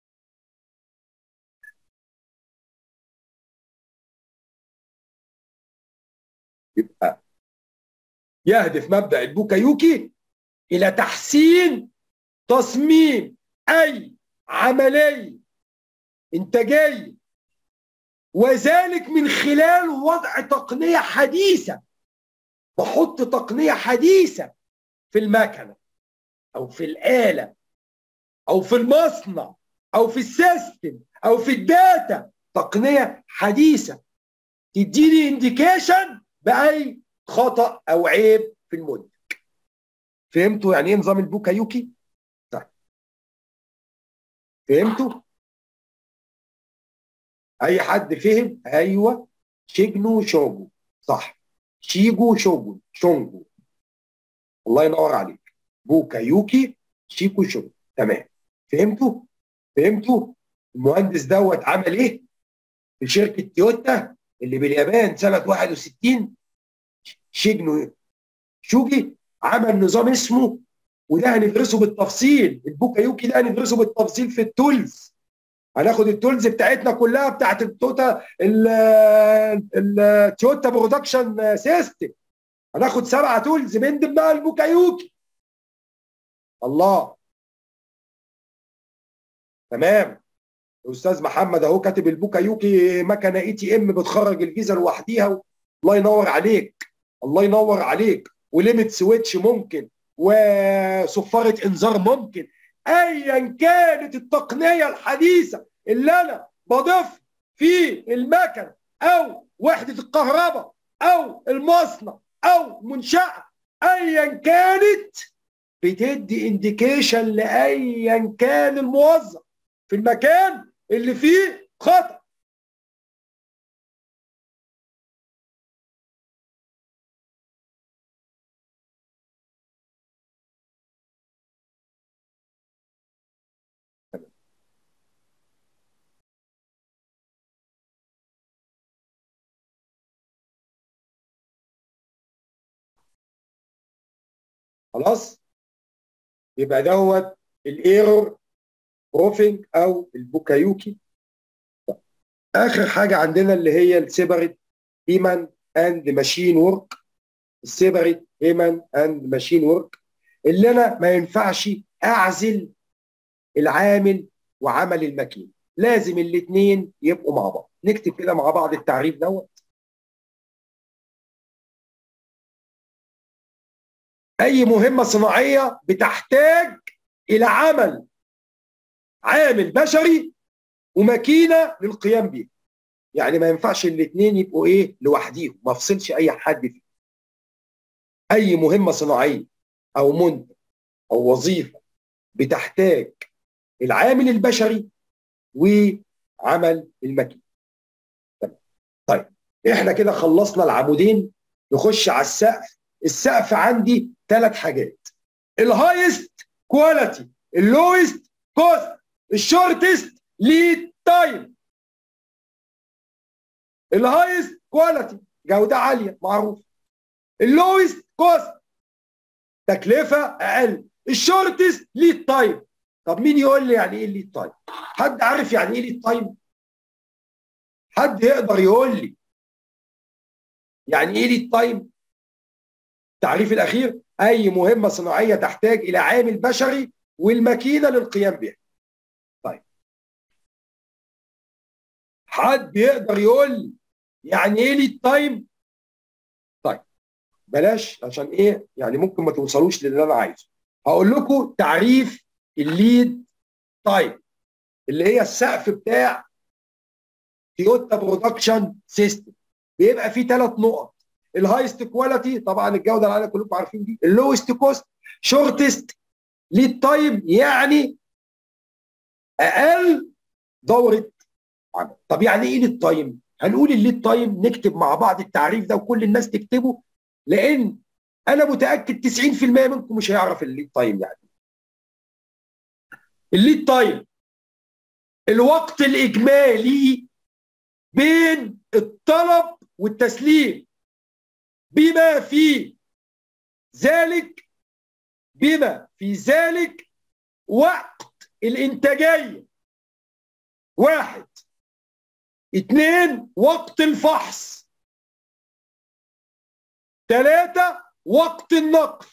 يبقى يهدف مبدأ البوكايوكي الى تحسين تصميم اي عمليه انتاجيه، وذلك من خلال وضع تقنيه حديثه. بحط تقنيه حديثه في المكنه او في الاله او في المصنع او في السيستم او في الداتا، تقنيه حديثه تديني انديكيشن باي خطا او عيب في المنتج. فهمتوا يعني ايه نظام البوكايوكي؟ طيب فهمتوا؟ اي حد فهم؟ ايوه، شيجنو شوجو، صح، شيجو شوجو شونجو، الله ينور عليك، بوكايوكي شيكو شوجو، تمام. فهمتوا؟ فهمتوا المهندس دوت عمل ايه في شركه تويوتا اللي باليابان سنه واحد وستين؟ شيجنو شوجي عمل نظام اسمه، وده هندرسه بالتفصيل، البوكايوكي ده هندرسه بالتفصيل في التولز. هناخد التولز بتاعتنا كلها بتاعت التوتا التويوتا برودكشن سيستم، هناخد سبعه تولز من ضمنها البوكايوكي. الله، تمام. الاستاذ محمد اهو كاتب البوكايوكي مكنه اي تي ام بتخرج الفيزا لوحديها، الله ينور عليك، الله ينور عليك. وليميت سويتش ممكن، وصفاره انذار ممكن، ايا كانت التقنيه الحديثه اللي انا بضيف في المكنه او وحده الكهرباء او المصنع او منشاه ايا كانت، بتدي انديكيشن لايا كان الموظف في المكان اللي فيه خطأ. خلاص؟ يبقى دوت الايرور بروفنج او البوكايوكي. اخر حاجه عندنا اللي هي السيبريت هيومن اند ماشين ورك. السيبريت هيومن اند ماشين ورك اللي انا ما ينفعش اعزل العامل وعمل الماكينه، لازم الاثنين يبقوا مع بعض. نكتب كده مع بعض التعريف دوت. اي مهمه صناعيه بتحتاج الى عمل عامل بشري وماكينه للقيام بيها. يعني ما ينفعش الاثنين يبقوا ايه لوحديهم، ما افصلش اي حد فيهم. اي مهمه صناعيه او منتج او وظيفه بتحتاج العامل البشري وعمل الماكينه. طيب احنا كده خلصنا العمودين، نخش على السقف. السقف عندي ثلاث حاجات: الهايست كواليتي، اللويست كوست، الشورتست ليد تايم. الهايست كواليتي جوده عاليه معروف، اللويست كوست تكلفه اقل، الشورتست ليد تايم. طب مين يقول لي يعني ايه الليد تايم؟ حد عارف يعني ايه ليد تايم؟ حد يقدر يقول لي يعني ايه ليد تايم؟ التعريف الاخير: اي مهمه صناعيه تحتاج الى عامل بشري والماكينه للقيام بها. طيب حد يقدر يقول لي يعني ايه ليد تايم؟ طيب بلاش، عشان ايه يعني ممكن ما توصلوش للي انا عايزه. هقول لكم تعريف الليد تايم اللي هي السقف بتاع تويوتا برودكشن سيستم. بيبقى فيه ثلاث نقط: الهايست كواليتي طبعا الجوده العاليه كلكم عارفين دي، اللويست كوست، شورتست ليد تايم يعني اقل دوره عمل. طب يعني ايه ليد تايم؟ هنقول الليد تايم، نكتب مع بعض التعريف ده وكل الناس تكتبه، لان انا متاكد تسعين في المية منكم مش هيعرف الليد تايم يعني. الليد تايم الوقت الاجمالي بين الطلب والتسليم، بما في ذلك بما في ذلك وقت الانتاجيه. واحد. اثنين وقت الفحص. ثلاثة وقت النقل.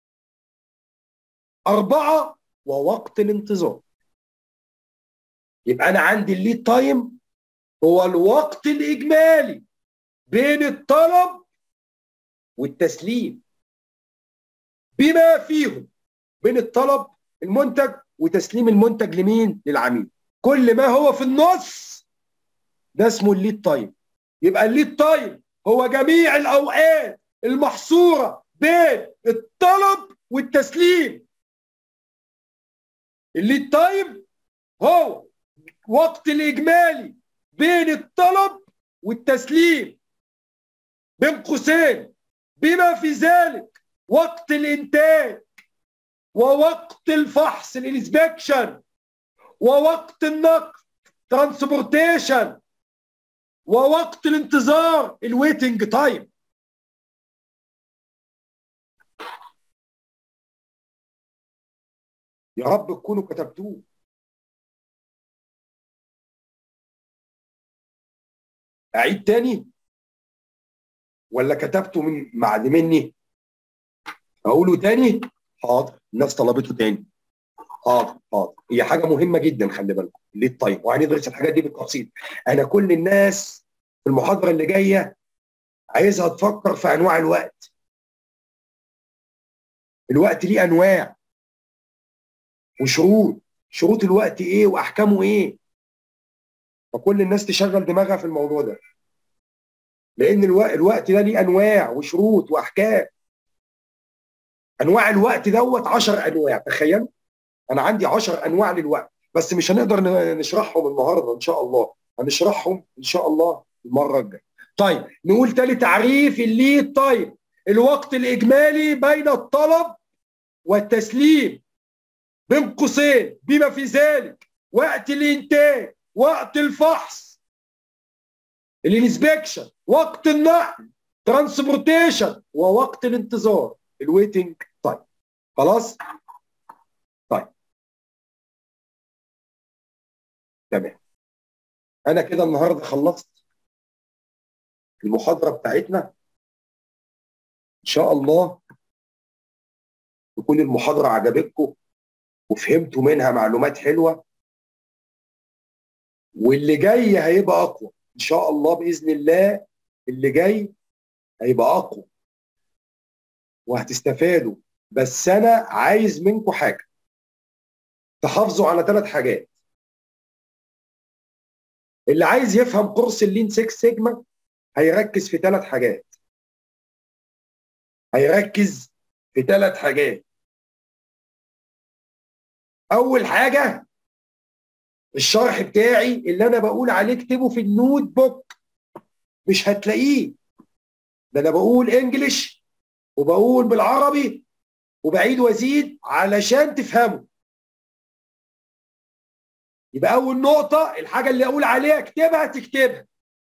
أربعة ووقت الانتظار. يبقى أنا عندي الليد تايم هو الوقت الإجمالي بين الطلب والتسليم، بما فيهم بين الطلب المنتج وتسليم المنتج لمين؟ للعميل. كل ما هو في النص ده اسمه الليد تايم. يبقى الليد تايم هو جميع الأوقات المحصورة بين الطلب والتسليم. الليد تايم هو وقت الإجمالي بين الطلب والتسليم، بين قوسين بما في ذلك وقت الإنتاج ووقت الفحص الانسبكشن ووقت النقل ترانسبورتيشن ووقت الانتظار الويتنج تايم. يا رب تكونوا كتبتوه. اعيد تاني ولا كتبته من بعد مني؟ اقوله تاني؟ حاضر، الناس طلبته تاني. حاضر حاضر، هي حاجه مهمه جدا، خلي بالكم الليد تايم، وهندرس الحاجات دي بالتفصيل. انا كل الناس في المحاضره اللي جايه عايزها تفكر في انواع الوقت. الوقت ليه انواع وشروط، شروط الوقت ايه واحكامه ايه، فكل الناس تشغل دماغها في الموضوع ده، لان الوقت الوقت ده ليه انواع وشروط واحكام. انواع الوقت دوت عشر انواع. تخيلوا انا عندي عشر انواع للوقت، بس مش هنقدر نشرحهم النهارده، ان شاء الله هنشرحهم ان شاء الله المره الجايه. طيب نقول تاني تعريف الليد تايم: الوقت الاجمالي بين الطلب والتسليم، بين قوسين بما في ذلك وقت الانتاج، وقت الفحص الانسبكشن، وقت النقل ترانسبورتيشن، ووقت الانتظار الويتنج تايم. خلاص؟ طيب تمام. انا كده النهارده خلصت المحاضره بتاعتنا. ان شاء الله تكون المحاضره عجبتكم وفهمتوا منها معلومات حلوه، واللي جاي هيبقى اقوى ان شاء الله باذن الله. اللي جاي هيبقى اقوى وهتستفادوا. بس انا عايز منكم حاجه، تحافظوا على ثلاث حاجات. اللي عايز يفهم كورس اللين ستة سيجما هيركز في ثلاث حاجات. هيركز في ثلاث حاجات. اول حاجه الشرح بتاعي اللي انا بقول عليه اكتبه في النوت بوك، مش هتلاقيه. ده انا بقول انجليش وبقول بالعربي وبعيد وازيد علشان تفهموا. يبقى اول نقطه الحاجه اللي اقول عليها اكتبها تكتبها.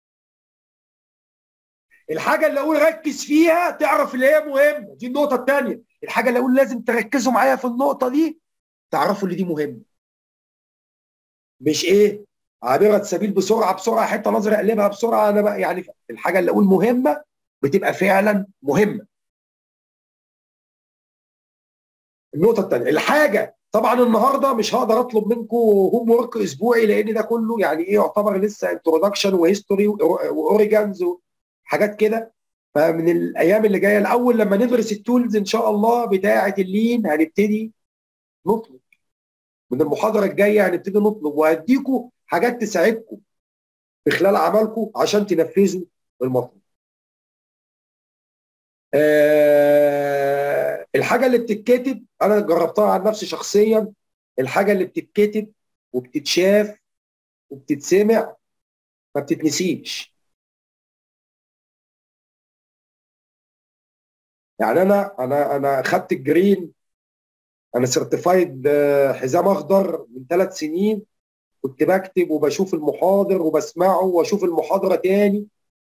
الحاجه اللي اقول ركز فيها تعرف اللي هي مهمه، دي النقطه الثانيه. الحاجه اللي اقول لازم تركزوا معايا في النقطه دي تعرفوا اللي دي مهمه. مش ايه عابره سبيل بسرعه بسرعه حته نظري اقلبها بسرعه. انا بقى يعني الحاجه اللي اقول مهمه بتبقى فعلا مهمه. النقطه الثانيه الحاجه، طبعا النهارده مش هقدر اطلب منكم هوم ورك اسبوعي لان ده كله يعني ايه يعتبر لسه انترودكشن وهيستوري واوريجانز وحاجات كده. فمن الايام اللي جايه الاول لما ندرس التولز ان شاء الله بتاعه اللين هنبتدي نطلب. من المحاضره الجايه هنبتدي نطلب وهديكم حاجات تساعدكم في خلال عملكم عشان تنفذوا المطلوب. أه الحاجه اللي بتتكتب انا جربتها عن نفسي شخصيا. الحاجه اللي بتتكتب وبتتشاف وبتتسمع ما بتتنسيش. يعني انا انا انا خدت الجرين، انا سيرتيفايد حزام اخضر من ثلاث سنين. كنت بكتب وبشوف المحاضر وبسمعه واشوف المحاضره تاني،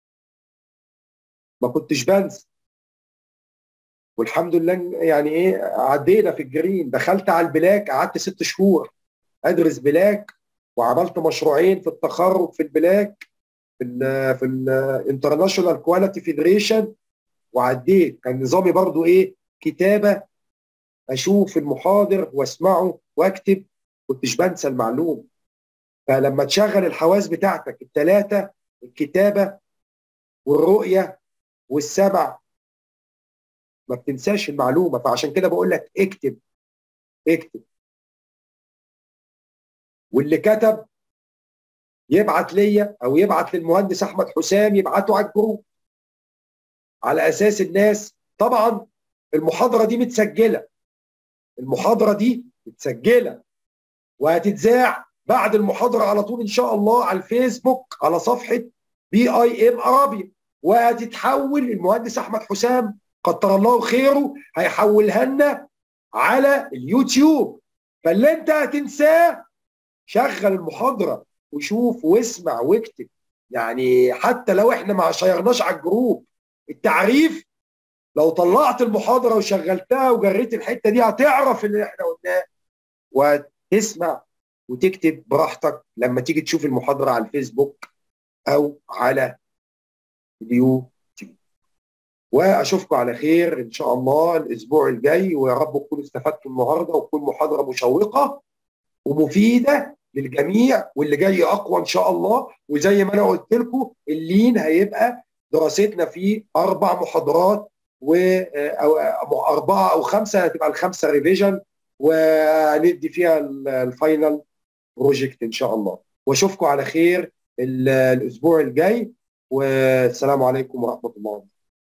ما كنتش بنسى. والحمد لله يعني ايه عدينا في الجرين. دخلت على البلاك قعدت ست شهور ادرس بلاك، وعملت مشروعين في التخرج في البلاك في ال في الانترناشونال كواليتي فيدريشن وعديت. كان نظامي برضو ايه كتابه، اشوف المحاضر واسمعه واكتب، كنتش بنسى المعلومه. فلما تشغل الحواس بتاعتك الثلاثه، الكتابه والرؤيه والسمع، ما بتنساش المعلومه. فعشان كده بقول لك اكتب اكتب. واللي كتب يبعت ليا او يبعت للمهندس احمد حسام، يبعته على الجروب على اساس الناس. طبعا المحاضره دي متسجله، المحاضره دي متسجله وهتتذاع بعد المحاضره على طول ان شاء الله على الفيسبوك على صفحه بي اي ام ارابيا، وهتتحول المهندس احمد حسام كتر الله خيره هيحولها لنا على اليوتيوب. فاللي انت هتنساه شغل المحاضره وشوف واسمع واكتب. يعني حتى لو احنا ما شيرناش على الجروب التعريف، لو طلعت المحاضره وشغلتها وجريت الحته دي هتعرف اللي احنا قلناه وتسمع وتكتب براحتك لما تيجي تشوف المحاضره على الفيسبوك او على اليوتيوب. واشوفكم على خير ان شاء الله الاسبوع الجاي، ويا رب تكونوا استفدتوا النهارده وتكون محاضره مشوقه ومفيده للجميع، واللي جاي اقوى ان شاء الله. وزي ما انا قلت لكم اللين هيبقى دراستنا فيه اربع محاضرات و او اربعه او خمسه، هتبقى الخمسه ريفيجن وهندي فيها الفاينل بروجكت ان شاء الله. واشوفكم على خير الاسبوع الجاي، والسلام عليكم ورحمه الله.